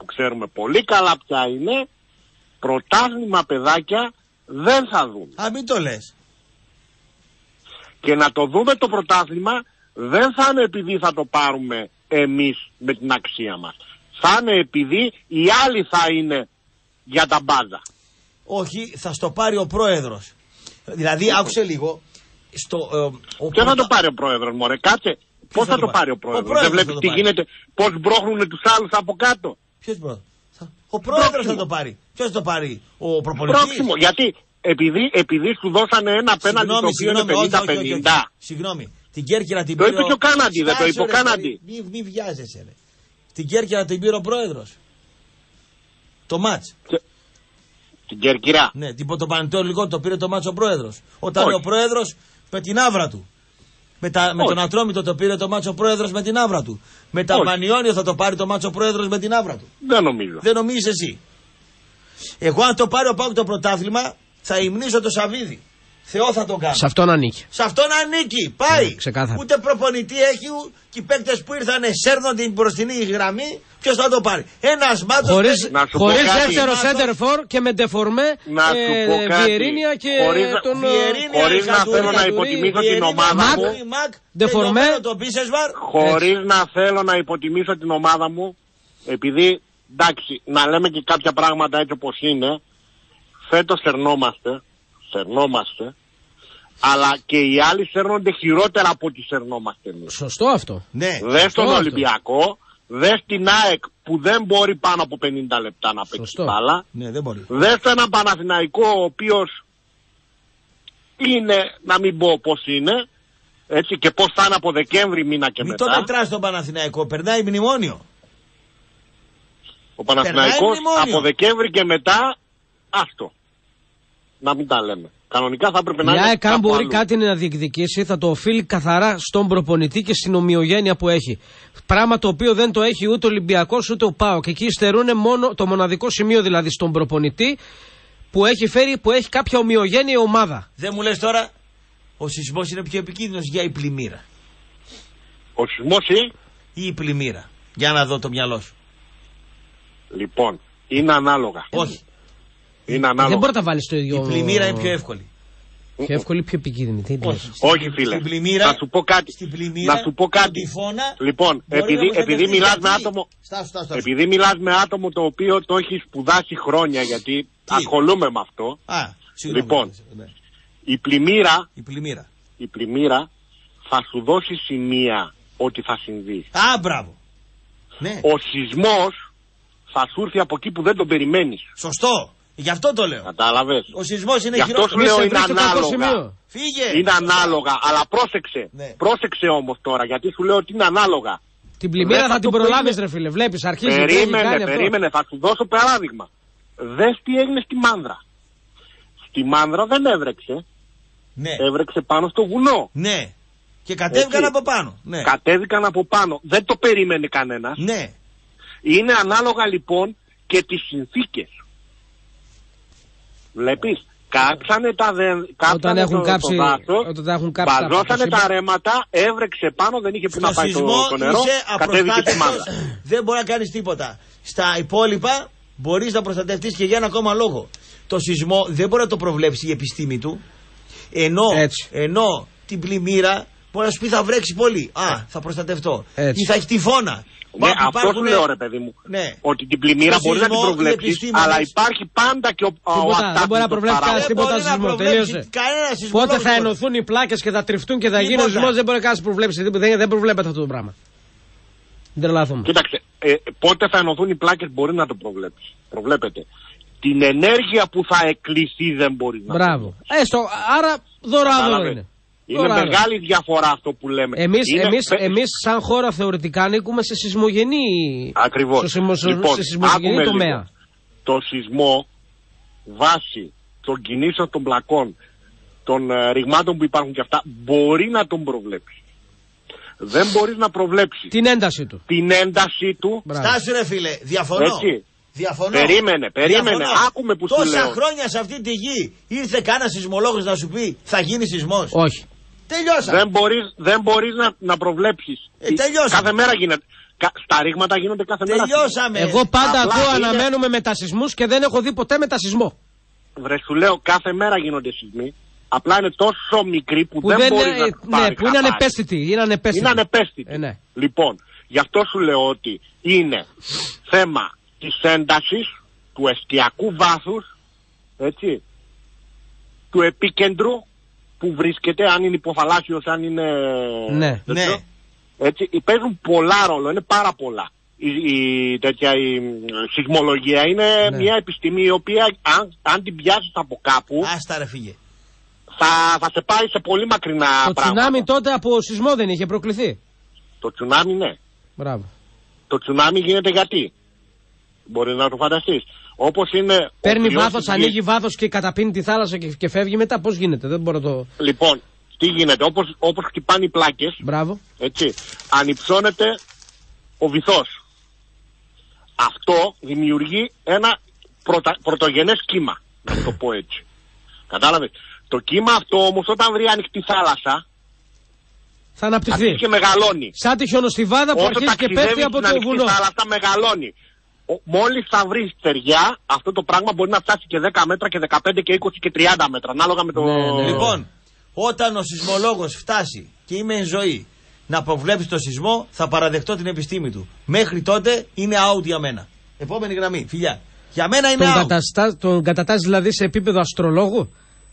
ξέρουμε πολύ καλά ποια είναι, πρωτάθλημα παιδάκια δεν θα δουν. Α, μην το λες. Και να το δούμε το πρωτάθλημα δεν θα είναι επειδή θα το πάρουμε εμείς με την αξία μας. Θα είναι επειδή οι άλλοι θα είναι για τα μπάζα. Όχι, θα στο πάρει ο πρόεδρος. Δηλαδή, άκουσε λίγο. Στο, ε, ο και θα το πάρει ο πρόεδρος, μωρέ, κάτσε. Πώς θα, θα το πάρει ο πρόεδρος, ο πρόεδρος δεν βλέπεις τι πάρει. Γίνεται, πώς μπρόχνουν τους άλλους από κάτω. Ποιος πρόεδρος? Ο πρόεδρος θα το πάρει. Ποιος θα το πάρει, ο προπονητής? Πρόξιμο, γιατί επειδή, επειδή σου δώσανε ένα πέναντι το οποίο είναι πενήντα πενήντα. Συγγνώμη, την Κέρκυρα την πήρε. Το είπε και ο Κάναντι, δεν το είπε ο Κάναντι. Μην μη βιάζεσαι, ρε. Την Κέρκυρα την πήρε ο πρόεδρος. Το μάτς. Και... Την Κέρκυρα. Ναι, το Πανετολικό το πήρε το μάτς ο πρόεδρος. Όταν είναι ο πρόεδρος με την άβρα του. Με, τα, με τον Ατρόμητο το πήρε το μάτσο πρόεδρος με την άβρα του. Με τα Πανιόνιο θα το πάρει το μάτσο πρόεδρος με την άβρα του. Δεν νομίζω. Δεν νομίζεις εσύ. Εγώ αν το πάρει ο ΠΑΟΚ το πρωτάθλημα θα υμνήσω το Σαββίδι. Θεό θα τον κάνω. Σε αυτόν ανήκει. Σε αυτόν ανήκει. Πάει. Ναι, ούτε προπονητή έχει και οι παίκτες που ήρθανε σέρνουν την μπροστινή γραμμή. Ποιος θα το πάρει? Ένας μάτσος. Χωρίς, χωρίς δεύτερο σέντερφορ και με ντεφορμέ Βιερίνια και χωρίς, τον Βιερίνια. Χωρίς να θέλω να υποτιμήσω την ομάδα μου. Ντεφορμέ. Χωρίς να θέλω να υποτιμήσω την ομάδα μου. Επειδή εντάξει να λέμε και κάποια πράγματα έτσι όπως είναι. Φέτος σερνόμαστε. Σερνόμαστε, αλλά και οι άλλοι σέρνονται χειρότερα από ό,τι σερνόμαστε εμείς. Σωστό αυτό. Ναι, δες τον Ολυμπιακό, δες την ΑΕΚ που δεν μπορεί πάνω από πενήντα λεπτά να παίξει μπάλα. Ναι, δεν μπορεί. Δες έναν Παναθηναϊκό ο οποίος είναι, να μην πω πώς είναι, έτσι, και πώς θα είναι από Δεκέμβρη μήνα και μην μετά. Μην το μετράς τον Παναθηναϊκό, περνάει μνημόνιο. Ο Παναθηναϊκός από Δεκέμβρη και μετά, άστο. Να μην τα λέμε. Κανονικά θα έπρεπε να είναι. Η ΑΕΚ, αν μπορεί κάτι να διεκδικήσει, θα το οφείλει καθαρά στον προπονητή και στην ομοιογένεια που έχει. Πράγμα το οποίο δεν το έχει ούτε ο Ολυμπιακός ούτε ο ΠΑΟΚ. Εκεί υστερούν μόνο το μοναδικό σημείο δηλαδή στον προπονητή που έχει φέρει, που έχει κάποια ομοιογένεια η ομάδα. Δεν μου λες τώρα, ο σεισμός είναι πιο επικίνδυνος για η πλημμύρα. Ο σεισμός ή? Ή η πλημμύρα. Για να δω το μυαλό σου. Λοιπόν, είναι ανάλογα. Όχι. Είναι ανάλογα. Δεν μπορεί να τα βάλει στο ίδιο. Η πλημμύρα είναι πιο εύκολη. Πιο εύκολη, πιο επικίνδυνη. Τι Όχι, Όχι φίλε. Στην πλημμύρα, να σου πω κάτι. Στην πλημμύρα, να σου πω κάτι. Τυφώνα, λοιπόν, επειδή, επειδή μιλάς με άτομο. Στάσου, στάσου, στάσου. Επειδή μιλάς με άτομο το οποίο το έχει σπουδάσει χρόνια, γιατί τι? ασχολούμαι με αυτό. Α, συγγνώμη, λοιπόν, ναι. η, πλημμύρα, η πλημμύρα. Η πλημμύρα θα σου δώσει σημεία ότι θα συμβεί. Α, μπράβο. Ναι. Ο σεισμός θα σου έρθει από εκεί που δεν τον περιμένεις. Σωστό. Γι' αυτό το λέω. Κατάλαβες. Ο σεισμός είναι χειρότερος. Γι' αυτό σου λέω είναι ανάλογα. Φύγε. Είναι ανάλογα. Αλλά πρόσεξε. Ναι. Πρόσεξε όμως τώρα. Γιατί σου λέω ότι είναι ανάλογα. Την πλημμύρα θα, θα την προλάβεις ρε φίλε. Βλέπεις αρχίζει. Περίμενε, περίμενε. Θα σου δώσω παράδειγμα. Δες τι έγινε στη Μάνδρα. Στη Μάνδρα δεν έβρεξε. Ναι. Έβρεξε πάνω στο βουνό. Ναι. Και κατέβηκαν από πάνω. Ναι. Κατέβηκαν από πάνω. Δεν το περίμενε κανένας. Ναι. Είναι ανάλογα λοιπόν και τις συνθήκες. Βλέπεις, κάψανε τα δεν, κάψανε έχουν το, κάψει, το δάσος, μπαζώσανε τα, τα ρέματα, έβρεξε πάνω, δεν είχε που να πάει το, το νερό, κατέβηκε τη Μάνδρα. Δεν μπορεί να κάνεις τίποτα. Στα υπόλοιπα μπορείς να προστατευτείς και για ένα ακόμα λόγο. Το σεισμό δεν μπορεί να το προβλέψει η επιστήμη του, ενώ, ενώ την πλημμύρα μπορεί να σου πει θα βρέξει πολύ. Α, θα προστατευτώ. Έτσι. Ή θα έχει τυφώνα. Ναι, αυτό υπάρχουν... σου λέω ρε παιδί μου. Ναι. Ότι την πλημμύρα μπορεί να την προβλέψεις, αλλά υπάρχει πάντα και ο, ο αστάθμιτος. Δεν μπορεί να προβλέψει κανένας τίποτα σεισμό. Τελείωσε. Πότε θα ενωθούν οι πλάκες και θα τριφτούν και θα γίνει ο σεισμός, δεν μπορεί να προβλέψει. Δεν προβλέπεται αυτό το πράγμα. Δεν τρελάθουμε. Κοίταξε, ε, πότε θα ενωθούν οι πλάκες μπορεί να το προβλέψει. Προβλέπεται. Την ενέργεια που θα εκκληθεί δεν μπορεί να. Μπράβο. Έστω, άρα δωράδο είναι. Είναι Τώρα, μεγάλη διαφορά αυτό που λέμε. Εμείς, είναι... εμείς, εμείς σαν χώρα θεωρητικά ανήκουμε σε σεισμογενή, Ακριβώς. Στο σεισμο... λοιπόν, σε σεισμογενή τομέα. Λίγο. Το σεισμό βάσει των κινήσεων των πλακών, των uh, ρηγμάτων που υπάρχουν και αυτά, μπορεί να τον προβλέψει. Δεν μπορείς να προβλέψεις την ένταση του. Την ένταση του. Στάσου ρε φίλε, διαφωνώ. Έτσι. Διαφωνώ. Περίμενε, περίμενε. Διαφωνώ. Άκουμε που Τόσα σου λέω. χρόνια σε αυτή τη γη ήρθε κανένα σεισμολόγος να σου πει θα γίνει σεισμός. Όχι. Τελειώσαμε. Δεν μπορείς, δεν μπορείς να, να προβλέψεις. Ε, τελειώσαμε. Κάθε μέρα γίνεται. Στα ρήγματα γίνονται κάθε μέρα. Τελειώσαμε. Εγώ πάντα Απλά ακούω είναι... αναμένουμε μετασυσμούς και δεν έχω δει ποτέ μετασυσμό. Βρε, σου λέω, κάθε μέρα γίνονται σεισμοί. Απλά είναι τόσο μικροί που, που δεν, δεν μπορεί είναι, να ναι, πάρει που είναι ανεπαίσθητοι. Είναι ανεπαίσθητοι. Είναι ανεπαίσθητοι. Ε, ναι. Λοιπόν, γι' αυτό σου λέω ότι είναι θέμα της έντασης, του εστιακού βάθους, έτσι, του επίκεντρου που βρίσκεται, αν είναι υποθαλάσσιος, αν είναι... Ναι, τέτοιο, ναι. Έτσι, παίζουν πολλά ρόλο, είναι πάρα πολλά. Η, η, τέτοια, η σεισμολογία είναι ναι. μια επιστήμη η οποία αν, αν την πιάσεις από κάπου... Άστα ρε φύγε. Θα, θα σε πάει σε πολύ μακρινά το πράγματα. Το τσουνάμι τότε από σεισμό δεν είχε προκληθεί. Το τσουνάμι ναι. Μπράβο. Το τσουνάμι γίνεται γιατί. Μπορεί να το φανταστείς. Όπως είναι... Παίρνει βάθος, ανοίγει βάθος και καταπίνει τη θάλασσα και, και φεύγει μετά. Πώς γίνεται, δεν μπορώ το... Λοιπόν, τι γίνεται, όπως, όπως χτυπάνε οι πλάκες. Μπράβο. Έτσι, ανυψώνεται ο βυθός. Αυτό δημιουργεί ένα πρωτα, πρωτογενές κύμα, να το πω έτσι. Κατάλαβες. Το κύμα αυτό όμως όταν βρει ανοιχτή θάλασσα θα αναπτυχθεί. Αρχίζει και μεγαλώνει. Σαν τη χιονοστιβάδα που αρχίζει και πέφτει από το βουνό. Όσο θάλασσα μεγαλώνει. Μόλις θα βρει στεριά, αυτό το πράγμα μπορεί να φτάσει και δέκα μέτρα και δεκαπέντε και είκοσι και τριάντα μέτρα. Ανάλογα με το... Ναι, ναι. Λοιπόν, όταν ο σεισμολόγος φτάσει και είμαι εν ζωή να προβλέψει το σεισμό, θα παραδεχτώ την επιστήμη του. Μέχρι τότε είναι out για μένα. Επόμενη γραμμή, φιλιά. Για μένα είναι τον out. Καταστά, τον κατατάσσει δηλαδή σε επίπεδο αστρολόγου.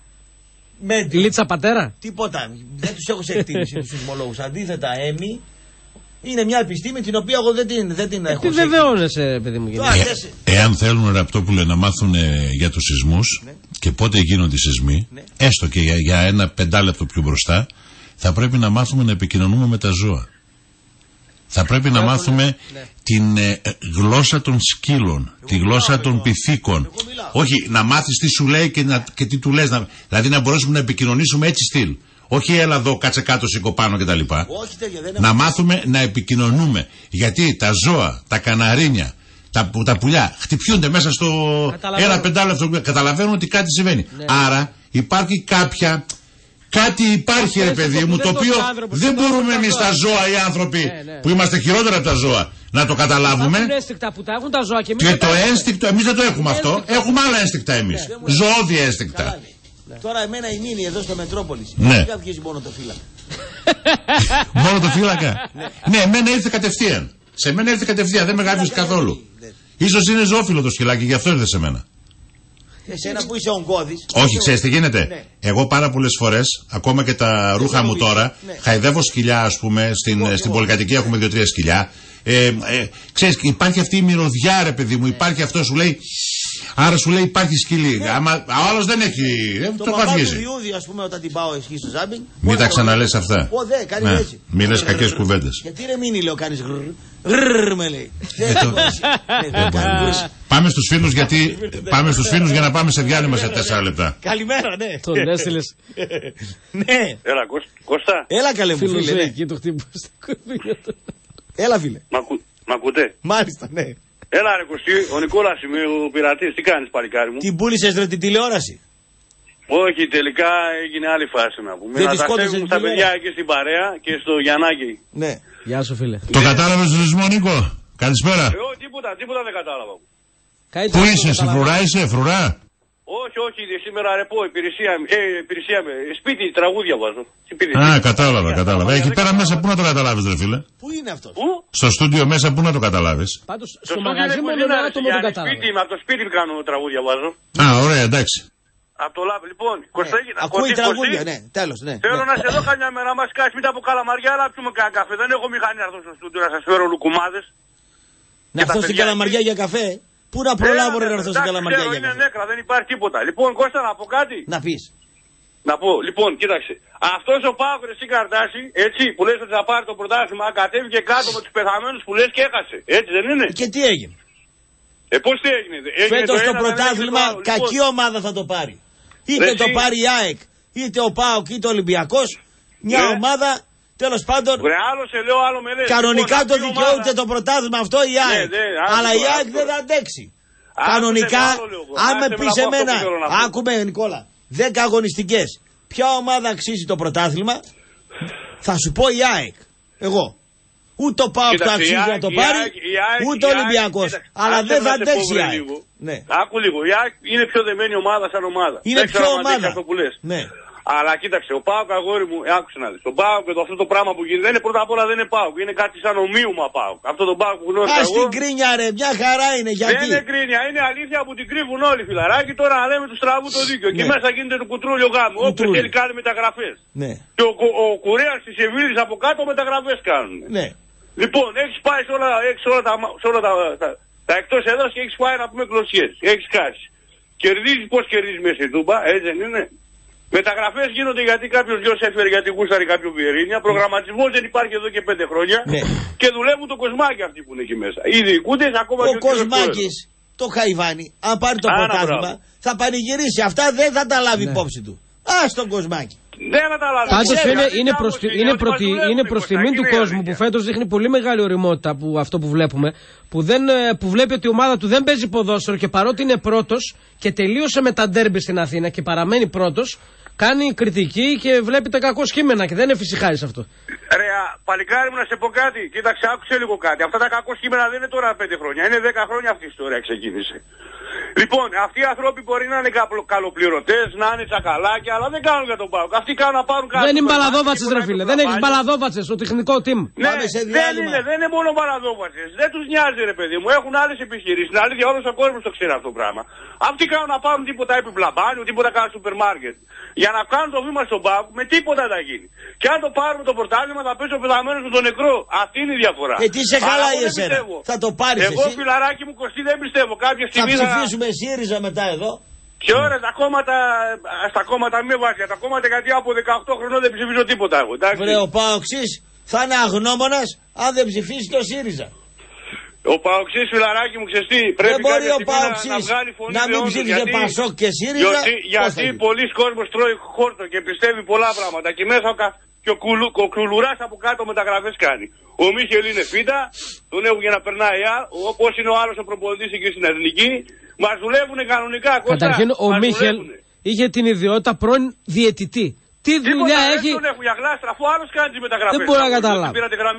Με Λίτσα πατέρα. Τίποτα. Δεν τους έχω σε εκτίμηση τους σεισμολόγους. Αντίθετα, έμι είναι μια επιστήμη την οποία εγώ δεν την, δεν την έχω σε εκτίμηση. Επιβεβαιώνεσαι, παιδί μου. Ε, εάν θέλουν Ραπτόπουλε να μάθουν ε, για τους σεισμούς ναι. και πότε γίνονται οι σεισμοί, ναι. έστω και για, για ένα πεντάλεπτο πιο μπροστά, θα πρέπει να μάθουμε να επικοινωνούμε με τα ζώα. Θα πρέπει να μάθουμε ναι. την ε, γλώσσα των σκύλων, εγώ τη γλώσσα μιλάω, των εγώ. πυθίκων. Όχι, να μάθεις τι σου λέει και, να, και τι του λες. Να, δηλαδή να μπορέσουμε να επικοινωνήσουμε έτσι στυλ. Όχι έλα εδώ, κάτσε κάτω, σήκω πάνω κτλ. Να μάθουμε να επικοινωνούμε. Γιατί τα ζώα, τα καναρίνια, τα, τα πουλιά χτυπιούνται μέσα στο ένα πεντάλεπτο. Καταλαβαίνουν ότι κάτι συμβαίνει. Ναι. Άρα υπάρχει κάποια... Κάτι υπάρχει ρε παιδί μου, το οποίο δεν μπορούμε εμείς τα ζώα οι άνθρωποι ναι, ναι. που είμαστε χειρότερα από τα ζώα να το καταλάβουμε. Υπάρχουν ένστικτα που τα έχουν τα ζώα και εμείς και το ένστικτο, εμείς δεν το έχουμε αυτό, έχουμε άλλα ένστικτα εμείς, ναι. ζωώδη ένστικτα. Ναι. Τώρα εμένα η Μίνη εδώ στο Μετρόπολης, ναι. δεν βγάζει μόνο το φύλακα. Μόνο το φύλακα. Ναι, εμένα ήρθε κατευθείαν. Σε μένα ήρθε κατευθείαν, δεν με γράφεις καθόλου. Ίσως είναι ζωόφιλο το σκυλάκι, γι' αυτό ήρθε σε μένα. Εσένα που είσαι ογκώδης. Όχι, ξέρεις τι γίνεται. Ναι. Εγώ πάρα πολλές φορές, ακόμα και τα ρούχα ναι, μου τώρα, ναι. χαϊδεύω σκυλιά, ας πούμε, στην, εγώ, στην εγώ. πολυκατοικία έχουμε δύο-τρία σκυλιά. Ε, ε, ξέρεις, υπάρχει αυτή η μυρωδιά, ρε παιδί μου, υπάρχει αυτό, σου λέει. Άρα σου λέει υπάρχει σκυλί. Ναι. Άμα ο άλλος δεν έχει. Ε, το το καφγίζει. Διούδη, ας πούμε, όταν την πάω εσύ στο ζάμπινγκ. Μην τα ξαναλές αυτά. Ω, δε, κάνει ναι. έτσι. Μην λες κακές κουβέντες. Γιατί ρε Μίνη, λέω, κάνεις γρρρ. Γρρρ, με λέει. Πάμε στους φίλους γιατί πάμε στους φίλους για να πάμε σε διάλειμμα σε τέσσερα λεπτά. Καλημέρα, ναι. Τον έστειλες. Ναι. Έλα, Κώστα. Έλα, καλέ μου φίλε. Εκεί το χτύπωσε. Έλα, φίλε. Μ' ακούτε? Μάλιστα, ναι. Έλα ρε Κωστή, ο Νικόλας είμαι ο πειρατής. Τι κάνεις παλικάρι μου? Την πούλησες ρε την τηλεόραση? Όχι, τελικά έγινε άλλη φάση να πούμε. Δεν να τη τα σκότωσες φεύγουν στα παιδιά εκεί στην παρέα και στο Γιαννάκι. Ναι. Γεια σου φίλε. Το κατάλαβες τον σεισμό, Νίκο? Καλησπέρα. Εγώ τίποτα, τίποτα δεν κατάλαβα. Πού είσαι, σε φρουρά είσαι, φρουρά? Όχι, όχι, σήμερα ρεπό, υπηρεσία, ε, υπηρεσία, σπίτι, τραγούδια βάζω. Α, κατάλαβα, κατάλαβα. Εκεί πέρα μέσα πού να το καταλάβεις ρε φίλε? Πού είναι αυτό? Στο στούντιο μέσα πού να το καταλάβεις? Πάντως στο μαγαζί μου είναι ένα άτομο που κατάλαβα. Από το σπίτι κάνω τραγούδια βάζω. Α, ωραία, εντάξει. Από το λάβει, λοιπόν, Κωστέγι, ακούει τραγούδια, ναι, τέλος, ναι. Θέλω να σε δω καμιά μέρα, μας κάτσει μετά από Καλαμαριά, αλλά πιούμε κανένα καφέ. Δεν έχω μηχανή να έρθω στο στούντιο να σας φέρω λουκουμάδες. Να έρθω στην Καλαμαριά για καφέ? Πού να προλάβω ρε να έρθω στην Καλαμαριά για καφέ? Είναι νέκρα, δεν υπάρχει τίποτα. Λοιπόν, Κώστα, να πω κάτι. Να πεις. Να πω, λοιπόν, κοίταξε. Αυτός ο Παύλος εσύ Καρτάση, έτσι, που λες ότι θα πάρει το πρωτάθλημα, κατέβηκε κάτω με τους πεθαμένους που λες και έχασε. Έτσι δεν είναι? Και τι έγινε? Ε, πώς τι έγινε? έγινε Φέτος το, το πρωτάθλημα κακή λοιπόν. ομάδα θα το πάρει. Είτε Ρε, το εσύ... πάρει η ΑΕΚ, είτε ο ΠΑΟΚ, είτε ο Ολυμπιακός. Μια ναι. ομάδα, τέλος πάντων. Βρε, άλλο σε λέω, άλλο με λες. Κανονικά λοιπόν, το δικαιούται ομάδα... το πρωτάθλημα αυτό η ΑΕΚ. Ναι, ναι, αλλά η ΑΕΚ δεν θα αντέξει. Κανονικά, αν με πεις εμένα, άκουμε Νικόλα, δέκα αγωνιστικές, ποια ομάδα αξίζει το πρωτάθλημα, θα σου πω η ΑΕΚ. Εγώ. Ούτε το ΠΑΟΚ το αξίζει να το πάρει, ούτε ο Ολυμπιακός. Αλλά δεν θα αντέξει η ΑΕΚ. Ναι. Άκου λίγο. Η ΑΕΚ είναι πιο δεμένη ομάδα σαν ομάδα. Είναι πιο ομάδα. Αυτό που λες. Ναι. Αλλά κοίταξε, ο ΠΑΟΚ, αγόρι μου, άκουσε να δεις. Το ΠΑΟΚ, αυτό το πράγμα που γίνεται, δεν είναι πρώτα απ' όλα δεν είναι ΠΑΟΚ. Είναι κάτι σαν ομοίωμα ΠΑΟΚ. Αυτό το ΠΑΟΚ που γνώρισα εγώ. Α, στην κρίνια ρε, μια χαρά είναι. Γιατί? Δεν είναι κρίνια, είναι αλήθεια που την κρύβουν όλοι, φιλαράκι. Τώρα να λέμε του στραβού το δίκιο. Ναι. Και μέσα γίνεται το κουτρούλιο γάμου. Όποιος θέλει κάνει μεταγραφές. Ναι. Και ο, ο, ο Κουρέας της Σεβίλης από κάτω μεταγραφές κάνουν. Ναι. Λοιπόν, έχεις πάει σε όλα, έχεις όλα, τα, σε όλα τα, τα, τα εκτός έδρας και έχεις πάει να πούμε κλωσιές. Έχεις κάσει. Κερδίζεις πώς κερδίζεις μέσα στην Τούμπα, έτσι δεν είναι? Μεταγραφές γίνονται γιατί κάποιος γιος έφερε γιατί γούσταρε κάποιο Βιερίνια. Προγραμματισμός δεν υπάρχει εδώ και πέντε χρόνια. Ναι. Και δουλεύουν το Κοσμάκι αυτοί που είναι εκεί μέσα. Οι διοικούντες ακόμα ο και ο Κοσμάκης, το Χαϊβάνι, αν πάρει το πρωτάθλημα, θα πανηγυρίσει. Αυτά δεν θα τα λάβει ναι. υπόψη του. Ας τον Κοσμάκη. Δεν θα τα λάβει. Πάντως είναι, είναι προς, είναι προτι, είναι προς τιμή του κόσμου που φέτος δείχνει πολύ μεγάλη ωριμότητα που, αυτό που βλέπουμε. Που, δεν, που βλέπει ότι η ομάδα του δεν παίζει ποδόσφαιρο και παρότι είναι πρώτος και τελείωσε με τα ντέρμπι στην Αθήνα και παραμένει πρώτος, κάνει κριτική και βλέπει τα κακό σχήμενα και δεν είναι φυσικάρι σε αυτό. Ρε, παλικάρι μου να σε πω κάτι. Κοίταξε, άκουσε λίγο κάτι. Αυτά τα κακό σχήμενα δεν είναι τώρα πέντε χρόνια. Είναι δέκα χρόνια αυτή η ιστορία ξεκίνησε. Λοιπόν, αυτοί οι άνθρωποι μπορεί να είναι καλοπληρωτές, να είναι τσακαλάκια, αλλά δεν κάνουν για τον ΠΑΟΚ. Αυτοί κάνουν να πάρουν κάτι. Δεν είναι μπαλαδόβατσες, ρε φίλε. Δεν έχει μπαλαδόβατσες στο τεχνικό team. Ναι, δεν είναι, δεν είναι μόνο μπαλαδόβατσες. Δεν τους νοιάζει, ρε παιδί μου. Έχουν άλλες επιχειρήσεις. Στην αλήθεια, όλος ο κόσμος το ξέρει αυτό το πράγμα. Αυτοί κάνουν να πάρουν τίποτα επιπλαμπάνιο, τίποτα κάνα σούπερ μάρκετ. Για να κάνουν το βήμα στον ΠΑΟΚ, με τίποτα θα γίνει. Και αν το πάρουμε το πρωτάθλημα, θα πέσει ο πεθαμένος με τον νεκρό. Αυτή είναι η διαφορά. Ε, τι σε χαλάει εσένα. Θα το πάρεις εσύ. Εγώ, φιλαράκι μου, Κωστή, δεν πιστεύω. Κάποια στιγμή θα ψηφίσουμε ΣΥΡΙΖΑ μετά εδώ. Και ώρα τα κόμματα, στα κόμματα μη βάζει. Τα κόμματα γιατί από δεκαοκτώ χρονών δεν ψηφίζω τίποτα εγώ. Βρε, ο Παοξής θα είναι αγνώμονας αν δεν ψηφίσει το ΣΥΡΙΖΑ. Ο Παοξής, φιλαράκι μου, ξεστή, πρέπει μπορεί ο να, να βγάλει φωνή. Να μην ψήφιζε Πασόκ και ΣΥΡΙΖΑ. Γιατί, γιατί πολλοί κόσμος τρώει χόρτο και πιστεύει πολλά πράγματα. Και μέσα ο, και ο, κουλου, ο Κουλουράς από κάτω μεταγραφές κάνει. Ο Μίχελ είναι φύτα, τον έχουν για να περνάει όπως είναι ο άλλος ο προπονητής εκεί στην Εθνική. Μας δουλεύουν κανονικά. Καταρχήν ο Μίχελ είχε την ιδιότητα πρώην διαιτητή. Τι δουλειά έχει. Δεν τον έχουν για γλάστρα, αφού άλλος κάνει τις μεταγραφές. Δεν μπορώ να καταλάβω.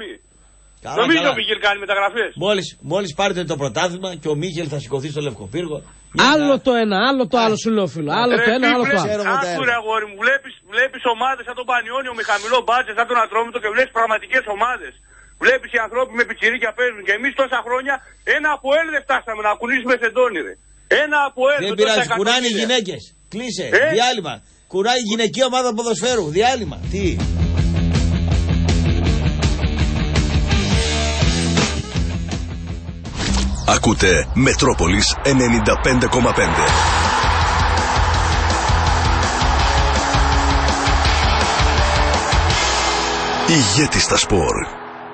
Νομίζω ο Μίχελ κάνει μεταγραφές. Μόλις, μόλις πάρετε το πρωτάθλημα και ο Μίχελ θα σηκωθεί στο Λευκοπύργο. Άλλο το ένα, άλλο το άλλο σου λέω φίλο. Άλλο το ένα, άλλο το άλλο. Άκουρε αγόρι μου, βλέπεις, βλέπεις ομάδες σαν τον Πανιόνιο με χαμηλό μπάτζετ, σαν τον Ατρόμητο και βλέπεις πραγματικές ομάδες. Βλέπεις οι ανθρώποι με πιτσιρίκια παίζουν και εμείς τόσα χρόνια ένα από ελ δεν φτάσαμε να κουνήσουμε σεντόνι ρε. Ένα από ελ. Δεν πειράζει, κουράνε οι γυναίκες. Κλείσε, ε? διάλειμμα. Κουράει η γυναική ομάδα ποδοσφαίρου, διάλειμμα. Τι. Ακούτε Μετρόπολης ενενήντα πέντε κόμμα πέντε. Ηγέτη στα σπορ.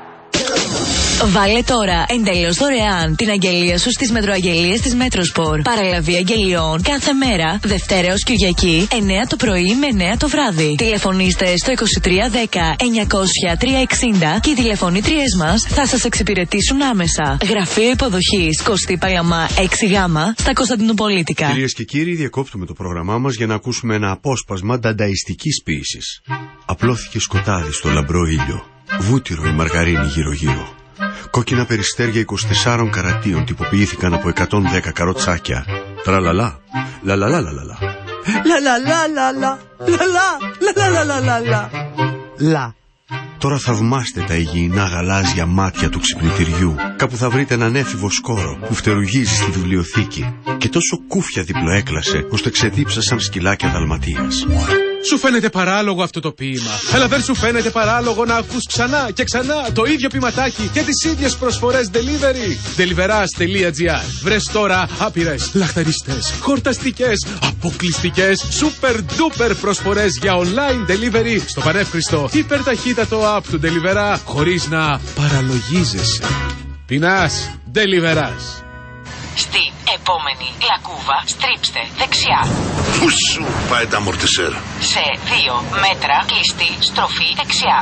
Βάλε τώρα εντελώς δωρεάν την αγγελία σου στις μετροαγγελίες της Μέτροσπορ. Παραλαβή αγγελιών κάθε μέρα, Δευτέρα έως Κυριακή, εννιά το πρωί με εννιά το βράδυ. Τηλεφωνήστε στο είκοσι τρία δέκα εννιακόσια τριακόσια εξήντα και οι τηλεφωνήτριές μας θα σας εξυπηρετήσουν άμεσα. Γραφείο υποδοχής Κωστή Παλαμά έξι γ στα Κωνσταντινοπολίτικα. Κυρίες και κύριοι, διακόπτουμε το πρόγραμμά μας για να ακούσουμε ένα απόσπασμα ντανταϊστικής ποίησης. Απλώθηκε σκοτάδι στο λαμπρό ήλιο. Βούτυρο η μαργαρίνη γύρω-γύρω. Κόκκινα περιστέρια είκοσι τεσσάρων καρατίων τυποποιήθηκαν από εκατόν δέκα καροτσάκια. Τραλαλά, λαλαλαλαλαλα. Λαλαλαλαλα, λαλαλαλαλαλα. Λα. Τώρα θαυμάστε τα υγιεινά γαλάζια μάτια του ξυπνητηριού. Κάπου θα βρείτε έναν έφηβο σκόρο που φτερουγίζει στη βιβλιοθήκη. Και τόσο κούφια διπλοέκλασε ώστε ξεδίψα σαν σκυλάκια Δαλματίας. Σου φαίνεται παράλογο αυτό το ποίημα. Αλλά δεν σου φαίνεται παράλογο να ακούς ξανά και ξανά το ίδιο ποιηματάκι και τις ίδιες προσφορές delivery. Deliveras.gr. Βρες τώρα άπειρες, λαχταριστές, χορταστικές, αποκλειστικές, super duper προσφορές για online delivery στο πανεύκριστο υπερταχύτατο app του Deliverá χωρίς να παραλογίζεσαι. Πεινάς, Deliverás. Στην επόμενη λακκούβα στρίψτε δεξιά. Πού σου πάει τα αμορτισέρ? Σε δύο μέτρα κλειστή στροφή δεξιά.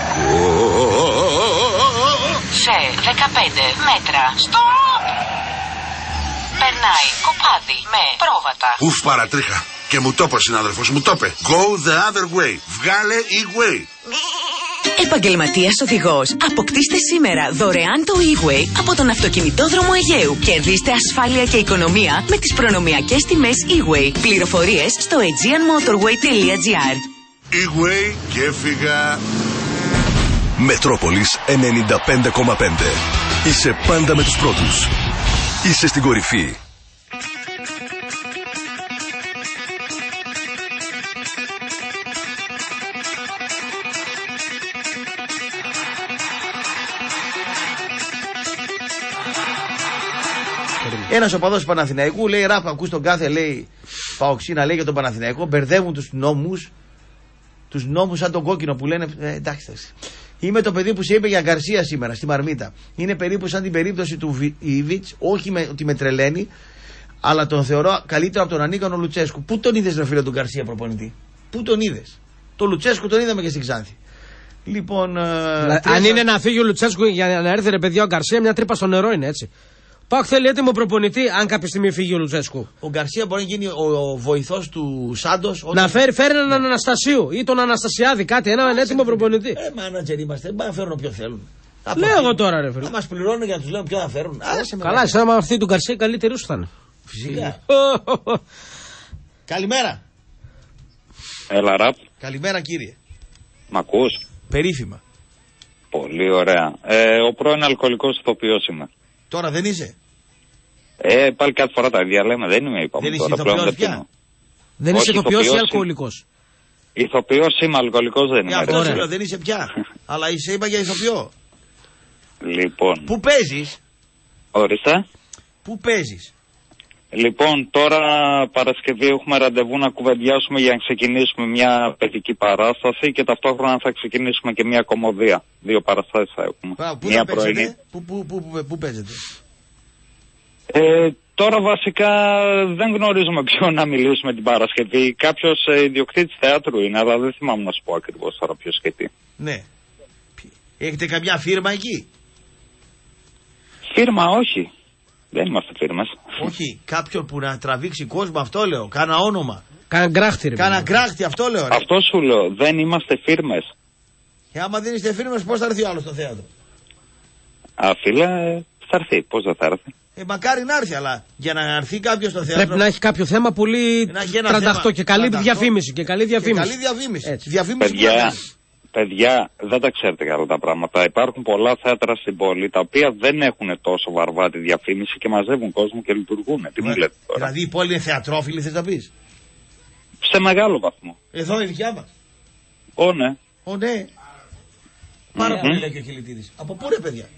Σε δεκαπέντε μέτρα στοπ. Περνάει κοπάδι με πρόβατα. Ουφ, παρατρίχα. Και μου το είπε ο συνάδελφος, μου το είπε. Go the other way. Βγάλε e-way. Επαγγελματίας οδηγός. Αποκτήστε σήμερα δωρεάν το E-Way από τον Αυτοκινητόδρομο Αιγαίου. Κερδίστε ασφάλεια και οικονομία με τις προνομιακές τιμές E-Way. Πληροφορίες στο aegean motorway τελεία gr. E-Way και έφυγα. Μετρόπολης ενενήντα πέντε κόμμα πέντε. Είσαι πάντα με τους πρώτους. Είσαι στην κορυφή. Ένας οπαδός του Παναθηναϊκού λέει: Ραπ, ακούς τον κάθε, λέει, Παοξίνα, λέει για τον Παναθηναϊκό. Μπερδεύουν τους νόμους, τους νόμους σαν τον κόκκινο που λένε. Ε, εντάξει, εντάξει. Είμαι το παιδί που σε είπε για Γκαρσία σήμερα στη Μαρμίτα. Είναι περίπου σαν την περίπτωση του Ιβιτς. Όχι με, ότι με τρελαίνει, αλλά τον θεωρώ καλύτερο από τον ανίκανο Λουτσέσκου. Πού τον είδες, ρε φίλε, τον Γκαρσία προπονητή? Πού τον είδες? Το Λουτσέσκου τον είδαμε και στην Ξάνθη. Λοιπόν. Ε, αν είναι να φύγει ο Λουτσέσκου για να έρθει, ρε παιδιά, ο Γκαρσία, μια τρύπα στο νερό είναι, έτσι. Πάκ θέλει έτοιμο προπονητή, αν κάποια στιγμή φύγει ο Λουτσέσκου. Ο Γκαρσία μπορεί να γίνει ο, ο βοηθός του Σάντος. Όταν... Να φέρει, φέρει έναν ναι. Αναστασίου ή τον Αναστασιάδη, κάτι, έναν έτοιμο προπονητή. Ε, μάνατζερ είμαστε, δεν να φέρουν όποιο θέλουν. Λέω εγώ τώρα, ρε φίλε. Θα μας πληρώνουν για να τους λέω ποιο θα φέρουν. Άσε καλά, εσύ άμα αυτή του Γκαρσία καλύτερη σου θα είναι. Φυσικά. Καλημέρα. Έλα, Ραπ. Καλημέρα, κύριε. Μ' ακούς? Περίφημα. Πολύ ωραία. Ε, ο πρώην αλκοολικός ηθοποιός είμαι. Τώρα δεν είσαι? Ε, πάλι κάθε φορά τα ίδια λέμε, δεν είμαι είπαμε. Δεν είσαι ηθοποιός πια? Δεν είσαι ηθοποιός ή αλκοολικός? Ηθοποιός είμαι, αλκοολικός δεν είμαι. Αυτό σου λέω, δεν είσαι πια. Αλλά είσαι, είπα, για ηθοποιό. Λοιπόν. Πού παίζεις? Ορίστε. Πού παίζεις? Λοιπόν, τώρα Παρασκευή έχουμε ραντεβού να κουβεντιάσουμε για να ξεκινήσουμε μια παιδική παράσταση και ταυτόχρονα θα ξεκινήσουμε και μια κομμωδία. Δύο παραστάσεις θα έχουμε. Α, πού μια θα παίζετε? Πού, πού, πού, πού, πού παίζετε? Ε, τώρα βασικά δεν γνωρίζουμε ποιον να μιλήσουμε την Παρασκευή. Κάποιος ε, ιδιοκτήτης θεάτρου είναι, αλλά δεν θυμάμαι να σου πω ακριβώς τώρα ποιος και τι. Ναι. Έχετε καμιά φίρμα εκεί? Φίρμα όχι. Δεν είμαστε φίρμες. Όχι, κάποιον που να τραβήξει κόσμο, αυτό λέω. Κάνα όνομα. Κάνα γκράχτη, ρε. Κάνα γκράχτη, αυτό λέω. Ρε. Αυτό σου λέω. Δεν είμαστε φίρμες. Και άμα δεν είστε φίρμες, πώς θα έρθει ο άλλος στο θέατρο? Α, φίλε, θα έρθει. Πώς δεν θα έρθει? Ε, μακάρι να έρθει, αλλά για να έρθει κάποιος στο θέατρο. Πρέπει να έχει κάποιο θέμα πολύ τρανταχτό και καλή διαφήμιση. Και καλή διαφήμιση. Και καλή διαφήμιση. Έτσι. Διαφήμιση. Παιδιά, παιδιά, δεν τα ξέρετε καλά τα πράγματα. Υπάρχουν πολλά θέατρα στην πόλη τα οποία δεν έχουν τόσο βαρβάτη διαφήμιση και μαζεύουν κόσμο και λειτουργούν. Τι μου λέτε τώρα? Δηλαδή η πόλη είναι θεατρόφιλη, θες να πεις? Σε μεγάλο βαθμό. Εδώ η δικιά μας. Ω, ναι. Ω, ναι. Πάρα mm-hmm. πολύ λέει και ο Χιλιτίδης. Από πού ρε παιδιά?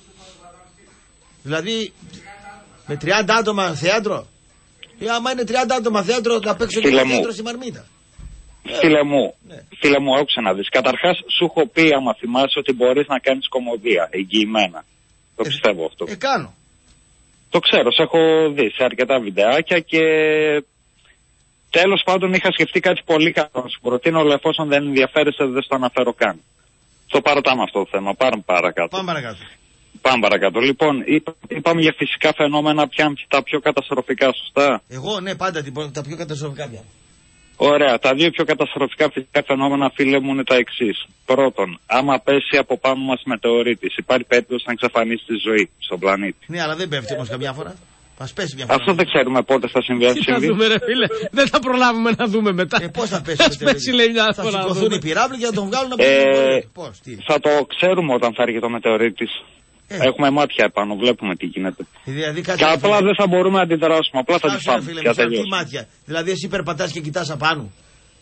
Δηλαδή με τριάντα άτομα θέατρο? Ή άμα είναι τριάντα άτομα θέατρο θα παίξω και το θέατρο στη Μαρμίτα. Φίλε μου, ναι. φίλε μου, άκουσε να δεις. Καταρχάς σου έχω πει, άμα θυμάσαι, ότι μπορείς να κάνεις κομμωδία, εγγυημένα. Το ε, πιστεύω αυτό. Ε, κάνω. Το ξέρω, σε έχω δει σε αρκετά βιντεάκια και τέλος πάντων είχα σκεφτεί κάτι πολύ καλό να σου προτείνω, αλλά εφόσον δεν ενδιαφέρεσαι δεν στο αναφέρω καν. Το παρατάμε αυτό το θέμα, πάμε παρακάτω. Πάμε παρακάτω. Πάμε παρακάτω. Λοιπόν, είπα, είπαμε για φυσικά φαινόμενα, πια τα πιο καταστροφικά, σωστά? Εγώ ναι, πάντα τα πιο καταστροφικά πια. Ωραία. Τα δύο πιο καταστροφικά φυσικά φαινόμενα, φίλε μου, είναι τα εξής. Πρώτον, άμα πέσει από πάνω μας μετεωρίτης, υπάρχει περίπτωση να εξαφανίσει τη ζωή στον πλανήτη. Ναι, αλλά δεν πέφτει όμως καμιά φορά. Ας πέσει μια φορά. Αυτό δεν ξέρουμε πότε θα συμβεί. Τι θα δούμε, ρε φίλε. Δεν θα προλάβουμε να δούμε μετά. Ε, πώς θα πέσει? Ας πέσει, λέει, μια θα φορά. Θα σηκωθούν οι πυράβλοι και θα τον βγάλουν από ε, το πώς, τι? Θα το ξέρουμε όταν θα έρχεται ο μετεωρίτης. Ε. Έχουμε μάτια επάνω, βλέπουμε τι γίνεται. Δηλαδή, και απλά δεν θα μπορούμε να αντιδράσουμε. Απλά θα τις πάμε. Τι μάτια? Δηλαδή εσύ περπατάς και κοιτάς απάνω.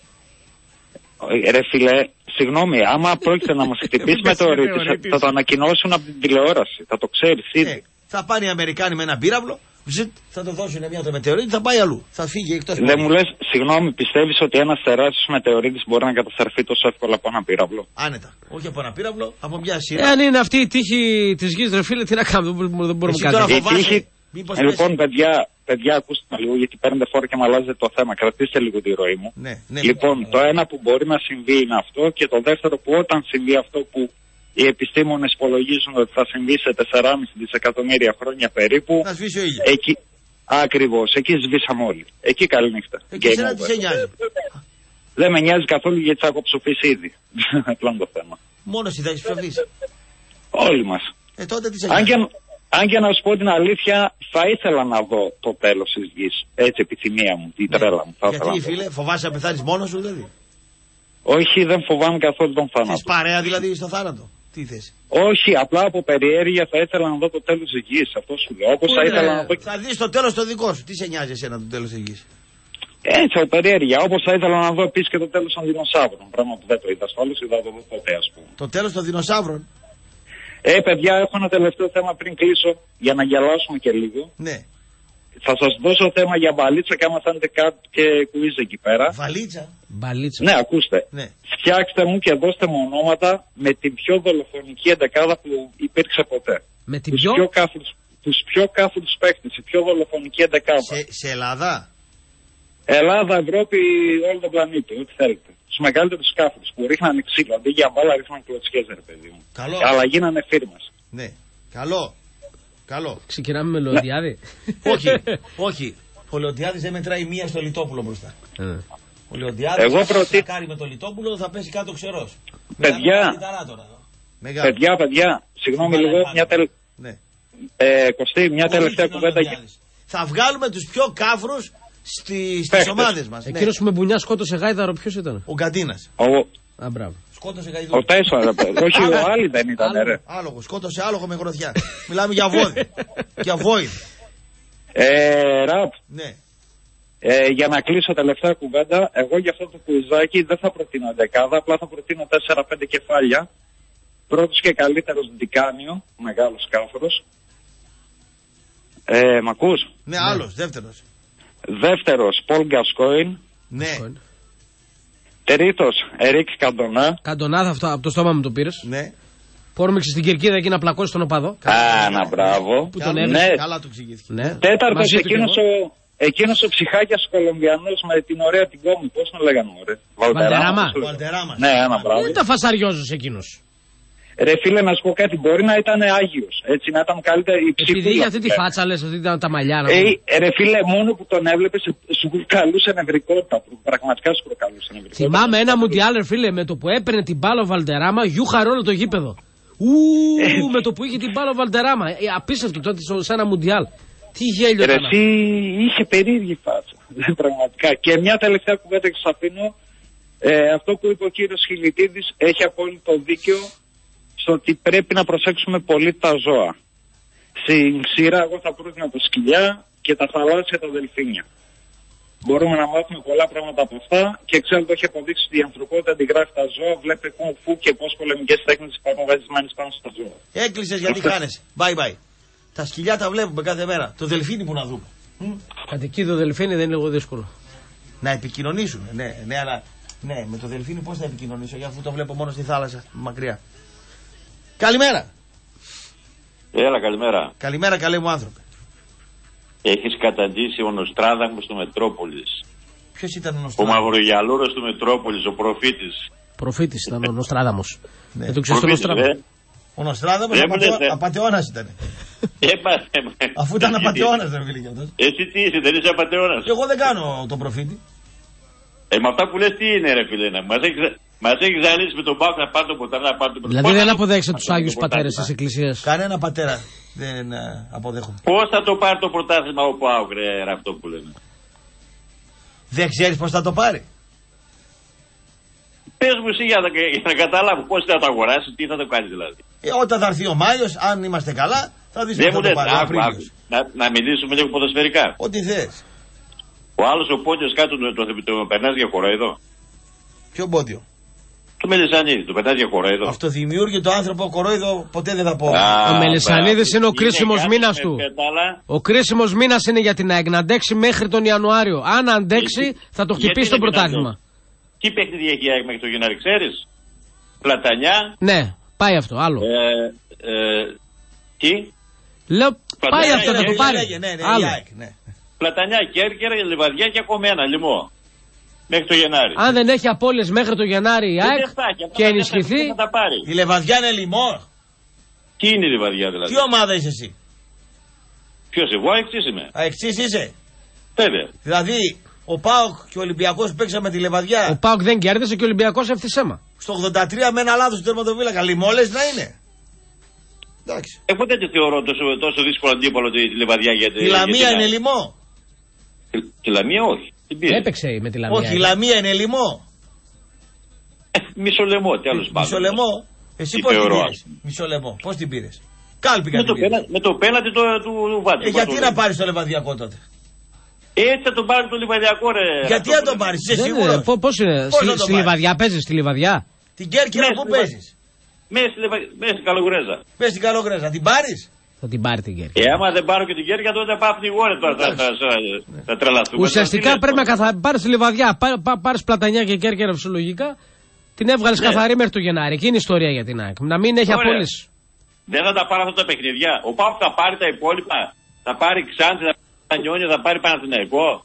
Ρε φίλε, συγγνώμη, άμα πρόκειται να μας χτυπήσει μετεωρίτης, θα το ανακοινώσουν από την τηλεόραση. Θα το ξέρεις ήδη. Ε, θα πάνε οι Αμερικάνοι με ένα πύραυλο, ζητ, θα το δώσουν μια το μετεωρίτη, θα πάει αλλού. Θα φύγει εκτός. Δεν μου λες, συγγνώμη, πιστεύεις ότι ένας τεράστιος μετεωρίτης μπορεί να καταστραφεί τόσο εύκολα από ένα πύραυλο? Άνετα. Όχι από ένα πύραυλο, από μια σειρά. Ε, αν είναι αυτή η τύχη της γης, ρε φίλε, τι να κάνουμε, δεν μπορούμε να κάνουμε. Ε, λοιπόν, παιδιά, παιδιά, ακούστε με λίγο, γιατί παίρνετε φόρο και με αλλάζετε το θέμα. Κρατήστε λίγο τη ροή μου. Ναι, ναι, λοιπόν, ναι, ναι. το ένα που μπορεί να συμβεί είναι αυτό, και το δεύτερο που όταν συμβεί αυτό που οι επιστήμονες υπολογίζουν ότι θα συμβεί σε τέσσερα κόμμα πέντε δισεκατομμύρια χρόνια περίπου. Θα σβήσει ο ήλιος. Εκεί, ακριβώς, εκεί σβήσαμε όλοι. Εκεί καληνύχτα. Εκεί σένα τι σε νοιάζει? Δεν με νοιάζει καθόλου γιατί θα έχω ψοφήσει ήδη. Απλά το θέμα. Μόνο εσύ θα έχεις ψοφήσει. Όλοι μας. Ε, τότε τι σε αν, και, αν και να σου πω την αλήθεια, θα ήθελα να δω το τέλος της γης. Έτσι, επιθυμία μου, η τρέλα μου. Θα Γιατί, φίλε, φοβάσαι να πεθάνεις μόνος σου, δηλαδή? Όχι, δεν φοβάμαι καθόλου τον θάνατο. Θες παρέα, δηλαδή, στο θάνατο? Τι θες? Όχι, απλά από περιέργεια θα ήθελα να δω το τέλος της γης. Αυτό σου λέω. Όπως θα ήθελα να δω... Θα δεις το τέλος το δικό σου. Τι σε νοιάζει εσένα το τέλος της γης? Έτσι, από περιέργεια. Όπως θα ήθελα να δω επίσης και το τέλος των δεινοσαύρων. Πράγμα που δεν το είδα στο άλλο, είδα το δω ποτέ, ας πούμε. Το τέλος των δεινοσαύρων. Ε, παιδιά, έχω ένα τελευταίο θέμα πριν κλείσω για να γελάσουμε και λίγο. Ναι. Θα σας δώσω θέμα για μπαλίτσα και άμα θέλετε κάτι και κουίζ εκεί πέρα. Βαλίτσα. Μπαλίτσα. Ναι, ακούστε. Ναι. Φτιάξτε μου και δώστε μου ονόματα με την πιο δολοφονική εντεκάδα που υπήρξε ποτέ. Με την τους πιο... πιο κάθετους, τους πιο κάθετους παίκτες, η πιο δολοφονική εντεκάδα. Σε, σε Ελλάδα. Ελλάδα, Ευρώπη, όλο τον πλανήτη, ό,τι θέλετε. Τους μεγαλύτερους κάθετους που ρίχνανε ξύλο. Αντί για μπάλα ρίχνανε κλωτσιές, ρε παιδί μου. Καλό. Αλλά γίνανε φίρμες. Ναι. Καλό. Καλό. Ξεκινάμε με Λεοντιάδη. όχι, όχι. Ο Λεοντιάδης δεν μετράει μία στο Λιτόπουλο μπροστά. Ο Λεοντιάδης Εγώ προτι... θα κάνει με το Λιτόπουλο, θα πέσει κάτω ξερός. Παιδιά, παιδιά, παιδιά, συγγνώμη λίγο, μια, τελ... ναι. ε, Κωστή, μια τελευταία κουβέντα. Θα βγάλουμε τους πιο κάφρους Στι, στις ομάδες μας. Εκείνος που με μπουνιά σκότωσε γάιδαρο, ποιος ήταν? Ο Γκαντίνας. Ο... Α, μπράβο. Σκότωσε γαϊδούρο. Ο Τέσσερα, όχι, ο Άλλη δεν ήταν, ρε. Άλογο, σκότωσε άλογο με γροθιά. Μιλάμε για βόδι. Για βόηδ. Ε, ραπ. Ναι. Ε, για να κλείσω τελευταία κουβέντα, εγώ για αυτό το κουιζάκι δεν θα προτείνω δεκάδα, απλά θα προτείνω τέσσερα πέντε κεφάλια. Πρώτος και καλύτερος Ντικάνιο, μεγάλος κάφρος. Ε, μ' ακούς? Ναι, άλλος, δεύτερος. Δεύτερος, Πολ Γκασκόιν. Ναι. Τρίτος, Ερίκ Καντονά. Καντονά, αυτό, από το στόμα μου το πήρες. Ναι. Που όρμηξε στην κερκίδα εκεί να πλακώσει τον οπαδό. Α, να μπράβο. Που τον έβρισε. Ναι. Καλά του εξηγήθηκε. Ναι. Τέταρτος, εκείνος ο, εκείνος ο ψυχάκιας Κολομβιανός με την ωραία την κόμη. Πώς τον λέγανε, ωραία. Βαλτεράμα. Βαλτεράμα. Ναι, ένα μπράβο. Δεν τα φασαριόζος εκείνος. Ρε φίλε, να σου πω κάτι, μπορεί να ήταν Άγιος, έτσι, να ήταν καλύτερη η ψυχούλα. Επειδή για αυτή τη φάτσα λες, αυτή ήταν τα μαλλιά. Να ε, ρε φίλε, μόνο που τον έβλεπες, σου προκαλούσε νευρικότητα, πραγματικά σου προκαλούσε νευρικότητα. Θυμάμαι ένα μουντιάλ, ρε φίλε, με το που έπαιρνε την μπάλα ο Βαλτεράμα, γιούχαρε όλο το γήπεδο. Ου, με το που είχε την μπάλα ο Βαλτεράμα. Ε, απίστευτο τότε σε ένα μουντιάλ. Τι γέλιο ρε, ήταν. εσύ είχε περίεργη φάτσα, πραγματικά. Και μια τελευταία κουβέντα και σας αφήνω, ε, αυτό που είπε ο κύριος Χιλιτίδης έχει απόλυτο δίκιο. Στο ότι πρέπει να προσέξουμε πολύ τα ζώα. Στην ξηρά εγώ θα πρότεινα τα σκυλιά και τα θαλάσσια τα δελφίνια. Μπορούμε να μάθουμε πολλά πράγματα από αυτά και ξέρω ότι έχει αποδείξει ότι η ανθρωπότητα αντιγράφει τα ζώα, βλέπει κουνφού και πώς πολεμικές τέχνες υπάρχουν βασισμένες πάνω στα ζώα. Έκλεισες γιατί χάνεσαι. Bye bye. Τα σκυλιά τα βλέπουμε κάθε μέρα. Το δελφίνι που να δούμε. Κατ' εκεί το δελφίνι δεν είναι λίγο δύσκολο. Να επικοινωνήσουν. Ναι, ναι, αλλά ναι, με το δελφίνι πώς θα επικοινωνήσω, για αφού το βλέπω μόνο στη θάλασσα, μακριά. Καλημέρα. Έλα, καλημέρα. Καλημέρα, καλέ μου άνθρωπε. Έχεις καταντήσει ο Νοστράδαμος του Μετρόπολης. Ποιος ήταν ο Ο Νοστράδαμος? Μαυρογιαλούρος του Μετρόπολης, ο προφήτης. Προφήτης ήταν ο Νοστράδαμος. Ναι. Δεν το ξέρεις τον Νοστράδαμο. Ο Νοστράδαμος απατεώνας ήταν. Αφού ήταν απατεώνας, δεν φίλε κι αυτός. Εσύ τι είσαι, δεν είσαι απατεώνας? Εγώ δεν κάνω τον προφήτη. Ε, με αυτά που λες τι είναι, ρε φίλε, να μας έχεις... Μας έχει ζαλίσει με τον Πάοκ να πάρει το ποτάμι, να πάρει το ποτάμι. Δηλαδή δεν αποδέχεσαι τους Άγιους Πατέρες της Εκκλησίας? Κανένα πατέρα δεν uh, αποδέχομαι. Πώς θα το πάρει το πρωτάθλημα ο Πάοκ, ρε, ρε, αυτό που λέμε? Δεν ξέρεις πώς θα το πάρει? Πες μου εσύ για να, για να καταλάβω πώς θα το αγοράσει, τι θα το κάνει δηλαδή. Ε, όταν θα έρθει ο Μάιος, αν είμαστε καλά, θα δεις πώς θα το πάρει. Άκου, άκου, να, να μιλήσουμε λίγο ποδοσφαιρικά. Ό,τι θες. Ο άλλος ο Πόντιος κάτω το, το, το, το περνάς για κοροϊδό. Ποιο πόντιο? Το Μελισσανίδη, το πετάς για κοροϊδό. Αυτοδημιούργητο άνθρωπο κοροϊδό, ποτέ δεν θα πω. Α, ο Μελισσανίδης είναι ο κρίσιμος μήνας του. Πέταλα. Ο κρίσιμος μήνας είναι για την ΑΕΚ να αντέξει μέχρι τον Ιανουάριο. Αν αντέξει, γιατί, θα το χτυπήσει το πρωτάθλημα. Τι παιχνίδι έχει η ΑΕΚ μέχρι το Γενάρη, ξέρεις? Πλατανιά. Ναι, πάει αυτό, άλλο. Ε, ε, τι? Λέω, πάει Πλατανιά, αυτό, θα το πάρει. Ναι, ναι, άλλο. ΑΕΚ, ναι. Πλατανιά, Κέρκυρα, Λιβαδιά και ακόμα ένα λιμό. Μέχρι το Γενάρη. Αν δεν έχει απώλειες μέχρι το Γενάρη η ΑΕΚ και ενισχυθεί. Η Λιβαδιά είναι λιμό. Τι είναι η Λιβαδιά δηλαδή? Τι ομάδα είσαι εσύ? Ποιος εγώ? Αεξής είμαι. Αεξής είσαι? Βέβαια. Δηλαδή ο ΠΑΟΚ και ο Ολυμπιακός παίξαμε τη Λιβαδιά. Ο ΠΑΟΚ δεν κέρδισε και ο Ολυμπιακός ευθυσέμα. Στο ογδόντα τρία με ένα λάθος του τερματοφύλακα. Λιμόλες να είναι. Εντάξει. Εγώ δεν τη θεωρώ τόσο, τόσο δύσκολο αντίπαλο τη, τη Λιβαδιά για τη. Η Λαμία είναι λιμό. Τη, τη Λαμία όχι. Έπαιξε με τη Λαμία. Όχι, η Λαμία είναι λιμό. Ε, μισό λεμό, τέλος πάντων. Μισό λεμό. Εσύ πώς την πήρες? Μισό λεμό. Πώς την πήρες? Κάλπικα με, την το πένα, με το πέναντι του, του, του Βάτσου. Ε, γιατί να πάρεις το Λεβαδιακό τότε? Έτσι θα τον πάρει το Λιβαδιακό, ρε. Γιατί να τον πάρεις, είσαι σίγουρος? Πώς είναι, στη, στη Λιβαδιά παίζεις, στη Λιβαδιά. Την Κέρκυρα που παίζεις? Μέσα στην Καλογρέζα. Μέσα στην Καλογρέζα, την πάρεις? Θα την πάρει την Κέρκυρα. Ε, άμα δεν πάρω και την Κέρκυρα, τότε πάω από την γόρη τώρα. Θα, θα, θα, θα τρελαθούμε. Ουσιαστικά πρέπει να καθα... πάρεις τη Λιβαδιά, πάρεις Πλατανιά και Κέρκυρα φυσιολογικά. Την έβγαλες ναι. καθαρή μέχρι το Γενάρη. Εκείνη η ιστορία για την ΑΕΚ. Να μην έχει απόλυση. Δεν θα τα πάρει αυτά τα παιχνιδιά. Ο Πάου θα πάρει τα υπόλοιπα. Θα πάρει Ξάνθη, θα πάρει Νιόνιο, θα πάρει Παναθηναϊκό.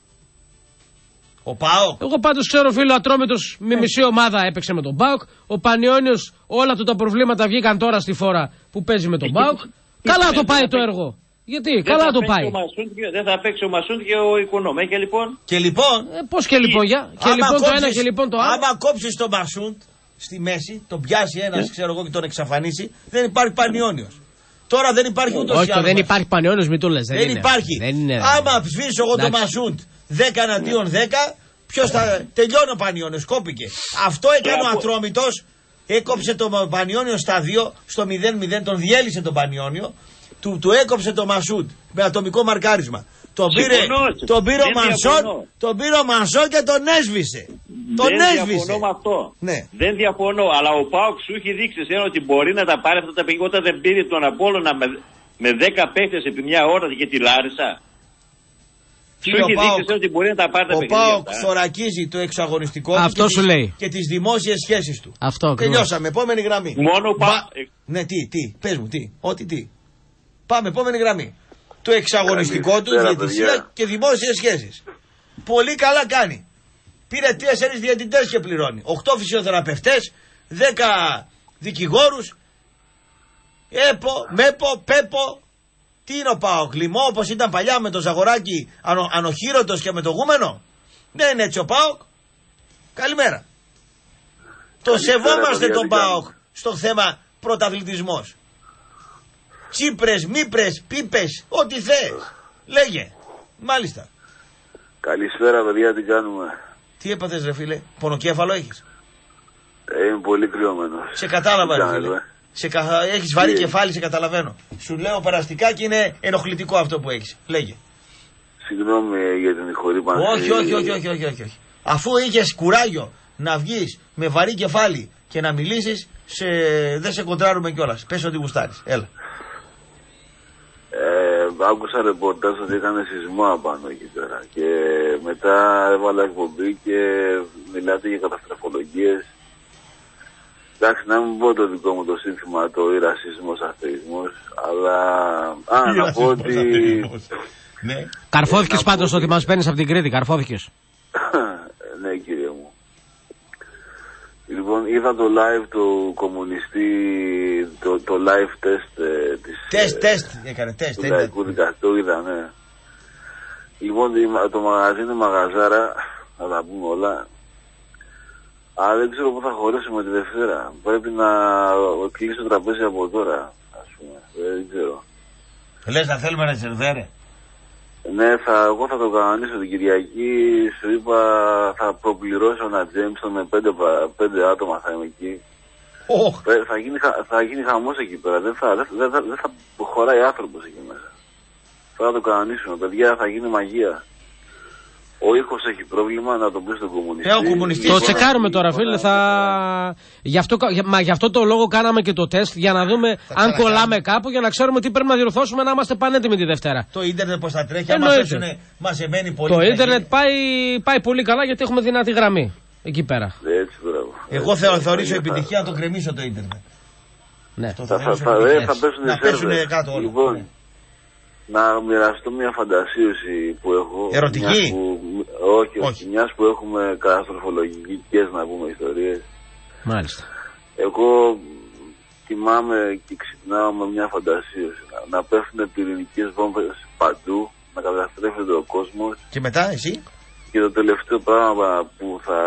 Ο ΠΑΟΚ. Εγώ πάντως ξέρω φίλο Ατρόμητος με μισή ομάδα έπαιξε με τον ΠΑΟΚ. Ο Πανιόνιος όλα του τα προβλήματα βγήκαν τώρα στη φόρα που παίζει με τον ΠΑΟΚ. Καλά το πάει το έργο. Γιατί, δεν καλά το πάει. Δεν θα παίξει ο Μασούντ και ο Οικονόμ. Ε, και λοιπόν. Και λοιπόν. Ε, πώς και λοιπόν, για. Και λοιπόν κόψεις, το ένα και λοιπόν το άλλο. Άμα κόψεις τον Μασούντ στη μέση, τον πιάσει ένας, ξέρω εγώ, και τον εξαφανίσει, δεν υπάρχει Πανιόνιος. Τώρα δεν υπάρχει ούτως ή άλλως. Όχι, δεν υπάρχει Πανιόνιος, μην το λες. Δεν υπάρχει. Άμα ψήσω εγώ τον Μασούντ δέκα εναντίον δέκα, ποιος θα τελειώνει ο Πανιόνιος, κόπηκε. Αυτό έκανε ο Ατρόμητος, έκοψε τον Πανιόνιο στα δύο, στο μηδέν μηδέν, τον διέλυσε τον Πανιόνιο, του, του έκοψε τον Μασούντ με ατομικό μαρκάρισμα. Τον πήρε, τον πήρε ο Μανσόν, τον πήρε ο Μανσόν και τον έσβησε. Τον δεν έσβησε. Δεν διαφωνώ με αυτό. Ναι. Δεν διαφωνώ, αλλά ο Πάοκ σου έχει δείξει εσένα ότι μπορεί να τα πάρει αυτά τα παιχνίδια όταν δεν πήρε τον Απόλλωνα με, με δέκα παίχτες επί μια ώρα και τη Λάρισα. Σου έχει δείξει εσένα ότι μπορεί να τα πάρει τα παιχνίδια. Ο Πάοκ θωρακίζει το εξαγωνιστικό αυτό του σου και, λέει. και τις δημόσιες σχέσεις του. Αυτό τελειώσαμε. Επόμενη γραμμή. Μόνο Πάοκ. Ναι, τι, τι, πες μου, τι, ό,τι τι. Πάμε, επόμενη γραμμή. Το εξαγωνιστικό του, διαιτησία και δημόσιες σχέσεις. Πολύ καλά κάνει. Πήρε τέσσερις διαιτητές και πληρώνει. Οκτώ φυσιοθεραπευτές, δέκα δικηγόρους. Έπο, Μέπο, Πέπο. Τι είναι ο ΠΑΟΚ, λιμό όπως ήταν παλιά με το Ζαγοράκι, ανο, ανοχήρωτος και με το γούμενο? Δεν είναι έτσι ο ΠΑΟΚ. Καλημέρα. Το σεβόμαστε τον ΠΑΟΚ στο θέμα πρωταθλητισμός. Τσίπρες, μήπρες, πίπες, ό,τι θες. Λέγε. Μάλιστα. Καλησπέρα παιδιά, τι κάνουμε? Τι έπαθες ρε φίλε, πονοκέφαλο έχεις? Ε, είμαι πολύ κρυωμένος. Σε κατάλαβα ρε φίλε. Ε. Σε κα... Έχεις βαρύ Τι? κεφάλι, σε καταλαβαίνω. Σου λέω περαστικά και είναι ενοχλητικό αυτό που έχεις. Λέγε. Συγγνώμη για την ηχορύπανση. Όχι, όχι, όχι, όχι, όχι, όχι, όχι. Αφού είχες κουράγιο να βγεις με βαρύ κεφάλι και να μιλήσεις, σε... δεν σε κοντράρουμε κιόλας. Πες ότι γουστάρεις. Έλα. Ε, άκουσα ρεπορτάζ ότι έκανε σεισμό απάνω εκεί πέρα και μετά έβαλα εκπομπή και μιλάτε για καταστροφολογίες. Εντάξει, να μην πω το δικό μου το σύνθημα, το ή ρασισμός, αθεϊσμός, αλλά α, να πω ότι... Ναι. Καρφώθηκες ε, πάντως πω ότι μας παίρνεις από την Κρήτη, καρφώθηκες. Ναι κύριε μου. Λοιπόν, είδα το live του κομμουνιστή, το, το live test ε, της... Τεστ, τεστ, έκανε τεστ. Του λαϊκού δικαστού, είδα, ναι. Λοιπόν, το μαγαζί είναι μαγαζάρα, θα τα πούμε όλα. Αλλά δεν ξέρω πού θα χωρέσουμε τη Δευτέρα. Πρέπει να κλείσει το τραπέζι από τώρα, ας πούμε. Δεν ξέρω. Λες να θέλουμε να σερβέρε. Ναι, θα, εγώ θα το κανονίσω την Κυριακή. Σου είπα θα προπληρώσω ένα Τζέμψον με πέντε, πέντε άτομα θα είμαι εκεί. Oh. Θα, γίνει, θα γίνει χαμός εκεί πέρα. Δεν θα, δεν, δεν, δεν θα χωράει άνθρωπος εκεί μέσα. Θα το κανονίσουμε. Παιδιά, θα γίνει μαγεία. Ο ήχος έχει πρόβλημα, να το πει στον κομμουνιστή. Ε, ο κομμουνιστής. Το τσεκάρουμε τώρα, φίλε. Θα... Γι, αυτό, μα, γι' αυτό το λόγο κάναμε και το τεστ, για να δούμε θα αν κολλάμε κάπου, για να ξέρουμε τι πρέπει να διορθώσουμε, να είμαστε πανέτοιμοι τη Δευτέρα. Το ίντερνετ πώς θα τρέχει, άμα πέσουνε, μαζεμένοι πολύ. Το ίντερνετ πάει, πάει πολύ καλά, γιατί έχουμε δυνατή γραμμή εκεί πέρα. Έτσι, μπράβο. Εγώ θα θεωρήσω επιτυχία να το κρεμίσω το ίντερνετ. Ναι. Θα, θα, θα, θα, θα πέσουν να πέσουν κάτω όλα. Λοιπόν, ναι. Να μοιραστώ μια φαντασίωση που έχω. Ερωτική? Που, όχι, όχι. Μιας που έχουμε καταστροφολογικές, να πούμε, ιστορίες. Μάλιστα. Εγώ κοιμάμαι και ξυπνάω με μια φαντασίωση. Να, να πέφτουν πυρηνικές βόμβες παντού, να καταστρέφεται ο κόσμος. Και μετά εσύ? Και το τελευταίο πράγμα που θα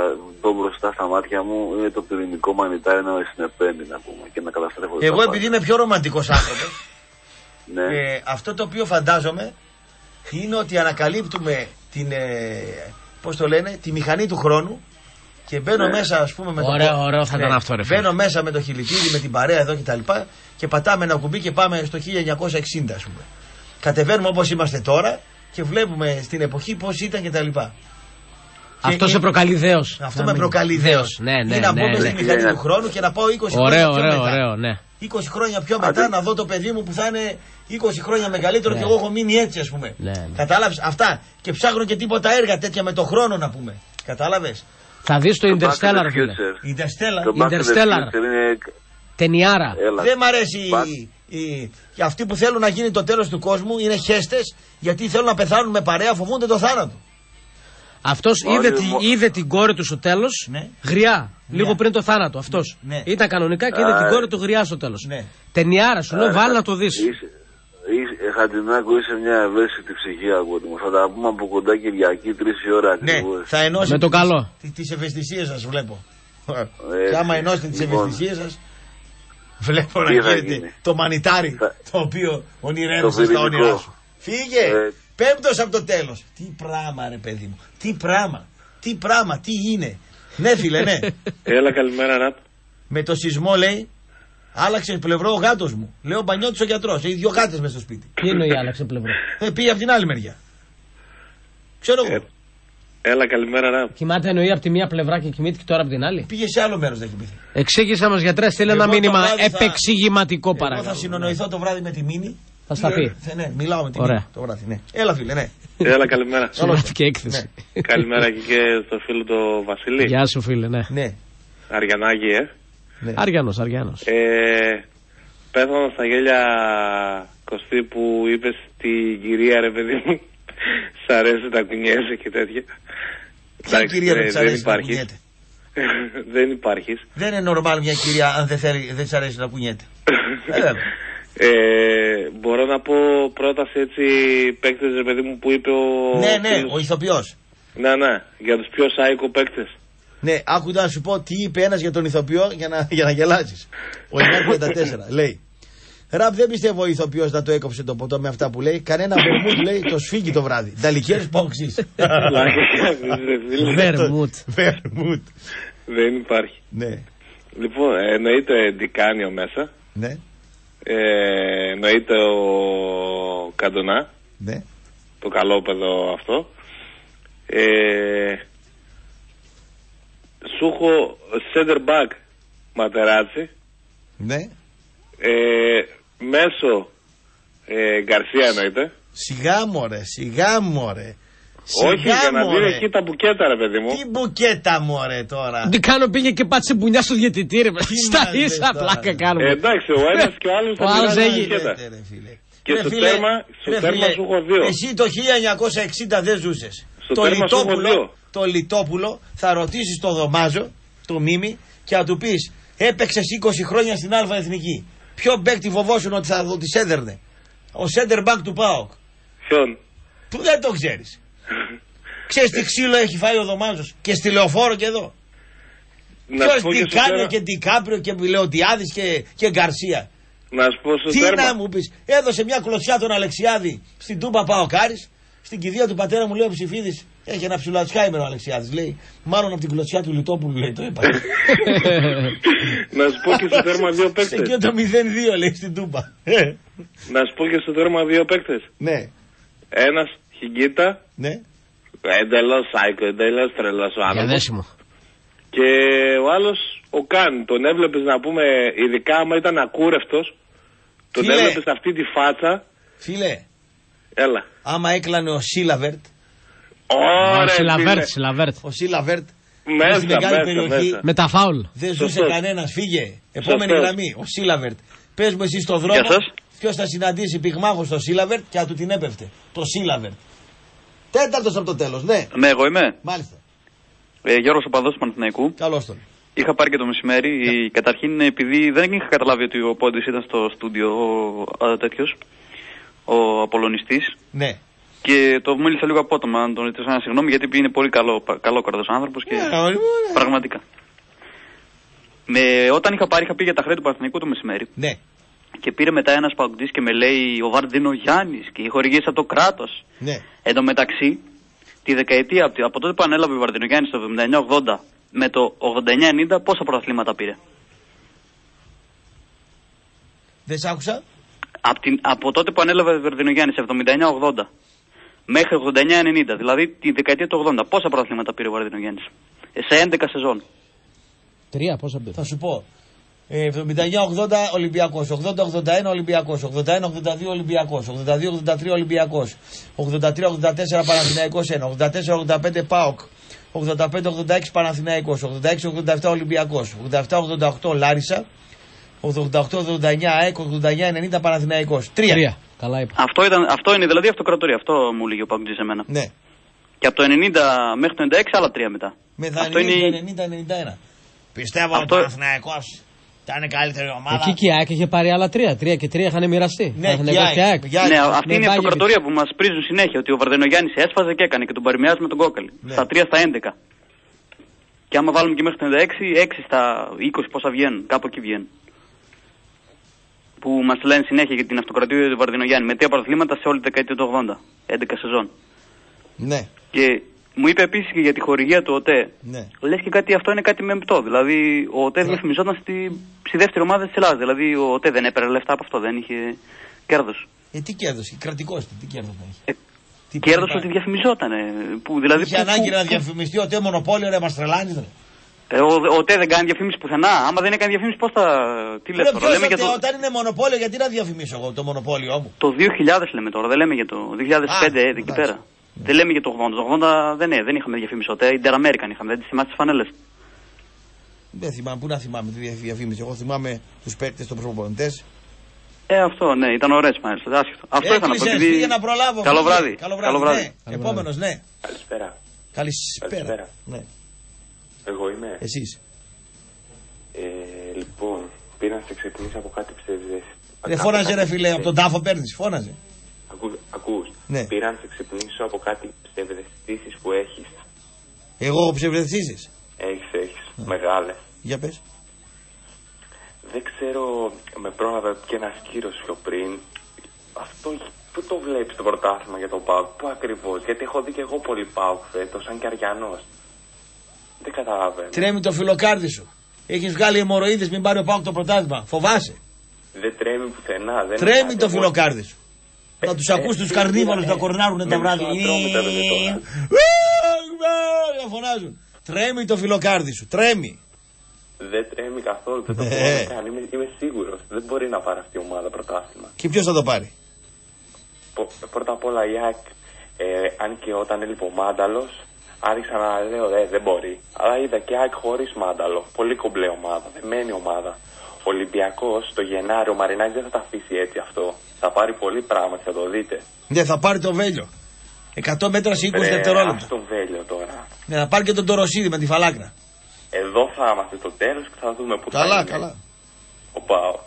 βλέπω μπροστά στα μάτια μου είναι το πυρηνικό μανιτάρι να με συνεπαίνει, να πούμε, και να καταστρέφω. Εγώ επειδή είμαι πιο ρομαντικός άνθρωπος, ναι. ε, αυτό το οποίο φαντάζομαι είναι ότι ανακαλύπτουμε την, ε, πώς το λένε, τη μηχανή του χρόνου και μπαίνω ναι. μέσα, ας πούμε, με ωραίο, το, ωραίο θα ναι, ήταν αυτό, ρε, μπαίνω μέσα με το χιλιτήρι, με την παρέα εδώ και τα λοιπά και πατάμε ένα κουμπί και πάμε στο χίλια εννιακόσια εξήντα, ας πούμε. Κατεβαίνουμε όπως είμαστε τώρα και βλέπουμε στην εποχή πώς ήταν και τα λοιπά. Αυτό και σε προκαλεί δέος. Αυτό με προκαλεί δέος. Ναι, ναι, ή να ναι, μπούμε ναι, στη ναι. μηχανή ναι. του χρόνου και να πάω είκοσι ωραίο, χρόνια πιο ωραίο, μετά. Ωραίο, ναι. είκοσι χρόνια πιο μετά Άντε. να δω το παιδί μου που θα είναι είκοσι χρόνια μεγαλύτερο ναι. και εγώ έχω μείνει έτσι, ας πούμε. Ναι, ναι. Κατάλαβες αυτά. Και ψάχνω και τίποτα έργα τέτοια με το χρόνο, να πούμε. Κατάλαβες. Θα δεις το Interstellar, φίλε. Interstellar. Interstellar. Ταινιάρα. Δεν μ' αρέσει η, η, οι, αυτοί που θέλουν να γίνει το τέλος του κόσμου είναι χέστες γιατί θέλουν να πεθάνουν με παρέα, φοβούνται το θάνατο. Αυτός είδε, τη, είδε την κόρη του στο τέλος ναι. γριά, ναι. λίγο πριν το θάνατο. Αυτός ναι. ήταν κανονικά και είδε Α, την κόρη του γριά στο τέλος. Ναι. Ταινιάρα, σου λέω, βάλει να το δεις. Χατινάκου, είσαι μια ευαίσθητη ψυχή, αγόρι μου. Θα τα πούμε από κοντά Κυριακή, τρεις η ώρα ακριβώς. Ναι, θα ενώσει με το καλό. Τις ευαισθησίες σας βλέπω. Και άμα ενώσετε τις ευαισθησίες σας, βλέπω να γίνεται το μανιτάρι θα... το οποίο ονειρεύεσαι στα όνειρά σου. Φύγε! Ε... Πέμπτος από το τέλος. Τι πράγμα, ρε παιδί μου. Τι πράγμα. Τι πράγμα. Τι είναι. Ναι, φίλε, ναι. Έλα, καλημέρα, Ραπ. Με το σεισμό, λέει, άλλαξε πλευρό ο γάτος μου. Λέω Πανιώτης ο γιατρός. Έχει δύο γάτες μες στο σπίτι. Τι εννοεί άλλαξε πλευρό. Ε, πήγε από την άλλη μεριά. Ξέρω εγώ. Ε... Έλα, καλημέρα, Ραπ. Κοιμάται εννοεί από τη μία πλευρά και κοιμήθηκε τώρα από την άλλη. Πήγε σε άλλο μέρος να κοιμηθεί. Εξήγησα μας, γιατρέ, στείλε ένα μήνυμα επεξηγηματικό θα... παρακαλώ. Εγώ θα συνονοηθώ το βράδυ με τη Μίνη. Θα στα πει. Ε, ναι, μιλάω με τη Μίνη το βράδυ. Ναι. Έλα, φίλε, ναι. Έλα, καλημέρα. Συλλογική έκθεση. Ναι. Καλημέρα και, και στο φίλο του Βασίλη. Γεια σου, φίλε, ναι. ναι. Αριανάκη, ε. Ναι. Αριανός, Αριανός. Ε, πέθανα στα γέλια, Κωστή, που είπες την κυρία, ρε παιδί μου. Σ' αρέσει τα κουνιέσαι και τέτοια. Ποια κυρία δεν σ' αρέσει να κουνιέται. Δεν υπάρχεις. Δεν είναι normal μια κυρία αν δεν, θέλει, δεν σ' αρέσει να κουνιέται. ε, μπορώ να πω πρόταση έτσι παίκτες, ρε παιδί μου, που είπε ο... Ναι, ναι, φίλος... ο ηθοποιός. Ναι, ναι, για τους πιο σάικο παίκτες. Ναι, άκουγα να σου πω τι είπε ένας για τον ηθοποιό για να, για να γελάσεις. Ο Ινάρ πενήντα τέσσερα λέει: Ραπ, δεν πιστεύω ο ηθοποιός να το έκοψε το ποτό με αυτά που λέει. Κανένα βερμούτ, λέει, το σφίγγει το βράδυ. Νταλικέρες πόξεις. Βερμούτ. Βερμούτ. Δεν υπάρχει. Ναι. Λοιπόν, εννοείται Ντικάνιο μέσα. Ναι. Ε, εννοείται ο Καντονά. Ναι. Το καλόπεδο αυτό. Ε, σου έχω center back Ματεράτσι. Ναι. Ε, μέσω ε, Γκαρσία εννοείται. Σιγά μωρέ, σιγά μωρέ. Όχι, σιγά, για να δει εκεί τα μπουκέτα, ρε παιδί μου. Τι μπουκέτα, μωρέ, τώρα. Τι κάνω, πήγε και πάτσε μπουνιά στο διαιτητήρι. Στα ίσα πλάκα κάνουμε. Ε, εντάξει, ο ένας και ο άλλος θα πειράζει μπουκέτα. Και ρε, στο φίλε, τέρμα, στο ρε, τέρμα φίλε, σου έχω δύο. Εσύ το χίλια εννιακόσια εξήντα δεν ζούσες. Στο το τέρμα σου έχω δύο. Το Λιτόπουλο θα ρωτήσεις το Δωμάζο, το Μίμη, και θα του πεις: έπαιξες είκοσι χρόνια στην Α Εθνική. Ποιο παίκτη φοβόσουν ότι θα το της έδερνε? Ο σέντερ μπακ του ΠΑΟΚ. Ποιον? Που δεν το ξέρεις. Ξέρεις τι ξύλο έχει φάει ο Δωμάζος? Και στη Λεωφόρο και εδώ. Ποιος Ντικάνιο και Ντικάπριο και Λεωτιάδης και, και Γκαρσία. Να σου πω στο τι τέρμα. να μου πεις? Έδωσε μια κλωτσιά τον Αλεξιάδη στην Τούμπα ΠΑΟΚάρης. Στην κηδεία του πατέρα μου λέει ο Ψηφίδης: έχει ένα ψιλοατσχάιμερο ο Αλεξιάδης. Λέει: μάλλον από την κλωτσιά του Λιτόπουλου, λέει, το είπα. Να σου πω και στο τέρμα δύο παίκτες. Και το μηδέν δύο, λέει, στην Τούμπα. Να σου πω και στο τέρμα δύο παίκτες. Ναι. Ένας Χιγκίτα. Ναι. Εντελώς σάικο, εντελώς τρελός ο άνθρωπος. Και ο άλλος ο Καν. Τον έβλεπες, να πούμε, ειδικά άμα ήταν ακούρευτος. Τον Φίλε. Έβλεπες αυτή τη φάτσα. Φίλε. Έλα. Άμα έκλανε ο Σίλαβερτ. Ωραία, Σίλαβερτ, Σίλαβερτ. Ο Σίλαβερτ. Μέσα, στη μεγάλη μέσα, περιοχή. μέσα. Με τα φάουλ. Δεν ζούσε κανένας. Φύγε. Επόμενη Σωστός. γραμμή. Ο Σίλαβερτ. Πες μου εσύ στον δρόμο. Ποιος θα συναντήσει πυγμάχο στο Σίλαβερτ και θα του την έπεφτε. Το Σίλαβερτ. Τέταρτος από το τέλος, ναι. Ναι, εγώ είμαι. Μάλιστα. Ε, Γιώργος Οπαδός του Παναθηναϊκού. Καλώς τον. Είχα πάρει και το μεσημέρι. Yeah. Καταρχήν, επειδή δεν είχα καταλάβει ότι ο Πόντης ήταν στο στούντιο, ο τέτοιος, ο απολωνιστής. Ναι. Και το μίλησα λίγο απότομα, να τον ζητήσω ένα συγγνώμη, γιατί είναι πολύ καλό, καλό καρδός άνθρωπος και yeah, πραγματικά. Με, όταν είχα πάρει, είχα πει για τα χρέη του Παναθηναϊκού το μεσημέρι. Ναι. Και πήρε μετά ένας παγκοτής και με λέει ο Βαρδινογιάννης και οι χορηγίες από το κράτος. Ναι. Εν τω μεταξύ, τη δεκαετία από, από τότε που ανέλαβε ο Βαρδινογιάννης το εβδομήντα εννιά ογδόντα με το ογδόντα εννιά ενενήντα, πόσα πρωταθλήματα πήρε? Δεν σ' άκουσα. Από, την, από τότε που ανέλαβε ο Βαρδινογιάννης εβδομήντα εννιά ογδόντα μέχρι ογδόντα εννιά ενενήντα, δηλαδή τη δεκαετία του ογδόντα, πόσα πρωταθλήματα πήρε ο Βαρδινογιάννης? Σε έντεκα σεζόν. Τρία, πόσα πήρε? Θα σου πω. εβδομήντα εννιά ογδόντα Ολυμπιακός, ογδόντα ογδόντα ένα Ολυμπιακός, ογδόντα ένα ογδόντα δύο Ολυμπιακός, ογδόντα δύο ογδόντα τρία Ολυμπιακός, ογδόντα τρία ογδόντα τέσσερα Παναθηναϊκός ένα, ογδόντα τέσσερα ογδόντα πέντε ΠΑΟΚ, ογδόντα πέντε ογδόντα έξι Παναθηναϊκός, ογδόντα έξι ογδόντα επτά Ολυμπιακός, ογδόντα επτά ογδόντα οκτώ Λάρισα, ογδόντα οκτώ ογδόντα εννιά ΑΕΚ, ογδόντα εννιά ενενήντα Παναθηναϊκός. Τρία. Τρία. Καλά είπα. Αυτό, ήταν, αυτό είναι δηλαδή αυτοκρατορία. Αυτό μου λέγει ο Παγκοτζής εμένα. Ναι. Και από το ενενήντα μέχρι το ενενήντα έξι άλλα τρία μετά. Με δανείες είναι... το ενενήντα ενενήντα ένα. Πιστεύω ότι ο Παναθηναϊκός ήταν η καλύτερη ομάδα. Εκεί και η ΑΕΚ είχε πάρει άλλα τρία. Τρία και τρία είχαν μοιραστεί. Ναι, και η ΑΕΚ. Ναι, αυτή είναι η αυτοκρατορία που μας πρίζουν συνέχεια. Ότι ο Βαρδινογιάννης έσφαζε και έκανε και τον παροιμιάζει με τον Κόκαλη. Ναι. Στα τρία στα έντεκα. Και άμα βάλουμε και μέχρι το ενενήντα έξι, έξι στα είκοσι πόσα βγαίνουν. Κάπου εκεί βγαίνουν. Που μας λένε συνέχεια για την αυτοκρατορία του Βαρδινογιάννη. Με τρία πρωταθλήματα σε όλη τη δεκαετία του ογδόντα. έντεκα σεζόν. Ναι. Και μου είπε επίσης και για τη χορηγία του ΟΤΕ. Ναι. Λες και κάτι, αυτό είναι κάτι μεμπτό. Δηλαδή ο ΟΤΕ ναι. διαφημιζόταν στη, στη δεύτερη ομάδα της Ελλάδας. Δηλαδή ο ΟΤΕ δεν έπαιρνε λεφτά από αυτό, δεν είχε κέρδος. Ε, τι κέρδος, κρατικός, τι κέρδος να είχε. Ε, κέρδος ότι διαφημιζόταν. Που, δηλαδή, είχε που, ανάγκη που, να που, διαφημιστεί ο ΟΤΕ μονοπόλιο, ρε, μας τρελάνεις, ρε. Ε, ο, ο ΟΤΕ δεν κάνει διαφήμιση πουθενά. Άμα δεν έκανε διαφήμιση, πώς θα. Τι λες τώρα, λέμε για το... Όταν είναι μονοπόλιο, γιατί να διαφημίσω εγώ το μονοπόλιο μου. Το δύο χιλιάδες λέμε τώρα, δεν λέμε για το δύο χιλιάδες πέντε, Α, εκεί πέρα. Ναι. Δεν λέμε για το ογδόντα. Το ογδόντα δεν, ναι, δεν είχαμε διαφήμιση ΟΤΕ. Inter-American είχαμε, δεν τις θυμάσαι τις φανέλες. Δεν θυμάμαι, πού να θυμάμαι τη διαφήμιση. Εγώ θυμάμαι τους παίκτες, τους προπονητές. Ε, αυτό, ναι, ήταν ωραίες φανέλες. Αυτό ήθελα να πω. Πήγε να προλάβω. Καλό βράδυ. Καλό βράδυ. Επόμενος, ναι. Καλησπέρα. Καλησπέρα. Ναι. Εγώ είμαι. Εσείς. Ε, λοιπόν, πήρα να σε ξυπνήσω από κάτι ψευδές. Δεν φώναζε ρε φίλε, από τον τάφο παίρνεις, φώναζε. Ακούς, ακούς. Ναι. Πήρα να σε ξυπνήσω από κάτι ψευδεστήσεις που έχεις. Εγώ έχω ψευδεστήσεις. Έχεις, έχεις. Ναι. Μεγάλες. Για πες. Δεν ξέρω, με πρόλαβε και ένας κύριος πιο πριν. Αυτό, πού το βλέπεις το πρωτάθλημα για τον ΠΑΟΚ, πού ακριβώς? Γιατί έχω δει και εγώ πολύ ΠΑΟΚ φέτος, σαν και Αριανός. Δεν καταλαβαίνω. Τρέμει το φιλοκάρδι σου. Έχεις βγάλει αιμορροίδες, μην πάρει ο ΠΑΟΚ το πρωτάθλημα. Φοβάσαι. Δεν τρέμει πουθενά. Δεν τρέμει το φιλοκάρδι σου. Ε, να τους ε, ακούς ε, τους καρνίβαλους να κορνάρουν τα βράδια. Να φωνάζουν. Τρέμει το φιλοκάρδι σου. Τρέμει. Δεν τρέμει καθόλου. Δεν το μπορώ να κάνει. Είμαι, είμαι σίγουρος. Δεν μπορεί να πάρει αυτή η ομάδα πρωτάθλημα. Και ποιος θα το πάρει? Πρώτα απ' όλα η ΑΕΚ, ε, αν και όταν έλειπε ο Μάνταλος, άρχισα να λέω ε, δεν μπορεί. Αλλά είδα και ΑΕΚ χωρίς Μάνταλο. Πολύ κομπλέ ομάδα. Δεμένη ομάδα. Ο Ολυμπιακός το Γενάριο, ο Μαρινάκης δεν θα τα αφήσει έτσι αυτό. Θα πάρει πολύ πράγμα, θα το δείτε. Ναι, θα πάρει το Βέλιο. εκατό μέτρα σε είκοσι δευτερόλεπτα. Ας τον Βέλιο τώρα. Ναι, θα πάρει και τον Τοροσίδη με τη φαλάκρα. Εδώ θα είμαστε στο τέλος και θα δούμε που καλά, θα είναι. Καλά, καλά. Ο ΠΑΟΚ.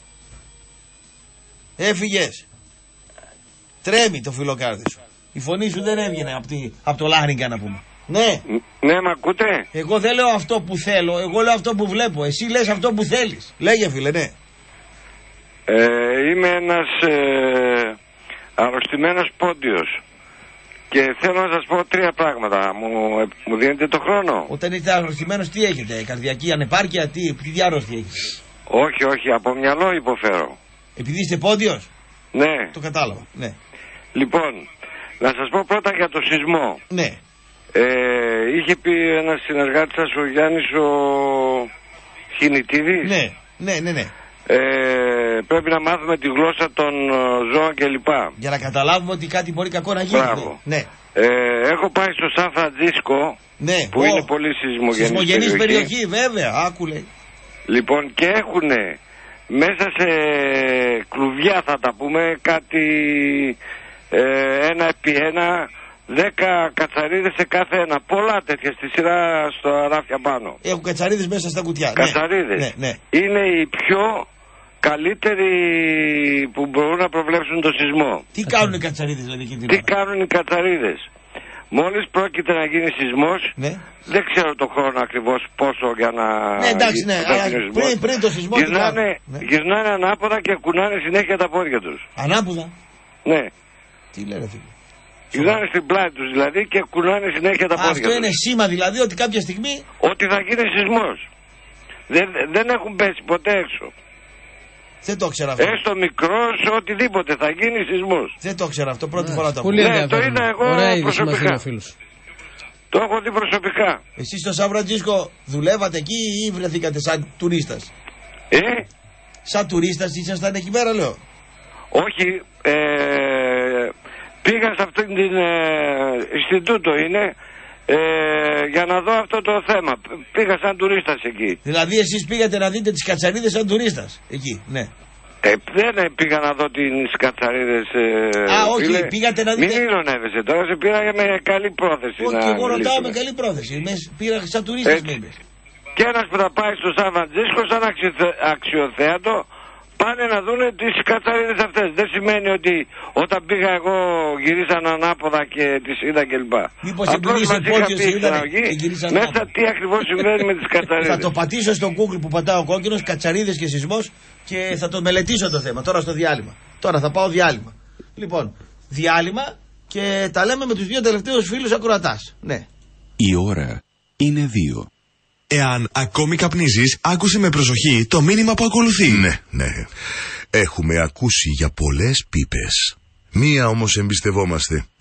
Έφυγες. Τρέμει το φιλοκάρδι σου. Η φωνή σου δεν έβγαινε από, τη, από το Λάχριγκα να πούμε. Ναι. Ναι, μ' ακούτε? Εγώ δεν λέω αυτό που θέλω, εγώ λέω αυτό που βλέπω. Εσύ λες αυτό που θέλεις. Λέγε φίλε, ναι. Ε, είμαι ένας ε, αρρωστημένος πόντιος. Και θέλω να σας πω τρία πράγματα. Μου, ε, μου δίνετε το χρόνο? Όταν είστε αρρωστημένος τι έχετε? Καρδιακή ανεπάρκεια, τι, τι διάρρωστη έχετε? Όχι, όχι, από μυαλό υποφέρω. Επειδή είστε πόντιος? Ναι. Το κατάλαβα, ναι. Λοιπόν, να σας πω πρώτα για το σεισμό. Ναι. Ε, είχε πει ένας συνεργάτης σας, ο Γιάννης ο Χινητίδης. Ναι, ναι, ναι, ναι. Ε, πρέπει να μάθουμε τη γλώσσα των ζώων κλπ. Για να καταλάβουμε ότι κάτι μπορεί κακό να γίνει. Μπράβο. Ναι. Ε, έχω πάει στο Σαν Φραντζίσκο, ναι, που oh. είναι πολύ σεισμογενής, σεισμογενής περιοχή. περιοχή. Βέβαια, άκουλε. Λοιπόν, και έχουνε μέσα σε κλουβιά, θα τα πούμε, κάτι ε, ένα επί ένα, δέκα κατσαρίδες σε κάθε ένα. Πολλά τέτοια στη σειρά στο ράφια πάνω. Έχουν κατσαρίδες μέσα στα κουτιά. Κατσαρίδες. Ναι, ναι. Είναι η πιο καλύτεροι που μπορούν να προβλέψουν το σεισμό. Τι κάνουν οι κατσαρίδες δηλαδή εκεί την Τι ώρα. κάνουν οι κατσαρίδες. Μόλις πρόκειται να γίνει σεισμός, ναι. δεν ξέρω το χρόνο ακριβώς πόσο για να... Ναι, εντάξει, ναι, αλλά πριν, πριν το σεισμό... Γυρνάνε, ναι. γυρνάνε ανάποδα και κουνάνε συνέχεια τα πόδια τους. Ανάποδα? Ναι. Τι λένε φίλε. Γυρνάνε στην πλάτη τους δηλαδή και κουνάνε συνέχεια τα Α, πόδια αυτό τους. είναι σήμα δηλαδή ότι κάποια στιγμή... Ότι θα γίνει σεισμός. Δεν, δεν έχουν πέσει ποτέ έξω. Δεν το ήξερα αυτό. Έστω μικρός, οτιδήποτε θα γίνει σεισμός. Δεν το ήξερα αυτό, πρώτη yeah. φορά το ακούω. Ναι, το είδα εγώ Ωραία, προσωπικά. Το έχω δει προσωπικά. Εσείς στο Σαν Φραντζίσκο δουλεύατε εκεί ή βρεθήκατε σαν τουρίστας? Ε? Σαν τουρίστας ήσασταν εκεί πέρα λέω? Όχι, ε, πήγα σε αυτήν την ε, Ινστιτούτο είναι ε, για να δω αυτό το θέμα. Πήγα σαν τουρίστας εκεί. Δηλαδή εσείς πήγατε να δείτε τις κατσαρίδες σαν τουρίστας εκεί, ναι. Ε, δεν πήγα να δω τις κατσαρίδες. Ε, Α, όχι, φίλε. πήγατε να δείτε. Μην ηρωνεύεσαι τώρα, σε πήρα με καλή πρόθεση. Όχι, να εγώ ρωτάω μιλήσουμε. με καλή πρόθεση. Με πήρα σαν τουρίστας με είπες. Και ένας που θα πάει στο Σαν Φραντζίσκο σαν αξιοθέατο πάνε να δούνε τις κατσαρίδες αυτές. Δεν σημαίνει ότι όταν πήγα εγώ γυρίσαν ανάποδα και τις είδα κλπ. Μήπως επειδή είσαι πόδιος είδανε και γυρίσαν μέσα τι ακριβώς συμβαίνει με τις κατσαρίδες. Θα το πατήσω στο Google που πατάω ο κόκκινος, κατσαρίδες και σεισμός, και θα το μελετήσω το θέμα τώρα στο διάλειμμα. Τώρα θα πάω διάλειμμα. Λοιπόν, διάλειμμα και τα λέμε με τους δύο τελευταίους φίλους ακροατάς. Ναι. Η ώρα είναι δύο. Εάν ακόμη καπνίζεις, άκουσε με προσοχή το μήνυμα που ακολουθεί. Ναι, ναι. Έχουμε ακούσει για πολλές πίπες. Μία όμως εμπιστευόμαστε.